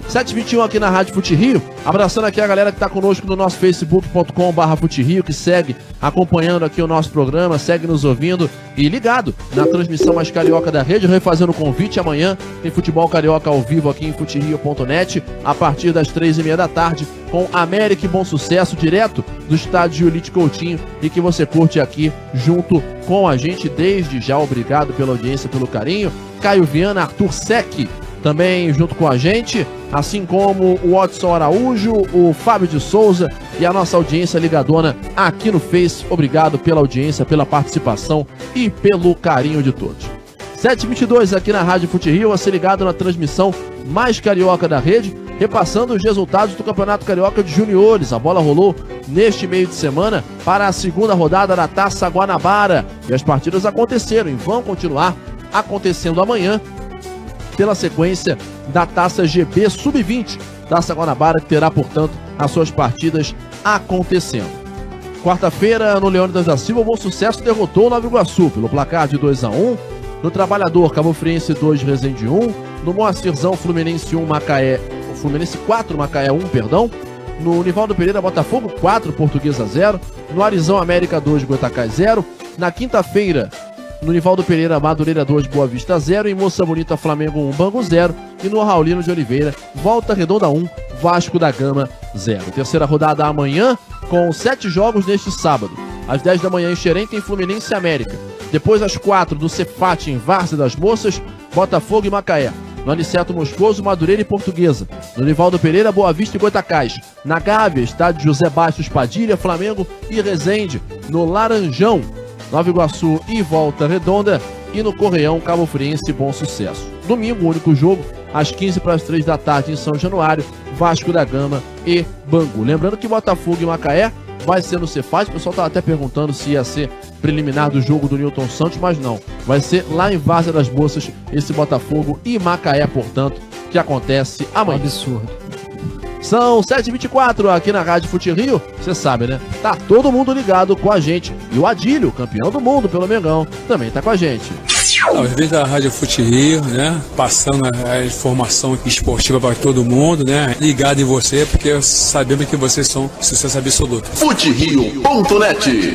sete e vinte e um aqui na Rádio Fute Rio, abraçando aqui a galera que tá conosco no nosso facebook ponto com barra Fute Rio, que segue acompanhando aqui o nosso programa, segue nos ouvindo e ligado na transmissão mais carioca da rede, refazendo o convite amanhã, tem futebol carioca ao vivo aqui em fute rio ponto net, a partir das três e meia da tarde, com América e Bom Sucesso, direto do estádio Giolite Coutinho, e que você curte aqui junto com a gente desde já. Obrigado pela audiência, pelo carinho. Caio Viana, Arthur Sec, também junto com a gente, assim como o Watson Araújo, o Fábio de Souza e a nossa audiência ligadona aqui no Face. Obrigado pela audiência, pela participação e pelo carinho de todos. sete e vinte e dois aqui na Rádio Fute Rio, a ser ligado na transmissão mais carioca da rede, repassando os resultados do Campeonato Carioca de Juniores. A bola rolou neste meio de semana para a segunda rodada da Taça Guanabara e as partidas aconteceram e vão continuar acontecendo amanhã pela sequência da Taça G B sub vinte, Taça Guanabara, que terá, portanto, as suas partidas acontecendo. Quarta-feira, no Leônidas da Silva, o Bom Sucesso derrotou o Nova Iguaçu pelo placar de dois a um. No Trabalhador, Cabo Friense dois, Resende um. No Moacirzão, Fluminense um, Macaé... Fluminense quatro, Macaé um, perdão. No Nivaldo Pereira, Botafogo quatro, Portuguesa zero. No Arizão, América dois, Goitacás zero. Na quinta-feira, no Nivaldo Pereira, Madureira dois, Boa Vista zero. Em Moça Bonita, Flamengo um, Bangu zero. E no Raulino de Oliveira, Volta Redonda um, Vasco da Gama zero. Terceira rodada amanhã, com sete jogos neste sábado. Às dez da manhã em Xerém tem Fluminense e América. Depois às quatro do Cefate em Várzea das Moças, Botafogo e Macaé. No Aniceto Moscoso, Madureira e Portuguesa. No Nivaldo Pereira, Boa Vista e Goitacás. Na Gávea, estádio José Bastos Padilha, Flamengo e Resende. No Laranjão, Nova Iguaçu e Volta Redonda. E no Correião, Cabo Friense e Bom Sucesso. Domingo, o único jogo, às quinze para as três da tarde em São Januário, Vasco da Gama e Bangu. Lembrando que Botafogo e Macaé vai ser no Cefaz. O pessoal estava até perguntando se ia ser preliminar do jogo do Newton Santos, mas não. Vai ser lá em Várzea das Moças, esse Botafogo e Macaé, portanto, que acontece amanhã. Absurdo. São sete e vinte e quatro aqui na Rádio Fute Rio. Você sabe, né? Tá todo mundo ligado com a gente. E o Adílio, campeão do mundo pelo Mengão, também tá com a gente. Aos vezes da Rádio Fute Rio, né? Passando a informação esportiva para todo mundo, né? Ligado em você, porque sabemos que vocês são sucesso absoluto. fute rio ponto net.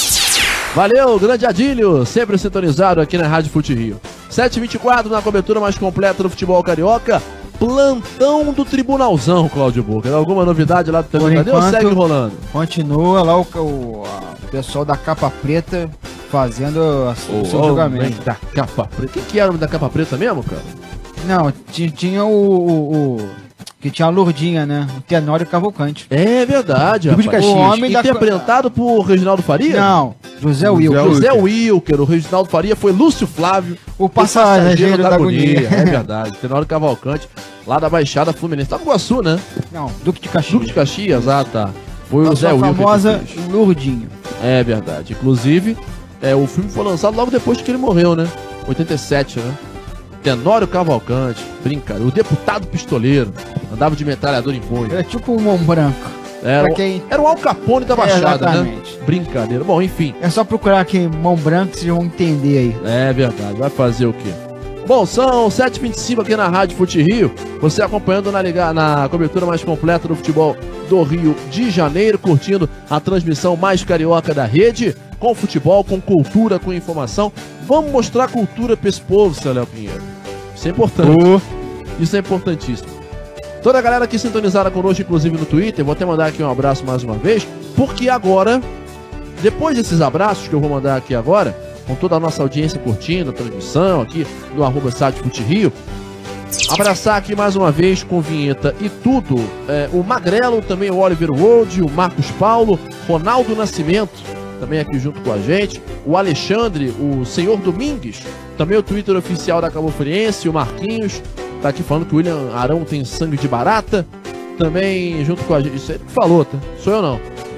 Valeu, grande Adílio, sempre sintonizado aqui na Rádio Fute Rio. sete e vinte e quatro na cobertura mais completa do futebol carioca. Plantão do Tribunalzão, Cláudio Boca. Alguma novidade lá do Tribunal? Ou segue rolando? Continua lá o, o, o pessoal da Capa Preta fazendo a, o, o seu oh, julgamento. Da Capa Preta. Quem que era o da Capa Preta mesmo, cara? Não, tinha, tinha o, o, o... que tinha a Lourdinha, né? O Tenório Cavalcante. É verdade, Duque de rapaz. Caxias. O homem interpretado da... por Reginaldo Faria? Não, José Wilker. José Wilker. O Reginaldo Faria foi Lúcio Flávio. O passageiro da agonia. É verdade. Tenório Cavalcante, lá da Baixada Fluminense. Tá no Iguaçu, né? Não, Duque de Caxias. Duque de Caxias, ah, tá. Foi o Zé Wilker. A famosa Lourdinha. É verdade. Inclusive, é, o filme foi lançado logo depois que ele morreu, né? oitenta e sete, né? Tenório Cavalcante, brincadeira, o deputado pistoleiro, andava de metralhador em punho. É tipo o Mão Branco. Era, quem... era o Al Capone da Baixada, é, né? Brincadeira. Bom, enfim. É só procurar aqui Mão Branco, vocês vão entender aí. É verdade, vai fazer o quê? Bom, são sete e vinte e cinco aqui na Rádio Fute Rio, você acompanhando na, liga... na cobertura mais completa do futebol do Rio de Janeiro, curtindo a transmissão mais carioca da rede, com futebol, com cultura, com informação. Vamos mostrar cultura pra esse povo, seu Léo Pinheiro. Isso é importante. Uh. Isso é importantíssimo. Toda a galera aqui sintonizada conosco, inclusive no Twitter, vou até mandar aqui um abraço mais uma vez, porque agora, depois desses abraços que eu vou mandar aqui agora, com toda a nossa audiência curtindo a transmissão aqui no arroba site Fute Rio, abraçar aqui mais uma vez com vinheta e tudo, é, o Magrelo, também o Oliver World, o Marcos Paulo, Ronaldo Nascimento, também aqui junto com a gente, o Alexandre, o Senhor Domingues, também o Twitter oficial da Cabo Friense, o Marquinhos, tá aqui falando que o William Arão tem sangue de barata, também junto com a gente, isso aí que falou, tá? Sou eu não.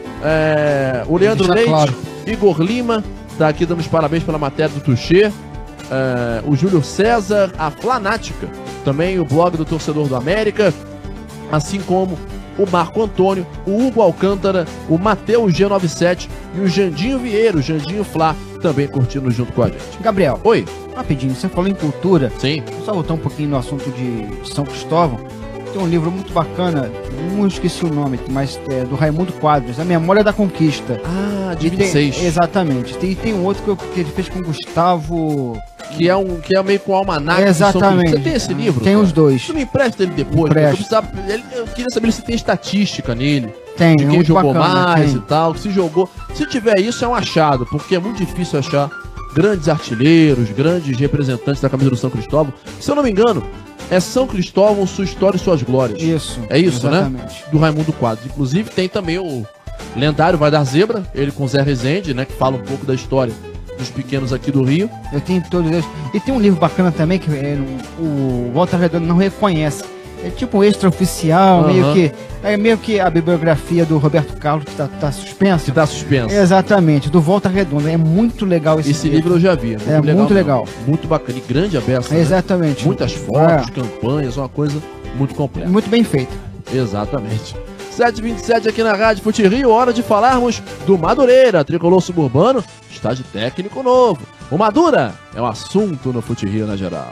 É, o Leandro Leite, claro. Igor Lima, tá aqui dando os parabéns pela matéria do Tuxê, é, o Júlio César, a Flanática, também o blog do Torcedor do América, assim como o Marco Antônio, o Hugo Alcântara, o Mateus G noventa e sete e o Jandinho Vieira, o Jandinho Flá, também curtindo junto com a gente. Gabriel. Oi. Rapidinho, você falou em cultura. Sim. Só voltar um pouquinho no assunto de São Cristóvão. tem um livro muito bacana, não esqueci o nome, mas é do Raimundo Quadros, A Memória da Conquista. Ah, de E vinte e seis. tem- exatamente. Tem, tem um outro que, eu- que ele fez com o Gustavo... Que é, um, que é meio com o almanac. de São Exatamente. Cristo. Você tem esse livro? Tem cara? os dois. Tu me empresta ele depois. Empresto. Eu, precisava- ele- eu queria saber se tem estatística nele. Tem, de quem muito jogou bacana, mais tem. e tal. Se jogou. Se tiver isso, é um achado, porque é muito difícil achar grandes artilheiros, grandes representantes da camisa do São Cristóvão. Se eu não me engano, é São Cristóvão, sua história e suas glórias. Isso. É isso, exatamente. né? Do Raimundo Quadros. Inclusive, tem também o lendário Vai Dar Zebra, ele com Zé Rezende, né? Que fala um pouco da história dos pequenos aqui do Rio. Eu tenho todos eles. E tem um livro bacana também que é, o Volta Redonda não reconhece. É tipo um extra-oficial, Aham. meio que. É meio que a bibliografia do Roberto Carlos, que tá, tá suspensa. Que tá suspensa. Exatamente, do Volta Redonda. É muito legal esse, Esse livro eu já vi. É muito legal. mesmo. Muito bacana. E grande a beça. É, né? exatamente. Muitas fotos, É. campanhas, uma coisa muito completa. Muito bem feito. Exatamente. sete e vinte e sete aqui na Rádio Fute Rio, hora de falarmos do Madureira. Tricolor suburbano está de técnico novo. O Madura é um assunto no Fute Rio na geral.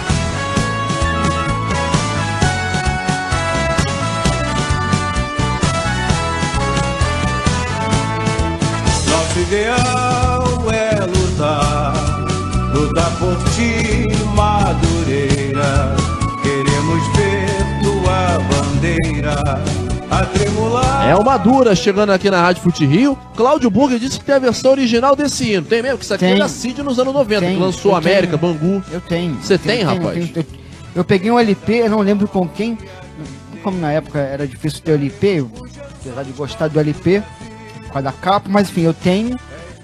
Nosso ideal é lutar, lutar por ti, Madureira. Queremos ver tua bandeira a tremular. É o Madura chegando aqui na Rádio Fute Rio. Cláudio Burger disse que tem a versão original desse hino. Tem mesmo? Que isso aqui Tem. é da Cid nos anos noventa, Tem, que lançou eu América, tenho. Bangu. Eu tenho. Você Eu tem, tenho, rapaz? eu tenho. Eu, eu peguei um L P, eu não lembro com quem. Como na época era difícil ter L P, eu, apesar de gostar do L P, por causa da capa, mas enfim, eu tenho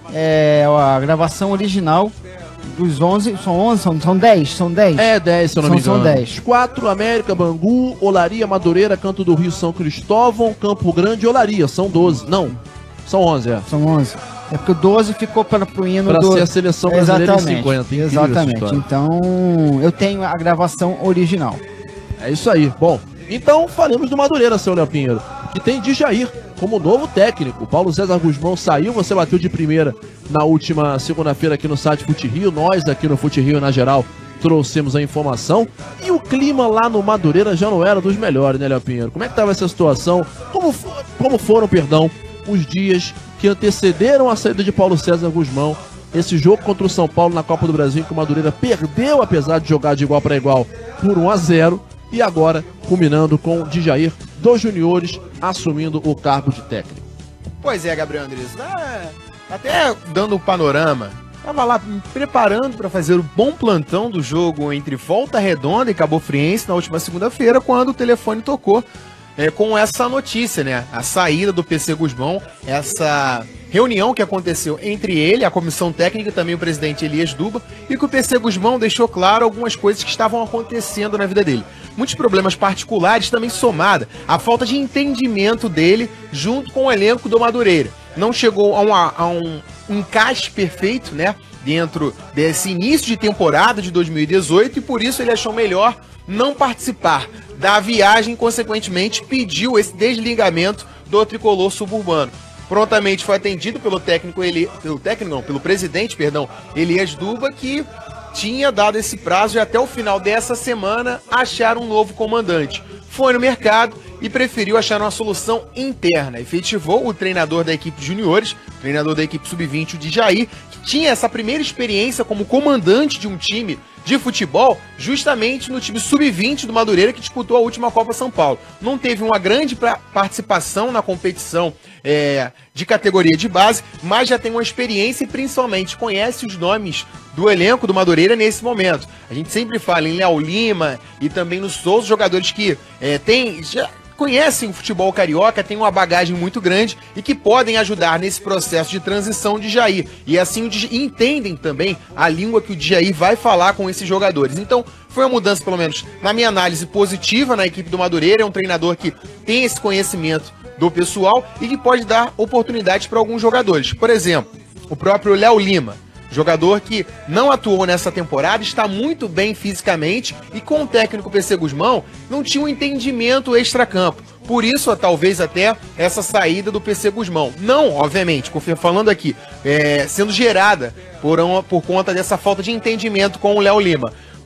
é, a gravação original dos onze. São onze? São, são dez? São dez? É dez, se eu não me São- engano. São dez. quatro, América, Bangu, Olaria, Madureira, Canto do Rio, São Cristóvão, Campo Grande e Olaria. São doze. Não, são onze, é. São onze. É porque o doze ficou para pro hino Pra do... ser a seleção brasileira em Exatamente, cinquenta. Incrível essa exatamente. história. Então, eu tenho a gravação original. É isso aí. Bom, então falemos do Madureira, seu Léo Pinheiro, que tem Djair como novo técnico. O Paulo César Guzmão saiu, você bateu de primeira na última segunda-feira aqui no site Fute Rio. Nós aqui no Fute Rio, na geral, trouxemos a informação. E o clima lá no Madureira já não era dos melhores, né, Léo Pinheiro? Como é que estava essa situação? Como, fo- como foram, perdão, os dias que antecederam a saída de Paulo César Guzmão? Esse jogo contra o São Paulo na Copa do Brasil, que o Madureira perdeu, apesar de jogar de igual para igual, por um a zero. E agora, culminando com o Djair dos juniores assumindo o cargo de técnico. Pois é, Gabriel Andres. Ah, até dando o panorama, tava lá me preparando para fazer o bom plantão do jogo entre Volta Redonda e Cabo Friense na última segunda-feira, quando o telefone tocou é, com essa notícia, né? A saída do P C Guzmão, essa reunião que aconteceu entre ele, a comissão técnica e também o presidente Elias Duba, e que o P C Guzmão deixou claro algumas coisas que estavam acontecendo na vida dele. Muitos problemas particulares também somada à falta de entendimento dele junto com o elenco do Madureira. Não chegou a, uma, a um encaixe perfeito, né, dentro desse início de temporada de dois mil e dezoito, e por isso ele achou melhor não participar da viagem e, consequentemente, pediu esse desligamento do tricolor suburbano. Prontamente foi atendido pelo técnico, Eli, pelo técnico não, pelo presidente, perdão, Elias Duba, que tinha dado esse prazo e até o final dessa semana achar um novo comandante. Foi no mercado e preferiu achar uma solução interna. Efetivou o treinador da equipe juniores, treinador da equipe sub vinte, o Djair, que tinha essa primeira experiência como comandante de um time de futebol, justamente no time sub vinte do Madureira, que disputou a última Copa São Paulo. Não teve uma grande pra- participação na competição é, de categoria de base, mas já tem uma experiência e principalmente conhece os nomes do elenco do Madureira nesse momento. A gente sempre fala em Léo Lima e também no Souza, jogadores que é, tem, já conhecem o futebol carioca, têm uma bagagem muito grande e que podem ajudar nesse processo de transição de Jair. E assim o Dj- entendem também a língua que o Jair vai falar com esses jogadores. Então, foi uma mudança, pelo menos na minha análise, positiva na equipe do Madureira. É um treinador que tem esse conhecimento do pessoal e que pode dar oportunidades para alguns jogadores. Por exemplo, o próprio Léo Lima, jogador que não atuou nessa temporada, está muito bem fisicamente e com o técnico P C Guzmão não tinha um entendimento extracampo. Por isso, talvez até essa saída do P C Guzmão. Não, obviamente, falando aqui, é, sendo gerada por, uma, por conta dessa falta de entendimento com o Léo Lima.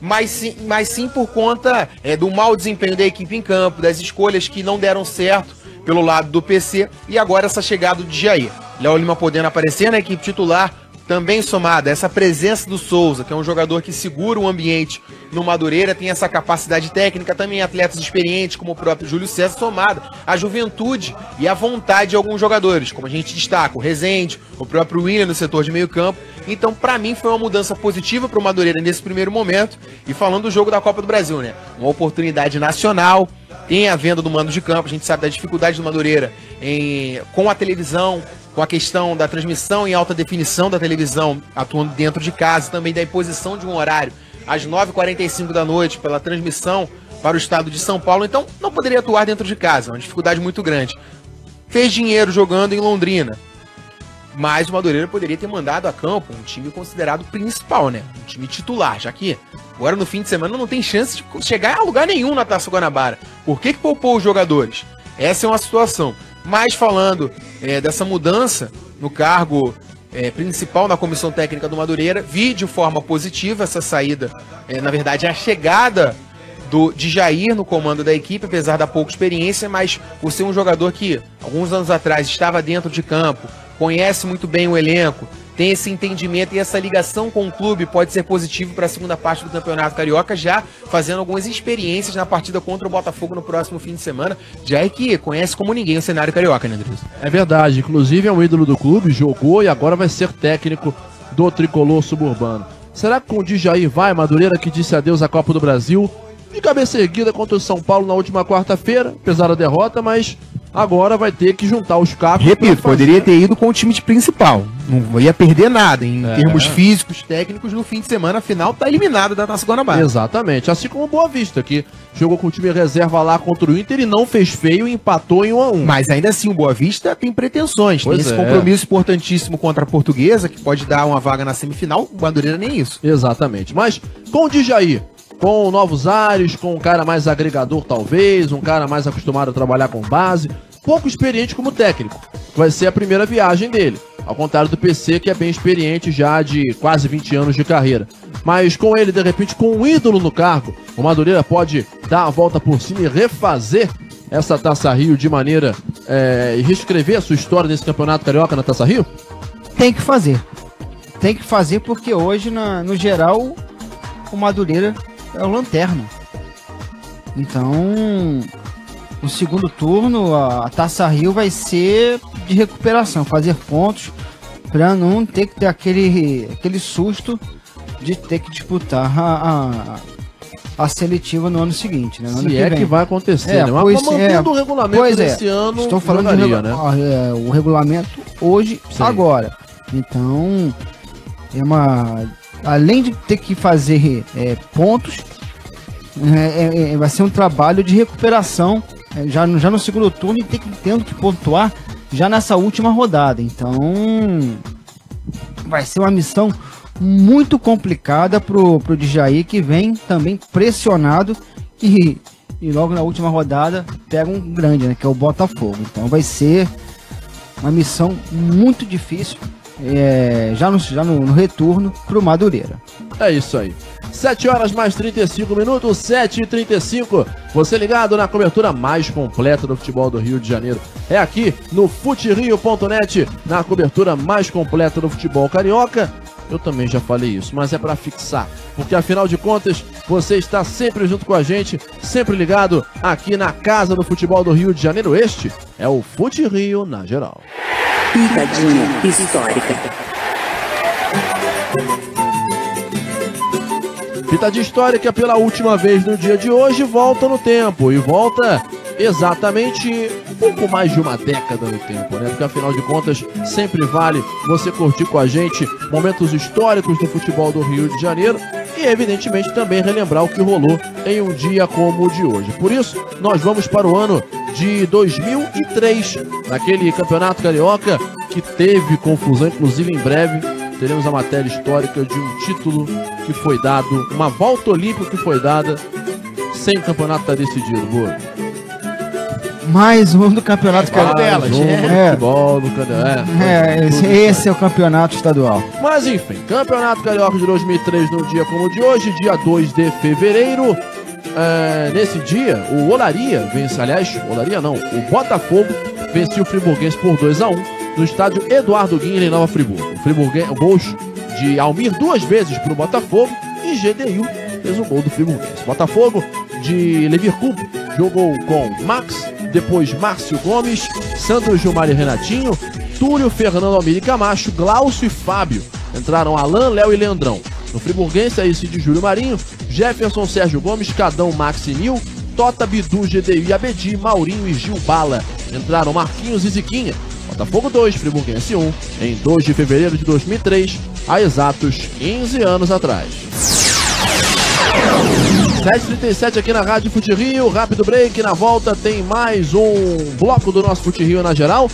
mas sim, mas sim por conta é, do mau desempenho da equipe em campo, das escolhas que não deram certo pelo lado do P C, e agora essa chegada do Jair. Léo Lima podendo aparecer na equipe titular, também somada essa presença do Souza, que é um jogador que segura o ambiente no Madureira, tem essa capacidade técnica, também atletas experientes, como o próprio Júlio César, somada a juventude e a vontade de alguns jogadores, como a gente destaca, o Rezende, o próprio William no setor de meio campo. Então, para mim, foi uma mudança positiva para o Madureira nesse primeiro momento. E falando do jogo da Copa do Brasil, né? Uma oportunidade nacional, tem a venda do mando de campo, a gente sabe da dificuldade do Madureira em, com a televisão, com a questão da transmissão em alta definição da televisão, atuando dentro de casa, também da imposição de um horário às nove e quarenta e cinco da noite pela transmissão para o estado de São Paulo, então não poderia atuar dentro de casa, uma dificuldade muito grande. Fez dinheiro jogando em Londrina, mas o Madureira poderia ter mandado a campo um time considerado principal, né? Um time titular, já que agora no fim de semana não tem chance de chegar a lugar nenhum na Taça Guanabara. Por que que poupou os jogadores? Essa é uma situação. Mas falando é, dessa mudança no cargo é, principal na comissão técnica do Madureira, vi de forma positiva essa saída, é, na verdade a chegada do, de Jair no comando da equipe, apesar da pouca experiência, mas por ser um jogador que alguns anos atrás estava dentro de campo, conhece muito bem o elenco, tem esse entendimento e essa ligação com o clube, pode ser positivo para a segunda parte do Campeonato Carioca, já fazendo algumas experiências na partida contra o Botafogo no próximo fim de semana, já é que conhece como ninguém o cenário carioca, né, Andrés? É verdade, inclusive é um ídolo do clube, jogou e agora vai ser técnico do tricolor suburbano. Será que com o Djair vai, Madureira, que disse adeus à Copa do Brasil, de cabeça erguida contra o São Paulo na última quarta-feira, apesar da derrota, mas agora vai ter que juntar os cacos. Repito, poderia ter ido com o time principal. Não ia perder nada em É. termos físicos, técnicos. No fim de semana, afinal, tá eliminado da Taça Guanabara. Exatamente, assim como o Boa Vista, que jogou com o time reserva lá contra o Inter e não fez feio e empatou em um a um. Mas ainda assim, o Boa Vista tem pretensões. Pois tem esse é. compromisso importantíssimo contra a Portuguesa, que pode dar uma vaga na semifinal. O Madureira nem isso. Exatamente, mas com o Djair, com novos ares, com um cara mais agregador talvez, um cara mais acostumado a trabalhar com base, pouco experiente como técnico. Vai ser a primeira viagem dele, ao contrário do P C, que é bem experiente já de quase vinte anos de carreira. Mas com ele, de repente, com um ídolo no cargo, o Madureira pode dar a volta por cima e refazer essa Taça Rio de maneira... É, e reescrever a sua história nesse Campeonato Carioca na Taça Rio? Tem que fazer. Tem que fazer porque hoje, na, no geral, o Madureira é o lanterna. Então, o segundo turno, a, a Taça Rio vai ser de recuperação, fazer pontos para não ter que ter aquele, aquele susto de ter que disputar a, a, a seletiva no ano seguinte, né? No ano Se que é vem. que vai acontecer, É, né? Mas pois, mantendo é, o regulamento pois é, desse ano, estou falando jogaria, do regu- né? ah, é, o regulamento hoje, Sim. agora. Então, é uma... além de ter que fazer é, pontos, é, é, vai ser um trabalho de recuperação é, já, no, já no segundo turno e ter que, tendo que pontuar já nessa última rodada. Então, vai ser uma missão muito complicada pro, pro Djair, que vem também pressionado e, e logo na última rodada pega um grande, né, que é o Botafogo. Então vai ser uma missão muito difícil é, já, no, já no, no retorno pro Madureira. É isso aí. sete horas mais trinta e cinco minutos, sete e trinta e cinco. Você ligado na cobertura mais completa do futebol do Rio de Janeiro. É aqui no fute rio ponto net, na cobertura mais completa do futebol carioca. Eu também já falei isso, mas é para fixar, porque afinal de contas, você está sempre junto com a gente, sempre ligado aqui na Casa do Futebol do Rio de Janeiro. Este é o Fute Rio na geral. Picadinha histórica. Pitadinha histórica pela última vez no dia de hoje volta no tempo e volta exatamente pouco mais de uma década no tempo, né? Porque afinal de contas sempre vale você curtir com a gente momentos históricos do futebol do Rio de Janeiro e evidentemente também relembrar o que rolou em um dia como o de hoje. Por isso, nós vamos para o ano de dois mil e três, naquele campeonato carioca que teve confusão, inclusive em breve teremos a matéria histórica de um título que foi dado, uma volta olímpica que foi dada sem o campeonato estar decidido. Boa. Mais um do Campeonato Carioca. É. Futebol do Carioca. É, esse, esse é o Campeonato Estadual. Mas enfim, Campeonato Carioca de dois mil e três, num dia como o de hoje, dia dois de fevereiro. É, nesse dia, o Olaria vence, aliás, Olaria não, o Botafogo venceu o Friburguense por dois a um no estádio Eduardo Guinle em Nova Friburgo. O Friburguense, gols de Almir duas vezes para o Botafogo e G D U fez o gol do Friburguense. Botafogo de Leverkusen jogou com Max, depois Márcio Gomes, Sandro Gilmar e Renatinho, Túlio, Fernando Almir e Camacho, Glaucio e Fábio. Entraram Alain, Léo e Leandrão. No Friburguense, aí de Júlio Marinho, Jefferson, Sérgio Gomes, Cadão, Max e Nil, Tota, Bidu, G D U e Abedi, Maurinho e Gil Bala. Entraram Marquinhos e Ziquinha. Botafogo dois, Friburguense um, em dois de fevereiro de dois mil e três, há exatos quinze anos atrás. sete e trinta e sete aqui na Rádio Fute Rio, rápido break, na volta tem mais um bloco do nosso Fute Rio na geral.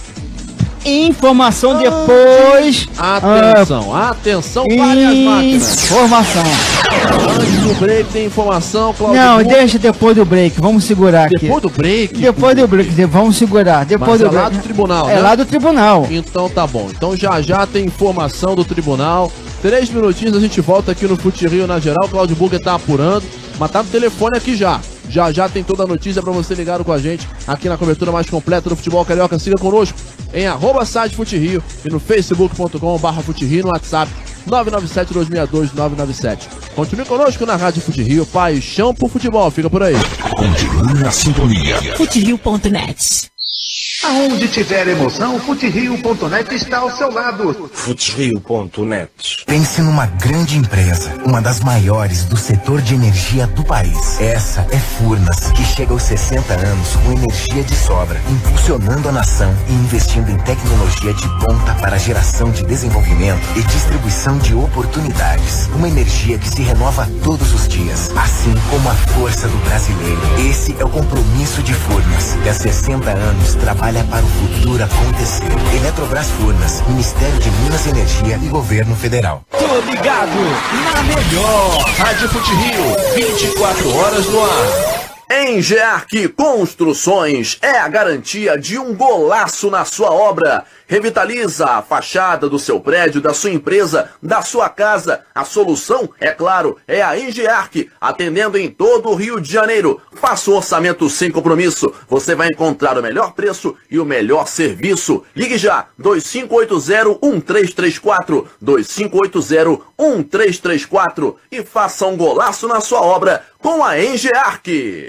Informação depois. Atenção, ah, atenção, várias máquinas. Informação. Antes do break tem informação, Claudio. Não, Buga. Deixa depois do break, vamos segurar aqui. Depois do break? Depois do break, vamos segurar. Depois Mas do é break. lá do tribunal, É né? lá do tribunal. Então tá bom. Então já já tem informação do tribunal. Três minutinhos a gente volta aqui no Fute Rio na geral. Claudio Buga tá apurando, mas tá no telefone aqui já. Já já tem toda a notícia pra você ligado com a gente aqui na cobertura mais completa do futebol carioca. Siga conosco em arroba site Fute Rio e no facebook ponto com barra Fute Rio, no WhatsApp nove nove sete dois seis dois nove nove sete. Continue conosco na Rádio Fute Rio, paixão por futebol. Fica por aí. Continue na sintonia. Fute Rio ponto net. Aonde tiver emoção, Fute Rio ponto net está ao seu lado. Fute Rio ponto net. Pense numa grande empresa, uma das maiores do setor de energia do país. Essa é Furnas, que chega aos sessenta anos com energia de sobra, impulsionando a nação e investindo em tecnologia de ponta para a geração de desenvolvimento e distribuição de oportunidades. Uma energia que se renova todos os dias, assim como a força do brasileiro. Esse é o compromisso de Furnas, que há sessenta anos trabalha para o futuro acontecer. Eletrobras Furnas, Ministério de Minas e Energia e Governo Federal. Tô ligado na melhor Rádio Fute Rio, vinte e quatro horas no ar. Engearc Construções é a garantia de um golaço na sua obra. Revitaliza a fachada do seu prédio, da sua empresa, da sua casa. A solução, é claro, é a Engearc, atendendo em todo o Rio de Janeiro. Faça um orçamento sem compromisso. Você vai encontrar o melhor preço e o melhor serviço. Ligue já, dois cinco oito zero, um três três quatro, dois cinco oito zero, um três três quatro e faça um golaço na sua obra com a Engearc.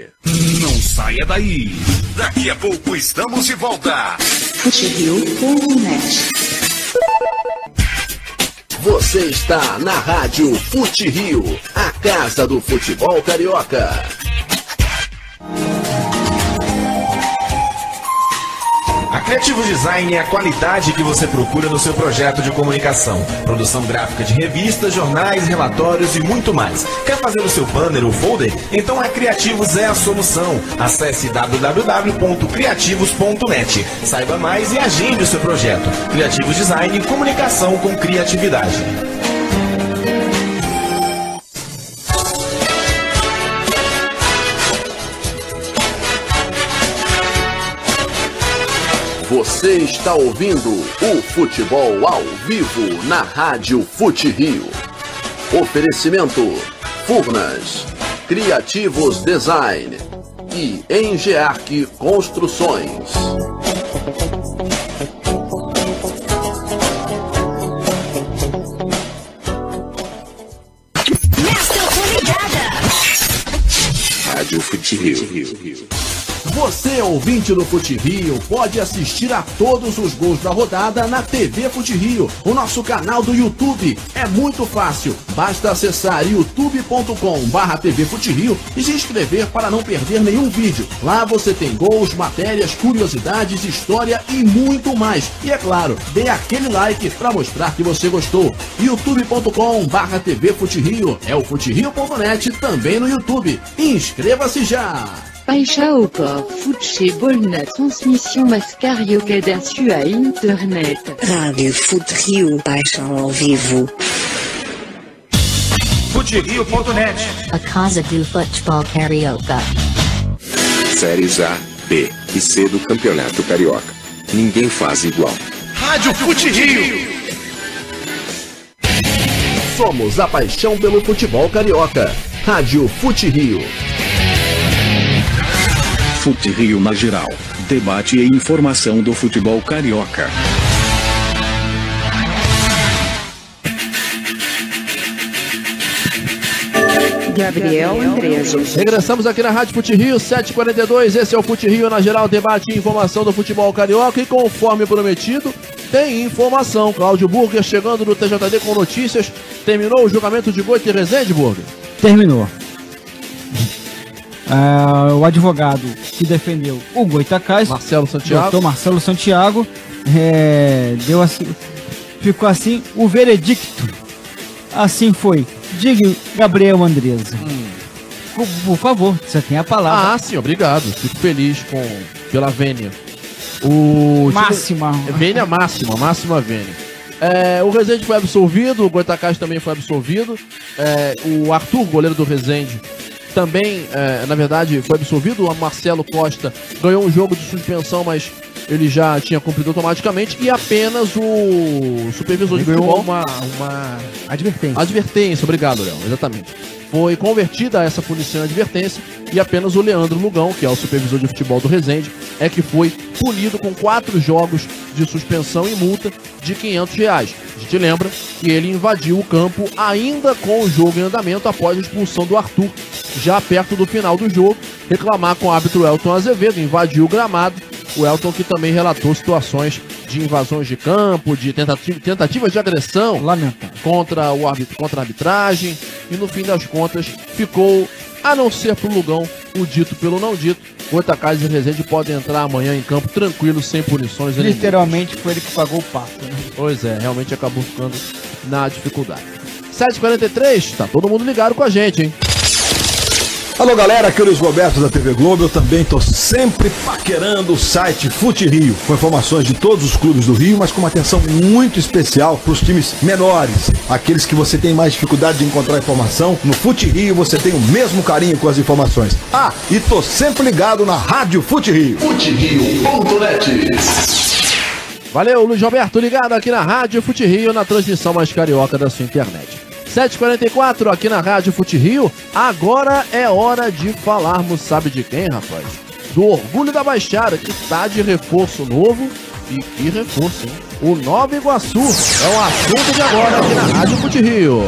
Não saia daí. Daqui a pouco estamos de volta. Fute Rio ponto net. Você está na Rádio Fute Rio, a casa do futebol carioca. A Criativos Design é a qualidade que você procura no seu projeto de comunicação. Produção gráfica de revistas, jornais, relatórios e muito mais. Quer fazer o seu banner ou folder? Então a Criativos é a solução. Acesse w w w ponto criativos ponto net. Saiba mais e agende o seu projeto. Criativos Design, comunicação com criatividade. Você está ouvindo o futebol ao vivo na Rádio Fute Rio. Oferecimento Furnas, Criativos Design e Engearc Construções. Rádio Fute Rio. Você, ouvinte do Fute Rio, pode assistir a todos os gols da rodada na T V Fute Rio, o nosso canal do YouTube. É muito fácil, basta acessar youtube ponto com barra T V Fute Rio e se inscrever para não perder nenhum vídeo. Lá você tem gols, matérias, curiosidades, história e muito mais. E é claro, dê aquele like para mostrar que você gostou. youtube ponto com barra T V Fute Rio, é o fute rio ponto net também no YouTube. Inscreva-se já! Paixão por futebol na transmissão mais carioca da sua internet. Rádio Fute Rio, paixão ao vivo. Fute Rio ponto net. A casa do futebol carioca. Séries A, B e C do Campeonato Carioca. Ninguém faz igual. Rádio Fute Rio. Somos a paixão pelo futebol carioca. Rádio Fute Rio. Fute Rio na geral. Debate e informação do futebol carioca. Gabriel Andreso. Regressamos aqui na Rádio Fute Rio, sete e quarenta e dois. Esse é o Fute Rio na geral, debate e informação do futebol carioca. E conforme prometido, tem informação. Cláudio Burger chegando no T J D com notícias. Terminou o julgamento de Goita e Rezende, Burger? Terminou. Ah, o advogado que defendeu o Goitacás, Marcelo Santiago, doutor Marcelo Santiago, é, deu assim, ficou assim o veredicto. Assim foi. Diga, Gabriel Andresa. Hum. Por, por favor, você tem a palavra. Ah, sim, obrigado. Fico feliz com, pela vênia. O máxima. Time, vênia máxima, máxima vênia. É, o Rezende foi absolvido, o Goitacás também foi absolvido. É, o Arthur, goleiro do Rezende, também, é, na verdade, foi absolvido. O Marcelo Costa ganhou um jogo de suspensão, mas ele já tinha cumprido automaticamente. E apenas o supervisor ele de futebol... uma, uma advertência. Advertência, obrigado, Léo, exatamente. Foi convertida essa punição em advertência e apenas o Leandro Lugão, que é o supervisor de futebol do Rezende, é que foi punido com quatro jogos de suspensão e multa de quinhentos reais. A gente lembra que ele invadiu o campo ainda com o jogo em andamento após a expulsão do Arthur, já perto do final do jogo, reclamar com o árbitro Elton Azevedo, invadiu o gramado. O Elton que também relatou situações de invasões de campo, de tentativa, tentativas de agressão contra, o árbitro, contra a arbitragem. E no fim das contas ficou, a não ser pro Lugão, o dito pelo não dito. Goitacás e Rezende podem entrar amanhã em campo tranquilo, sem punições. Literalmente foi ele que pagou o pato, né? Pois é, realmente acabou ficando na dificuldade. sete e quarenta e três, tá todo mundo ligado com a gente, hein? Alô galera, aqui é o Luiz Roberto da T V Globo. Eu também tô sempre paquerando o site Fute Rio, com informações de todos os clubes do Rio, mas com uma atenção muito especial para os times menores, aqueles que você tem mais dificuldade de encontrar informação. No Fute Rio você tem o mesmo carinho com as informações. Ah, e tô sempre ligado na Rádio Fute Rio. Fute Rio ponto net. Valeu, Luiz Roberto, ligado aqui na Rádio Fute Rio, na transmissão mais carioca da sua internet. sete e quarenta e quatro aqui na Rádio Fute Rio. Agora é hora de falarmos, sabe de quem, rapaz? Do Orgulho da Baixada, que está de reforço novo. E que reforço, hein? O Nova Iguaçu é o assunto de agora aqui na Rádio Fute Rio.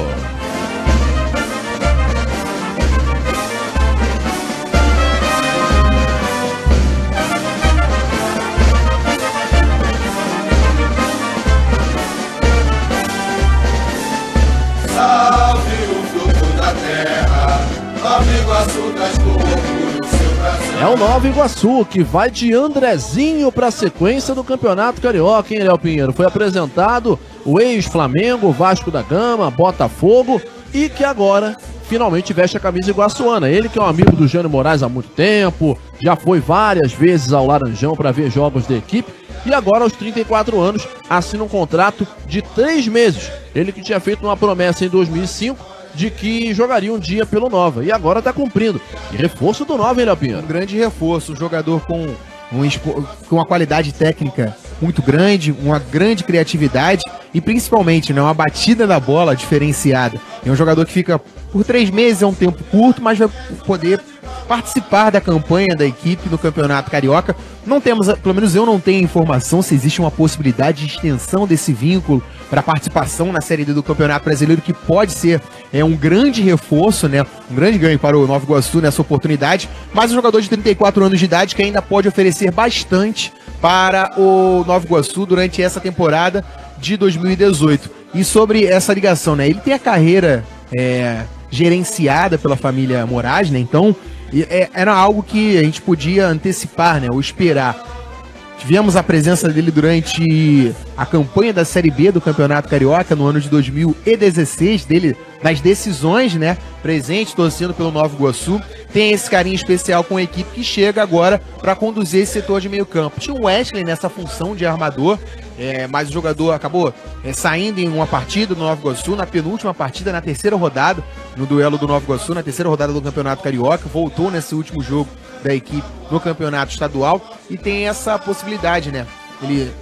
É o Nova Iguaçu, que vai de Andrezinho para a sequência do Campeonato Carioca, hein, Léo Pinheiro? Foi apresentado o ex-Flamengo, Vasco da Gama, Botafogo, e que agora finalmente veste a camisa iguaçuana. Ele que é um amigo do Jânio Moraes há muito tempo, já foi várias vezes ao Laranjão para ver jogos da equipe, e agora aos trinta e quatro anos assina um contrato de três meses. Ele que tinha feito uma promessa em dois mil e cinco, de que jogaria um dia pelo Nova, e agora tá cumprindo. E reforço do Nova, hein, Léo Pinheiro? Um grande reforço, um jogador com, um, com uma qualidade técnica muito grande, uma grande criatividade e principalmente, né, uma batida da bola diferenciada. É um jogador que fica por três meses, é um tempo curto, mas vai poder participar da campanha da equipe no Campeonato Carioca. Não temos, pelo menos eu não tenho informação se existe uma possibilidade de extensão desse vínculo para participação na Série D do Campeonato Brasileiro, que pode ser é, um grande reforço, né, um grande ganho para o Nova Iguaçu nessa oportunidade, mas um jogador de trinta e quatro anos de idade que ainda pode oferecer bastante para o Nova Iguaçu durante essa temporada de dois mil e dezoito. E sobre essa ligação, né, ele tem a carreira é, gerenciada pela família Moraes, né, então é, era algo que a gente podia antecipar, né, ou esperar. Tivemos a presença dele durante a campanha da Série B do Campeonato Carioca no ano de dois mil e dezesseis, dele, nas decisões, né, presente, torcendo pelo Nova Iguaçu, tem esse carinho especial com a equipe que chega agora para conduzir esse setor de meio campo. Tinha o Wesley nessa função de armador, é, mas o jogador acabou é, saindo em uma partida do Nova Iguaçu, na penúltima partida, na terceira rodada, no duelo do Nova Iguaçu, na terceira rodada do Campeonato Carioca, voltou nesse último jogo da equipe no Campeonato Estadual e tem essa possibilidade, né, ele...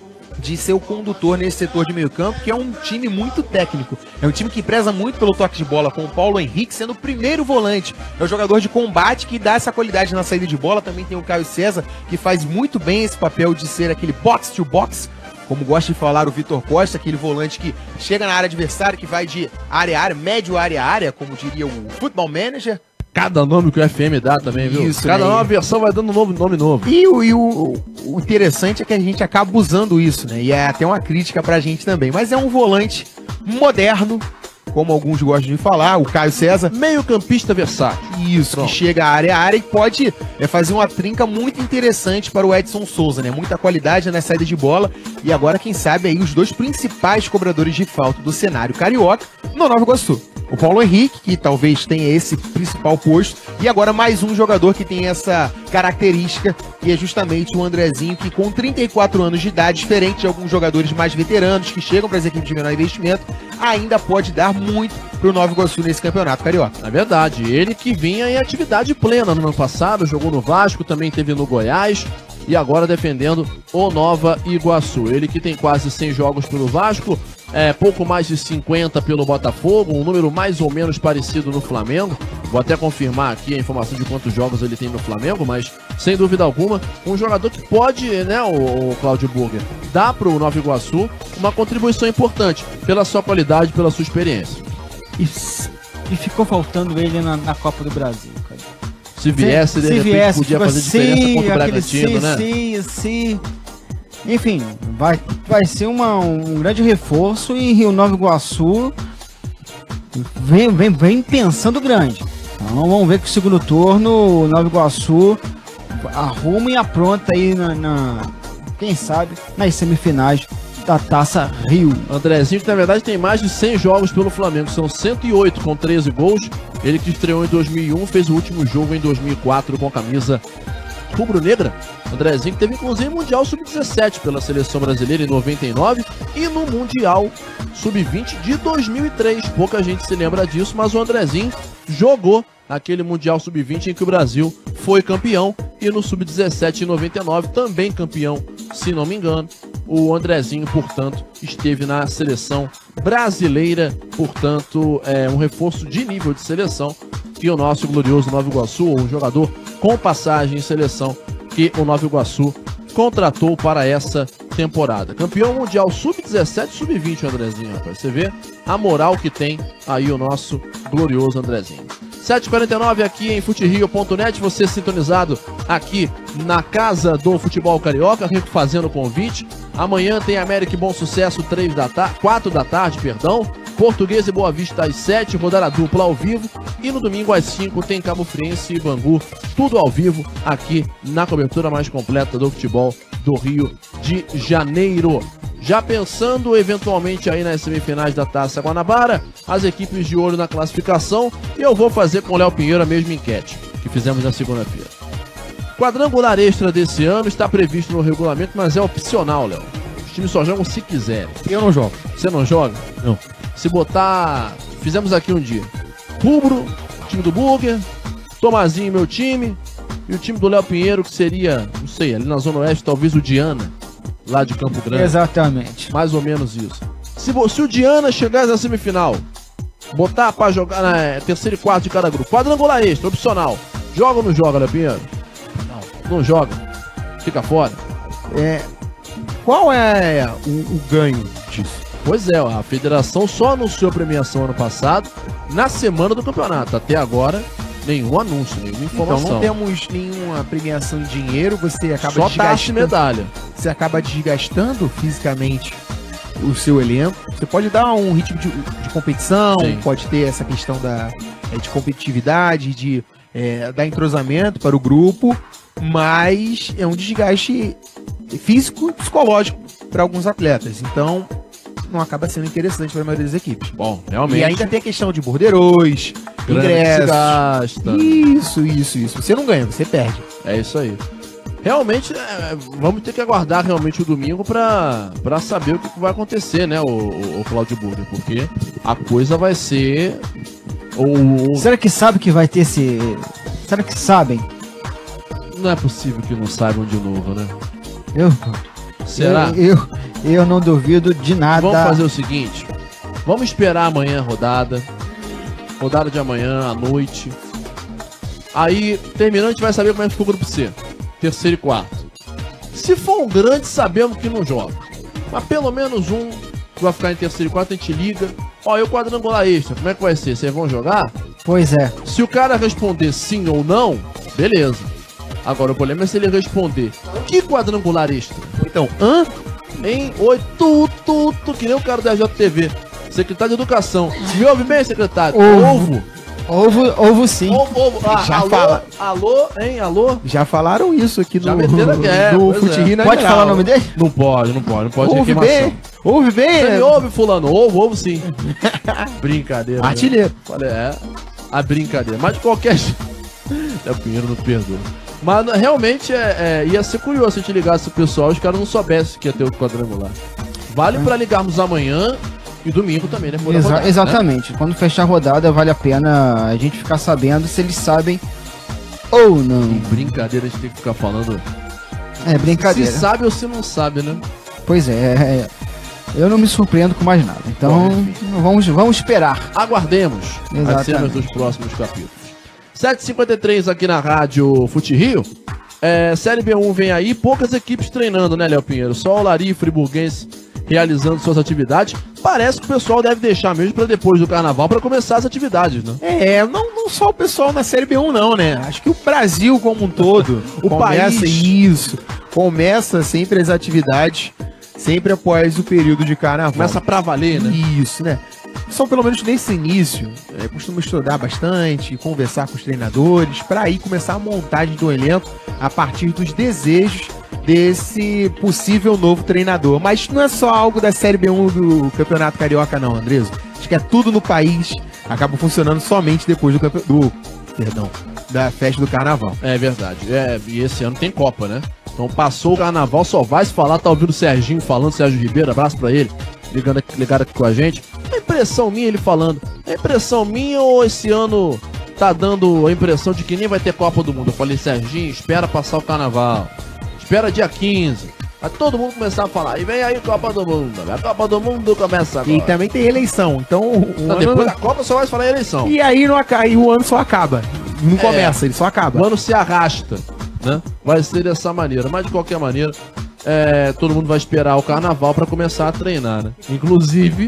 de ser o condutor nesse setor de meio campo, que é um time muito técnico. É um time que preza muito pelo toque de bola, com o Paulo Henrique sendo o primeiro volante. É o jogador de combate que dá essa qualidade na saída de bola. Também tem o Caio César, que faz muito bem esse papel de ser aquele box to box, como gosta de falar o Vitor Costa, aquele volante que chega na área adversária, que vai de área a área, médio área a área, como diria o Football Manager. Cada nome que o F M dá também, viu? Isso, Cada né? nova versão vai dando um novo, nome novo. E, o, e o, o interessante é que a gente acaba usando isso, né? E é até uma crítica pra gente também. Mas é um volante moderno, como alguns gostam de falar, o Caio César. Meio campista versátil. Isso, Pronto. que chega à área a área e pode é, fazer uma trinca muito interessante para o Edson Souza, né? Muita qualidade na saída de bola. E agora, quem sabe, aí os dois principais cobradores de falta do cenário carioca no Nova Iguaçu. O Paulo Henrique, que talvez tenha esse principal posto, e agora mais um jogador que tem essa característica, que é justamente o Andrezinho, que com trinta e quatro anos de idade, diferente de alguns jogadores mais veteranos que chegam para as equipes de menor investimento, ainda pode dar muito para o Nova Iguaçu nesse campeonato carioca. É verdade, ele que vinha em atividade plena no ano passado, jogou no Vasco, também teve no Goiás, e agora defendendo o Nova Iguaçu. Ele que tem quase cem jogos pelo Vasco, é, pouco mais de cinquenta pelo Botafogo, um número mais ou menos parecido no Flamengo. Vou até confirmar aqui a informação de quantos jogos ele tem no Flamengo, mas sem dúvida alguma, um jogador que pode, né, o, o Cláudio Burger, dar para o Nova Iguaçu uma contribuição importante pela sua qualidade, pela sua experiência. E, e ficou faltando ele na, na Copa do Brasil, cara. Se viesse, se, de se repente viesse, podia fazer assim, diferença contra o aquele Bragantino, sim, né? Sim, sim. Enfim, vai, vai ser uma, um grande reforço e Rio Nova Iguaçu vem, vem, vem pensando grande. Então vamos ver que o segundo turno o Nova Iguaçu arruma e apronta aí na, na quem sabe, nas semifinais da Taça Rio. Andrezinho, que na verdade tem mais de cem jogos pelo Flamengo, são cento e oito com treze gols. Ele que estreou em dois mil e um, fez o último jogo em dois mil e quatro com a camisa rubro-negra. Andrezinho que teve inclusive Mundial sub dezessete pela seleção brasileira em noventa e nove e no Mundial sub vinte de dois mil e três. Pouca gente se lembra disso, mas o Andrezinho jogou naquele Mundial sub vinte em que o Brasil foi campeão e no sub dezessete em noventa e nove também campeão, se não me engano. O Andrezinho, portanto, esteve na seleção brasileira, portanto, é um reforço de nível de seleção que o nosso glorioso Nova Iguaçu, um jogador com passagem em seleção que o Nova Iguaçu contratou para essa temporada. Campeão mundial sub dezessete e sub vinte, o Andrezinho, rapaz. Você vê a moral que tem aí o nosso glorioso Andrezinho. sete e quarenta e nove aqui em futerio ponto net, você sintonizado aqui na Casa do Futebol Carioca, fazendo o convite. Amanhã tem América e Bom Sucesso, três da tarde, quatro da tarde, perdão. Português e Boa Vista às sete, rodada dupla ao vivo. E no domingo às cinco tem Cabo Friense e Bangu, tudo ao vivo aqui na cobertura mais completa do futebol do Rio de Janeiro. Já pensando eventualmente aí nas semifinais da Taça Guanabara, as equipes de olho na classificação, e eu vou fazer com o Léo Pinheiro a mesma enquete que fizemos na segunda-feira. Quadrangular extra desse ano está previsto no regulamento, mas é opcional, Léo. Os times só jogam se quiserem. Eu não jogo. Você não joga? Não. Se botar... Fizemos aqui um dia. Rubro, time do Burger, Tomazinho, meu time, e o time do Léo Pinheiro, que seria, não sei, ali na Zona Oeste, talvez o Diana, lá de Campo Grande. Exatamente. Mais ou menos isso. Se, se o Diana chegar na semifinal, botar pra jogar na é, terceiro e quarto de cada grupo, quadrangular extra, opcional, joga ou não joga, Léo Pinheiro? Não. Não joga. Fica fora. É, qual é o, o ganho disso? Pois é, a federação só anunciou a premiação ano passado, na semana do campeonato. Até agora, nenhum anúncio, nenhuma informação. Então não temos nenhuma premiação em dinheiro, você acaba só taxa e medalha. Você acaba desgastando fisicamente o seu elenco. Você pode dar um ritmo de, de competição, sim, pode ter essa questão da, é, de competitividade, de é, dar entrosamento para o grupo, mas é um desgaste físico e psicológico para alguns atletas. Então, não acaba sendo interessante para a maioria das equipes. Bom, realmente. E ainda tem a questão de borderôs, ingressos. Gasta. Isso, isso, isso. Você não ganha, você perde. É isso aí. Realmente, é, vamos ter que aguardar realmente o domingo pra, pra saber o que vai acontecer, né, o, o, o Cláudio Burger, porque a coisa vai ser... O, o... Será que sabe que vai ter esse... Será que sabem? Não é possível que não saibam de novo, né? Eu... Será? Eu, eu, eu não duvido de nada. Vamos fazer o seguinte, vamos esperar amanhã a rodada, rodada de amanhã, à noite. Aí, terminando, a gente vai saber como é que ficou o grupo C. Terceiro e quarto. Se for um grande, sabemos que não joga. Mas pelo menos um que vai ficar em terceiro e quarto, a gente liga. Ó, e o quadrangular extra, como é que vai ser? Vocês vão jogar? Pois é. Se o cara responder sim ou não, beleza. Agora o problema é se ele responder que quadrangular extra? Então, hã? Em oi, tu, tu, tu, que nem o cara da J T V. Secretário de Educação. Me ouve bem, secretário? Ovo. Ovo, ovo sim. Ovo, ovo. Ah, Já alô, fala. alô, hein, alô? Já falaram isso aqui Já no, meteram que é, no pois Fute é. Rio na Pode geral. falar o nome dele? Não pode, não pode, não pode ter Ouve queimação. bem, ouve bem. Você né? me ouve, fulano? Ovo, ovo sim. Brincadeira. né? Artilheiro. Olha, é a brincadeira. Mas de qualquer jeito. É, o Pinheiro não perdoa. Mas realmente é, é, ia ser curioso se a gente ligasse o pessoal e os caras não soubessem que ia ter o quadrangular. Vale pra ligarmos amanhã e domingo também, né? Exa rodada, exatamente. Né? Quando fechar a rodada, vale a pena a gente ficar sabendo se eles sabem ou não. Em brincadeira a gente tem que ficar falando. É brincadeira. Se sabe ou se não sabe, né? Pois é, é, eu não me surpreendo com mais nada. Então, Bom, vamos, vamos esperar. Aguardemos as Exatamente. cenas dos próximos capítulos. sete e cinquenta e três aqui na Rádio Fute Rio. É, Série B um vem aí, poucas equipes treinando, né, Léo Pinheiro? Só o Lari Friburguense realizando suas atividades. Parece que o pessoal deve deixar mesmo para depois do Carnaval para começar as atividades, né? É, não, não só o pessoal na Série B um não, né? Acho que o Brasil como um todo O começa país. isso, começa sempre as atividades, sempre após o período de Carnaval. Começa pra valer, né? Isso, né? Só pelo menos nesse início, é, costumo estudar bastante, conversar com os treinadores, para aí começar a montagem do elenco a partir dos desejos desse possível novo treinador. Mas não é só algo da Série B um do Campeonato Carioca não, Andreso. Acho que é tudo no país, acaba funcionando somente depois do, campe... do perdão, da festa do Carnaval. É verdade. É, e esse ano tem Copa, né? Então passou o Carnaval, só vai se falar. Tá ouvindo o Serginho falando, Sérgio Ribeiro, abraço pra ele, ligando aqui, ligado aqui com a gente. A impressão minha, ele falando, a impressão minha ou esse ano tá dando a impressão de que nem vai ter Copa do Mundo? Eu falei, Serginho, espera passar o Carnaval, espera dia quinze. Vai todo mundo começar a falar, e vem aí Copa do Mundo, a Copa do Mundo começa agora. E também tem eleição, então... O Não, ano... depois da Copa só vai falar eleição. E aí não acaba, e o ano só acaba. Não É. começa, ele só acaba. O ano se arrasta, né? Vai ser dessa maneira, mas de qualquer maneira, é, todo mundo vai esperar o Carnaval pra começar a treinar, né? Inclusive,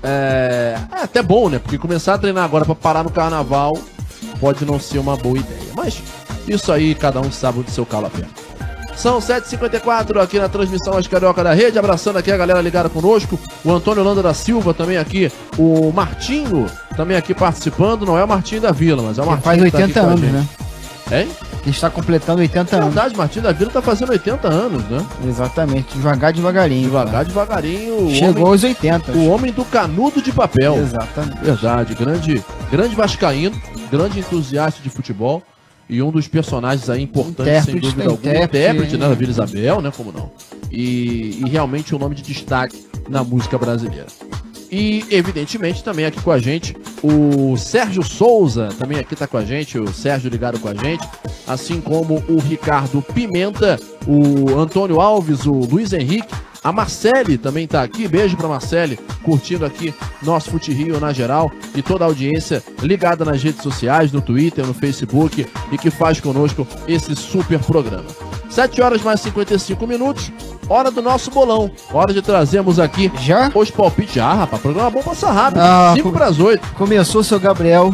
é, é até bom, né? Porque começar a treinar agora pra parar no Carnaval pode não ser uma boa ideia. Mas isso aí, cada um sabe onde seu calo aperta. São sete e cinquenta e quatro aqui na transmissão às Carioca da Rede, abraçando aqui a galera ligada conosco, o Antônio Holanda da Silva também aqui, o Martinho também aqui participando, não é o Martinho da Vila, mas é o Ele Martinho faz que tá aqui oitenta com a anos, gente. né? Hein? Ele está completando oitenta É anos. verdade, Martinho da Vila tá fazendo oitenta anos, né? Exatamente, devagar, devagarinho. Devagar, cara. devagarinho. o Chegou homem- aos oitenta. O homem do canudo de papel. Exatamente. Verdade, grande, grande vascaíno, grande entusiasta de futebol e um dos personagens aí importantes, sem Intérprete, dúvida tem alguma. intérprete, Intérprete, né, da Vila Isabel, né, como não? E, e realmente um nome de destaque na música brasileira. E, evidentemente, também aqui com a gente, o Sérgio Souza, também aqui tá com a gente, o Sérgio ligado com a gente, assim como o Ricardo Pimenta, o Antônio Alves, o Luiz Henrique, a Marcele também tá aqui, beijo pra Marcele, curtindo aqui nosso Fute Rio na geral, e toda a audiência ligada nas redes sociais, no Twitter, no Facebook, e que faz conosco esse super programa. sete horas mais cinquenta e cinco minutos, hora do nosso bolão, hora de trazermos aqui já os palpites. Já, rapaz, programa bom passar rápido, Ah, cinco com- para as oito. Começou o seu Gabriel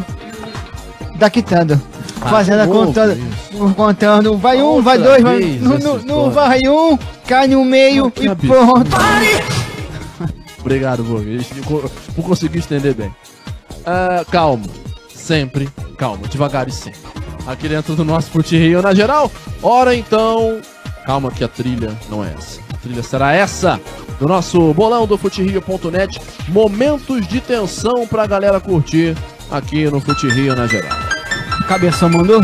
da quitanda. Ah, Fazendo a de novo contando, contando, vai um, vai Outra dois, vai, vez no, essa no, no história. vai um, cai no meio Que e absurdo. pronto. Obrigado, Vogue, por conseguir entender bem. Ah, calma, sempre calma, devagar e sempre. Aqui dentro do nosso Fute Rio na geral. Ora então, calma que a trilha não é essa. A trilha será essa. do nosso bolão do futerio ponto net. Momentos de tensão pra galera curtir aqui no Futerio na geral. Cabeção mandou?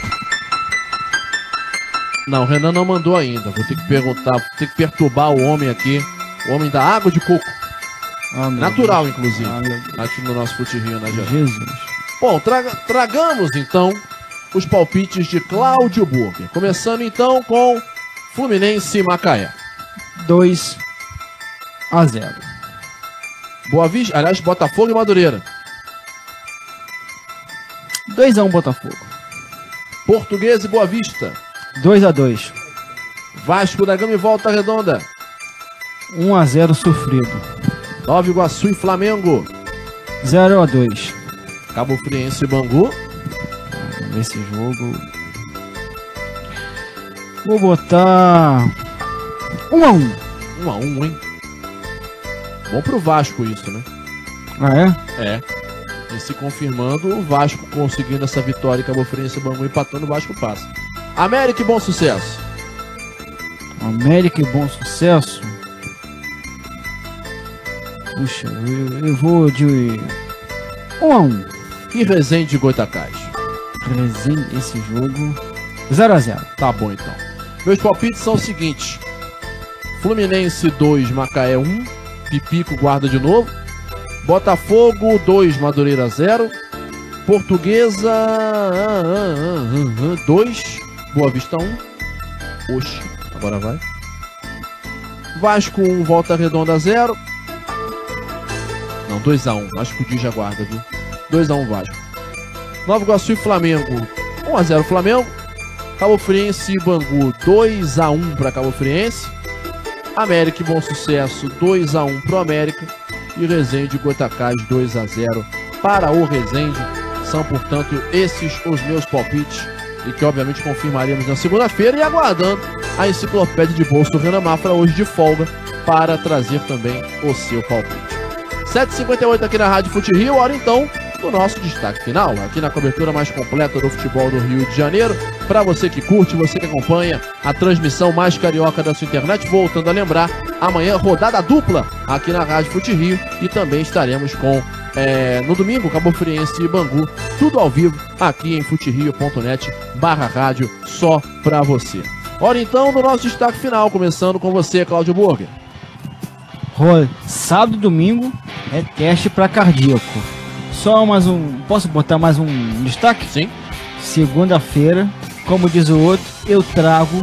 Não, o Renan não mandou ainda. Vou ter que perguntar, vou ter que perturbar o homem aqui. O homem da água de coco. Ah, Natural, Deus. inclusive. Ah, aqui no nosso Futerio na geral. Jesus. Bom, traga, tragamos então os palpites de Cláudio Burger. Começando então com Fluminense e Macaé. dois a zero. Boa Vista, aliás, Botafogo e Madureira. dois a um Botafogo. Portuguesa e Boa Vista. dois a dois. Vasco da Gama e Volta Redonda. um a zero sofrido. Nova Iguaçu e Flamengo. zero a dois. Cabo Friense e Bangu. Esse jogo... Vou botar... um a um. um a um, hein? Bom pro Vasco isso, né? Ah, é? É. E se confirmando, o Vasco conseguindo essa vitória e Cabo Friense e Bangu empatando, o Vasco passa. América e Bom Sucesso. América e Bom Sucesso. Puxa, eu, eu vou de um a um. E Resende e Goitacás. Resende, esse jogo... zero a zero. Tá bom, então. Meus palpites são os seguintes. Fluminense dois, Macaé um. Pipico guarda de novo. Botafogo dois, Madureira zero. Portuguesa dois, Boa Vista um. Oxi, agora vai. Vasco um, Volta Redonda zero. Não, dois a um. Acho que o Di já guarda, viu? dois a um Vasco. Nova Iguaçu e Flamengo. um a zero Flamengo. Cabo Friense e Bangu dois a um para Cabo Friense. América e Bom Sucesso dois a um pro América. E Resende e Goitacás dois a zero para o Resende. São, portanto, esses os meus palpites. E que obviamente confirmaremos na segunda-feira. E aguardando a enciclopédia de bolso do Renan Mafra hoje de folga para trazer também o seu palpite. sete e cinquenta e oito aqui na Rádio Futerio. Hora então do nosso destaque final, aqui na cobertura mais completa do futebol do Rio de Janeiro. Para você que curte, você que acompanha a transmissão mais carioca da sua internet, voltando a lembrar, amanhã rodada dupla aqui na Rádio Futerio e também estaremos com, é, no domingo, Cabo Friense e Bangu, tudo ao vivo aqui em futerio ponto net barra rádio, só para você. Hora então do nosso destaque final, começando com você, Cláudio Burger. Sábado e domingo é teste para cardíaco. Só mais um... Posso botar mais um destaque? Sim. Segunda-feira, como diz o outro, eu trago...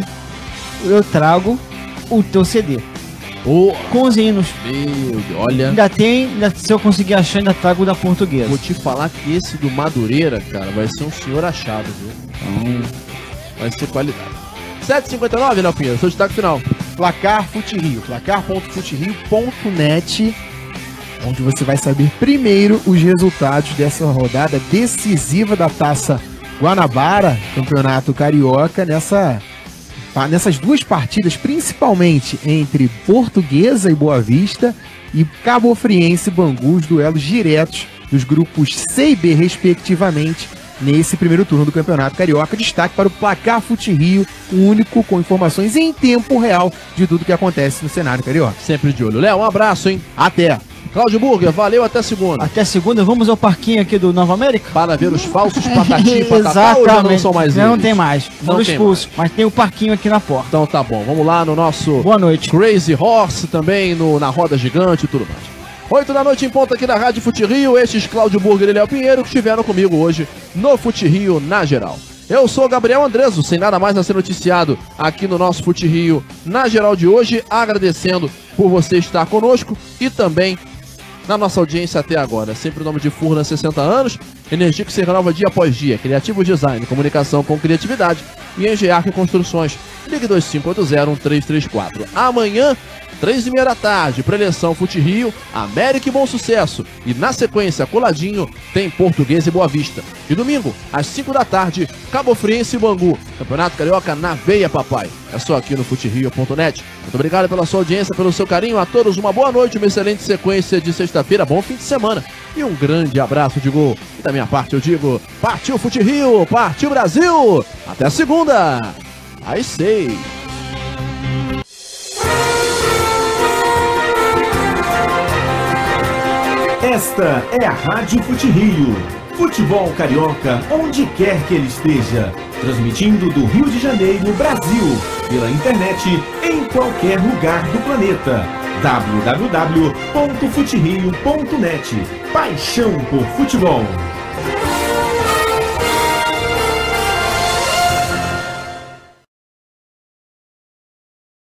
Eu trago o teu C D. Oh, com os hinos. Meu Deus, olha... Ainda tem... Ainda, se eu conseguir achar, ainda trago o da Portuguesa. Vou te falar que esse do Madureira, cara, vai ser um senhor achado, viu? Então, vai ser qualidade. sete e cinquenta e nove, Léo Pinheiro, seu destaque final. Placar Futerio, placar ponto futerio ponto net, onde você vai saber primeiro os resultados dessa rodada decisiva da Taça Guanabara, Campeonato Carioca, nessa, nessas duas partidas, principalmente entre Portuguesa e Boa Vista e Cabo Friense e Bangu, os duelos diretos dos grupos C e B, respectivamente, nesse primeiro turno do Campeonato Carioca. Destaque para o Placar Futerio, o único com informações em tempo real de tudo que acontece no cenário carioca. Sempre de olho. Léo, um abraço, hein? Até! Cláudio Burger, valeu, até segunda. Até segunda, vamos ao parquinho aqui do Nova América? Para ver os falsos patati e patatá, ou já não são mais não, eles? Não tem mais, foram expulsos, mas tem o parquinho aqui na porta. Então tá bom, vamos lá no nosso... Boa noite. Crazy Horse também, no, na roda gigante e tudo mais. oito da noite em ponto aqui na Rádio Futerio, estes Cláudio Burger e Léo Pinheiro que estiveram comigo hoje no Futerio na geral. Eu sou Gabriel Andreso, sem nada mais a ser noticiado aqui no nosso Futerio na geral de hoje, agradecendo por você estar conosco e também na nossa audiência até agora. Sempre o nome de Furna, sessenta anos, energia que se renova dia após dia, criativo design, comunicação com criatividade e Engearque Construções. Ligue dois cinco oito zero um três três quatro. Amanhã, três e meia da tarde, preleção Futerio, América e Bom Sucesso. E na sequência, coladinho, tem Portuguesa e Boa Vista. E domingo, às cinco da tarde, Cabo Friense e Bangu. Campeonato Carioca na veia, papai. É só aqui no futerio ponto net. Muito obrigado pela sua audiência, pelo seu carinho. A todos uma boa noite, uma excelente sequência de sexta-feira, bom fim de semana. E um grande abraço de gol. E da minha parte eu digo, partiu Futerio, partiu Brasil. Até segunda. I say. Esta é a Rádio Fute Rio. Futebol carioca onde quer que ele esteja. Transmitindo do Rio de Janeiro, Brasil. Pela internet, em qualquer lugar do planeta. w w w ponto fute rio ponto net. Paixão por futebol.